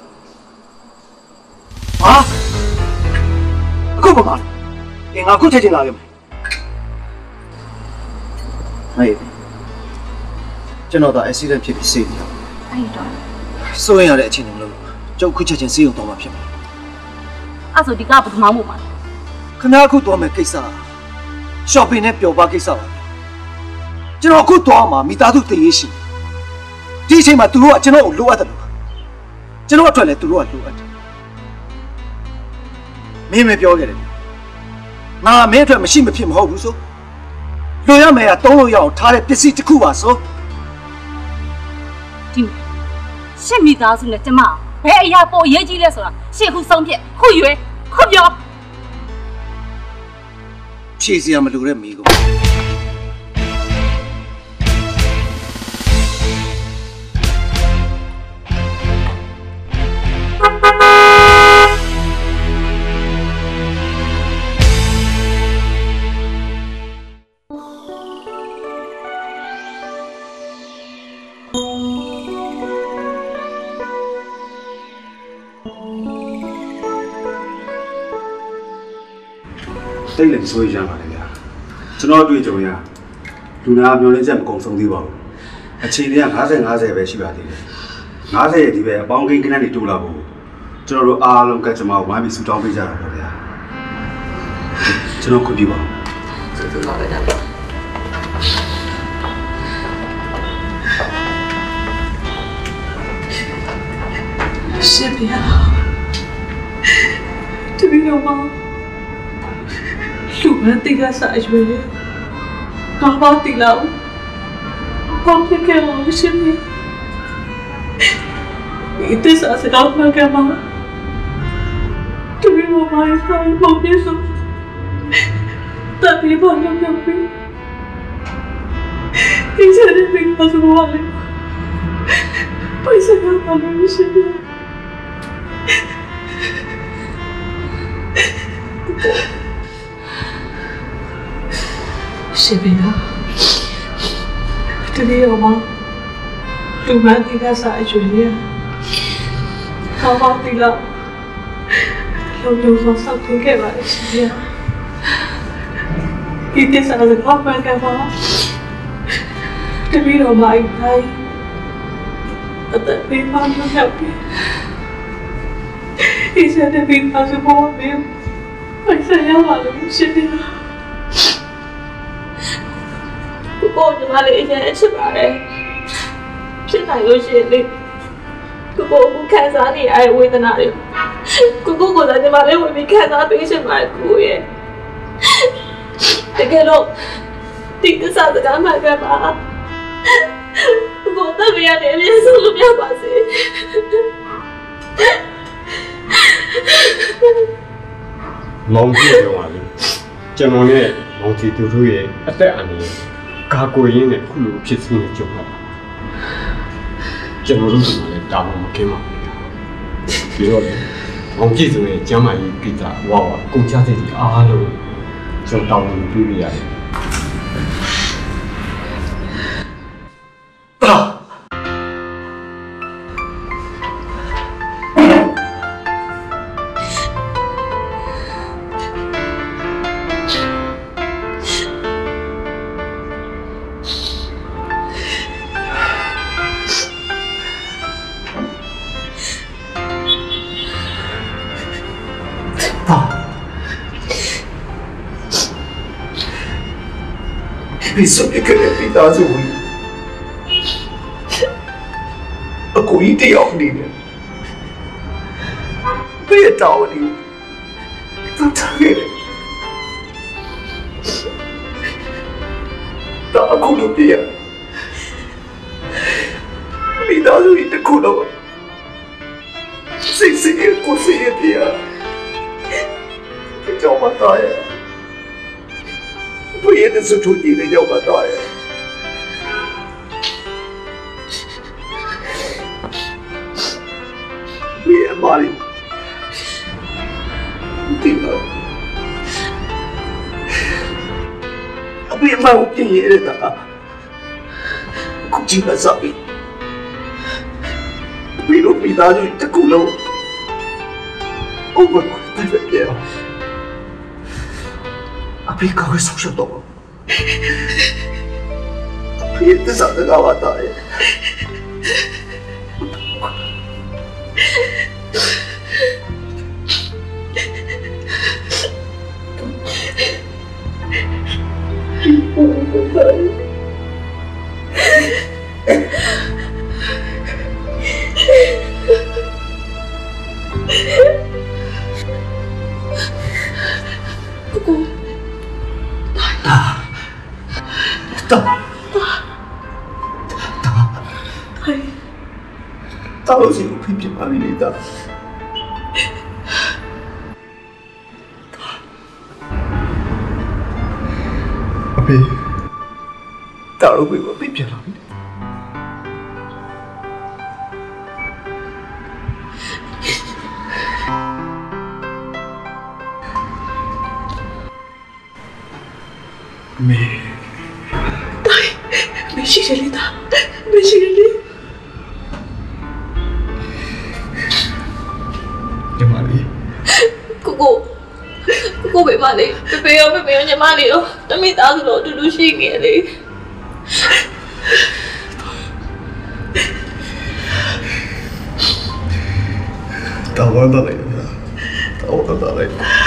ဟာအခုပါပါအင်းငါခုချက်ချင်းလာခဲ့မယ်ဟေးကျွန်တော်တော့ accident ဖြစ်ပြီးစိတ်နေတော့အဲ့တော့စိုးရင်ရတဲ့အချိန်တွေမလို့ကျုပ်ခုချက်ချင်းစေးရုံတော့မှဖြစ်မှာအဲ့ဆိုဒီကဘယ်သူမှမဟုတ်ပါခင်ဗျားအခုသွားမယ်ကိစ္စ shopping နဲ့ပျော်ပါကိစ္စပါကျွန်တော်အခုသွားမှာမိသားစုတည်ရရှိဒီအချိန်မှာသူတို့ကကျွန်တော်ကိုလိုအပ်တယ်လို့ကျွန်တော်အတွက်လည်းသူတို့ကလိုအပ်တယ်မင်းမပြောခဲ့တယ်ငါမင်းအတွက်မရှိမဖြစ်မဟုတ်ဘူးဆိုလိုရမယ်ကတုံးလို့ရအောင်ထားတဲ့ပစ္စည်းတစ်ခုပါဆိုဒီရှင့်မိသားစုနဲ့ကျမဘယ်အရာပေါ်ရေးကြီးလဲဆိုတာရှင့်ခုဆုံးဖြတ်ခုရွယ်ခုပြောဖြည့်စရာမလိုတဲ့မိကုန်တိတ်လည်းဆိုရရပါလေဗျာကျွန်တော်တွေ့ကြုံရလူနာမျောလင်းချက်မကုံဆုံးသေးပါဘူးအခြေအနေက50 50ပဲရှိပါသေးတယ်50ရဲ့ဒီပဲအပေါင်းကိန်းကနက်တွေတိုးလာဖို့ကျွန်တော်တို့အားလုံးကကျွန်မဝိုင်းပြီးဆူတောင်းပေးကြတာပါဗျာကျွန်တော်ခွင့်ပြုပါကျေးဇူးပါဗျာရှင်ဗျာတပည့်တော်မလူမတိကစားရွယ်ကောင်းပါတိလောက်ကောင်းဖြစ်ခဲ့ပါရှင်ဗျာဒီတစ္ဆာစကောင်းမှကမှာတပည့်တော်မရဲ့ဆိုင်ပုံပြစုတပည့်တော်လည်းပြောပြီးဒီစတဲ့ဘယ်မှာဆိုပါလဲပိုက်စကားပါလို့ရှင်ဗျာရှင်ဗျာတပည့်တော်မလူမတိကစားရွယ်ရကောင်းပါတိလောက်လုံးလုံးဆောက်ဆောက်ထင်ခဲ့ပါလေရှင်ဗျာဒီတစ္ဆာစကောင်းမှကမှာတပည့်တော်မအိုက်တိုင်းအသက်ပေးမှမရောက်ဘူးဒီစတဲ့ပြီးပါစပေါ်မေးပိုက်ဆံရပါလို့ရှင်ဗျာကိုကျမလေးအရင်အချစ်ပါတယ်ဖြစ်နိုင်လို့ရှိရင်လေကိုကိုကိုခံစားနေရတဲ့ဝေဒနာတွေကိုကိုကိုလည်းကျမလေးဝင်ပြီးခံစားပေးချင်ပါတယ်ကိုရဲ့တကယ်လို့ဒီကစားစကားမှကပါကိုတော့မရတဲ့အမြဲဆုံးလို့ပြပါစေမောင်ကြီးပြောပါလေကျွန်တော်နဲ့မောင်ကြီးသူတို့ရဲ့အသက်အန္တရာယ်ကာကိုရင်းနဲ့ခုလိုဖြစ်စဉ်နဲ့ကြုံရတာကျွန်တော်တို့ကလည်းတာဝန်မကင်းပါဘူးပြီးတော့လေမောင်ကြီးဆိုရင်ကျမ်းမာရေးကိစ္စဝါဝါကုန်ချတဲ့ဒီအားလုံးကျွန်တော်တာဝန်ပြုပြရတယ်ဖေဆုံးပြခဲ့တဲ့မိသားစုဝင်အကိုကြီးတယောက်နေတယ်ဘယ်တောင်းနေသူထားခဲ့တယ်ဒါအခုလိုပြရမိသားစုကြီးတစ်ခုလုံးစိတ်စိတ်ကိုစိတ်ပြရကြောက်မတော်ရဲ့ဘယ်နဲ့စထူကြည့်နေကြောက်မတော်ရဲ့ဘယ်အမားလေးဒီမှာအပြည့်မဟုတ်ပြည့်ရတဲ့တာခုကြည့်မစားဘူးဘယ်လိုမိသားစုတစ်ခုလုံးအိုးဘယ်ကိုတက်ပြရအဖေကဝယ်ဆောက်ရှောက်တော့အဖေတစားတကားဝတ်တယ်တာလို့စီကိုဖိပြပါလိမ့်နေတာအဖေတာလို့ကိုဖိပြလာပြီမေတိုင်းမရှိရလေတာမရှိရလေကိုကိုပဲမလေးပေပေရောပေပေရောညီမလေးရောတမိသားစုတော့အတူတူရှိနေလေတောင်းတော့လိုက်တာတောင်းတော့လိုက်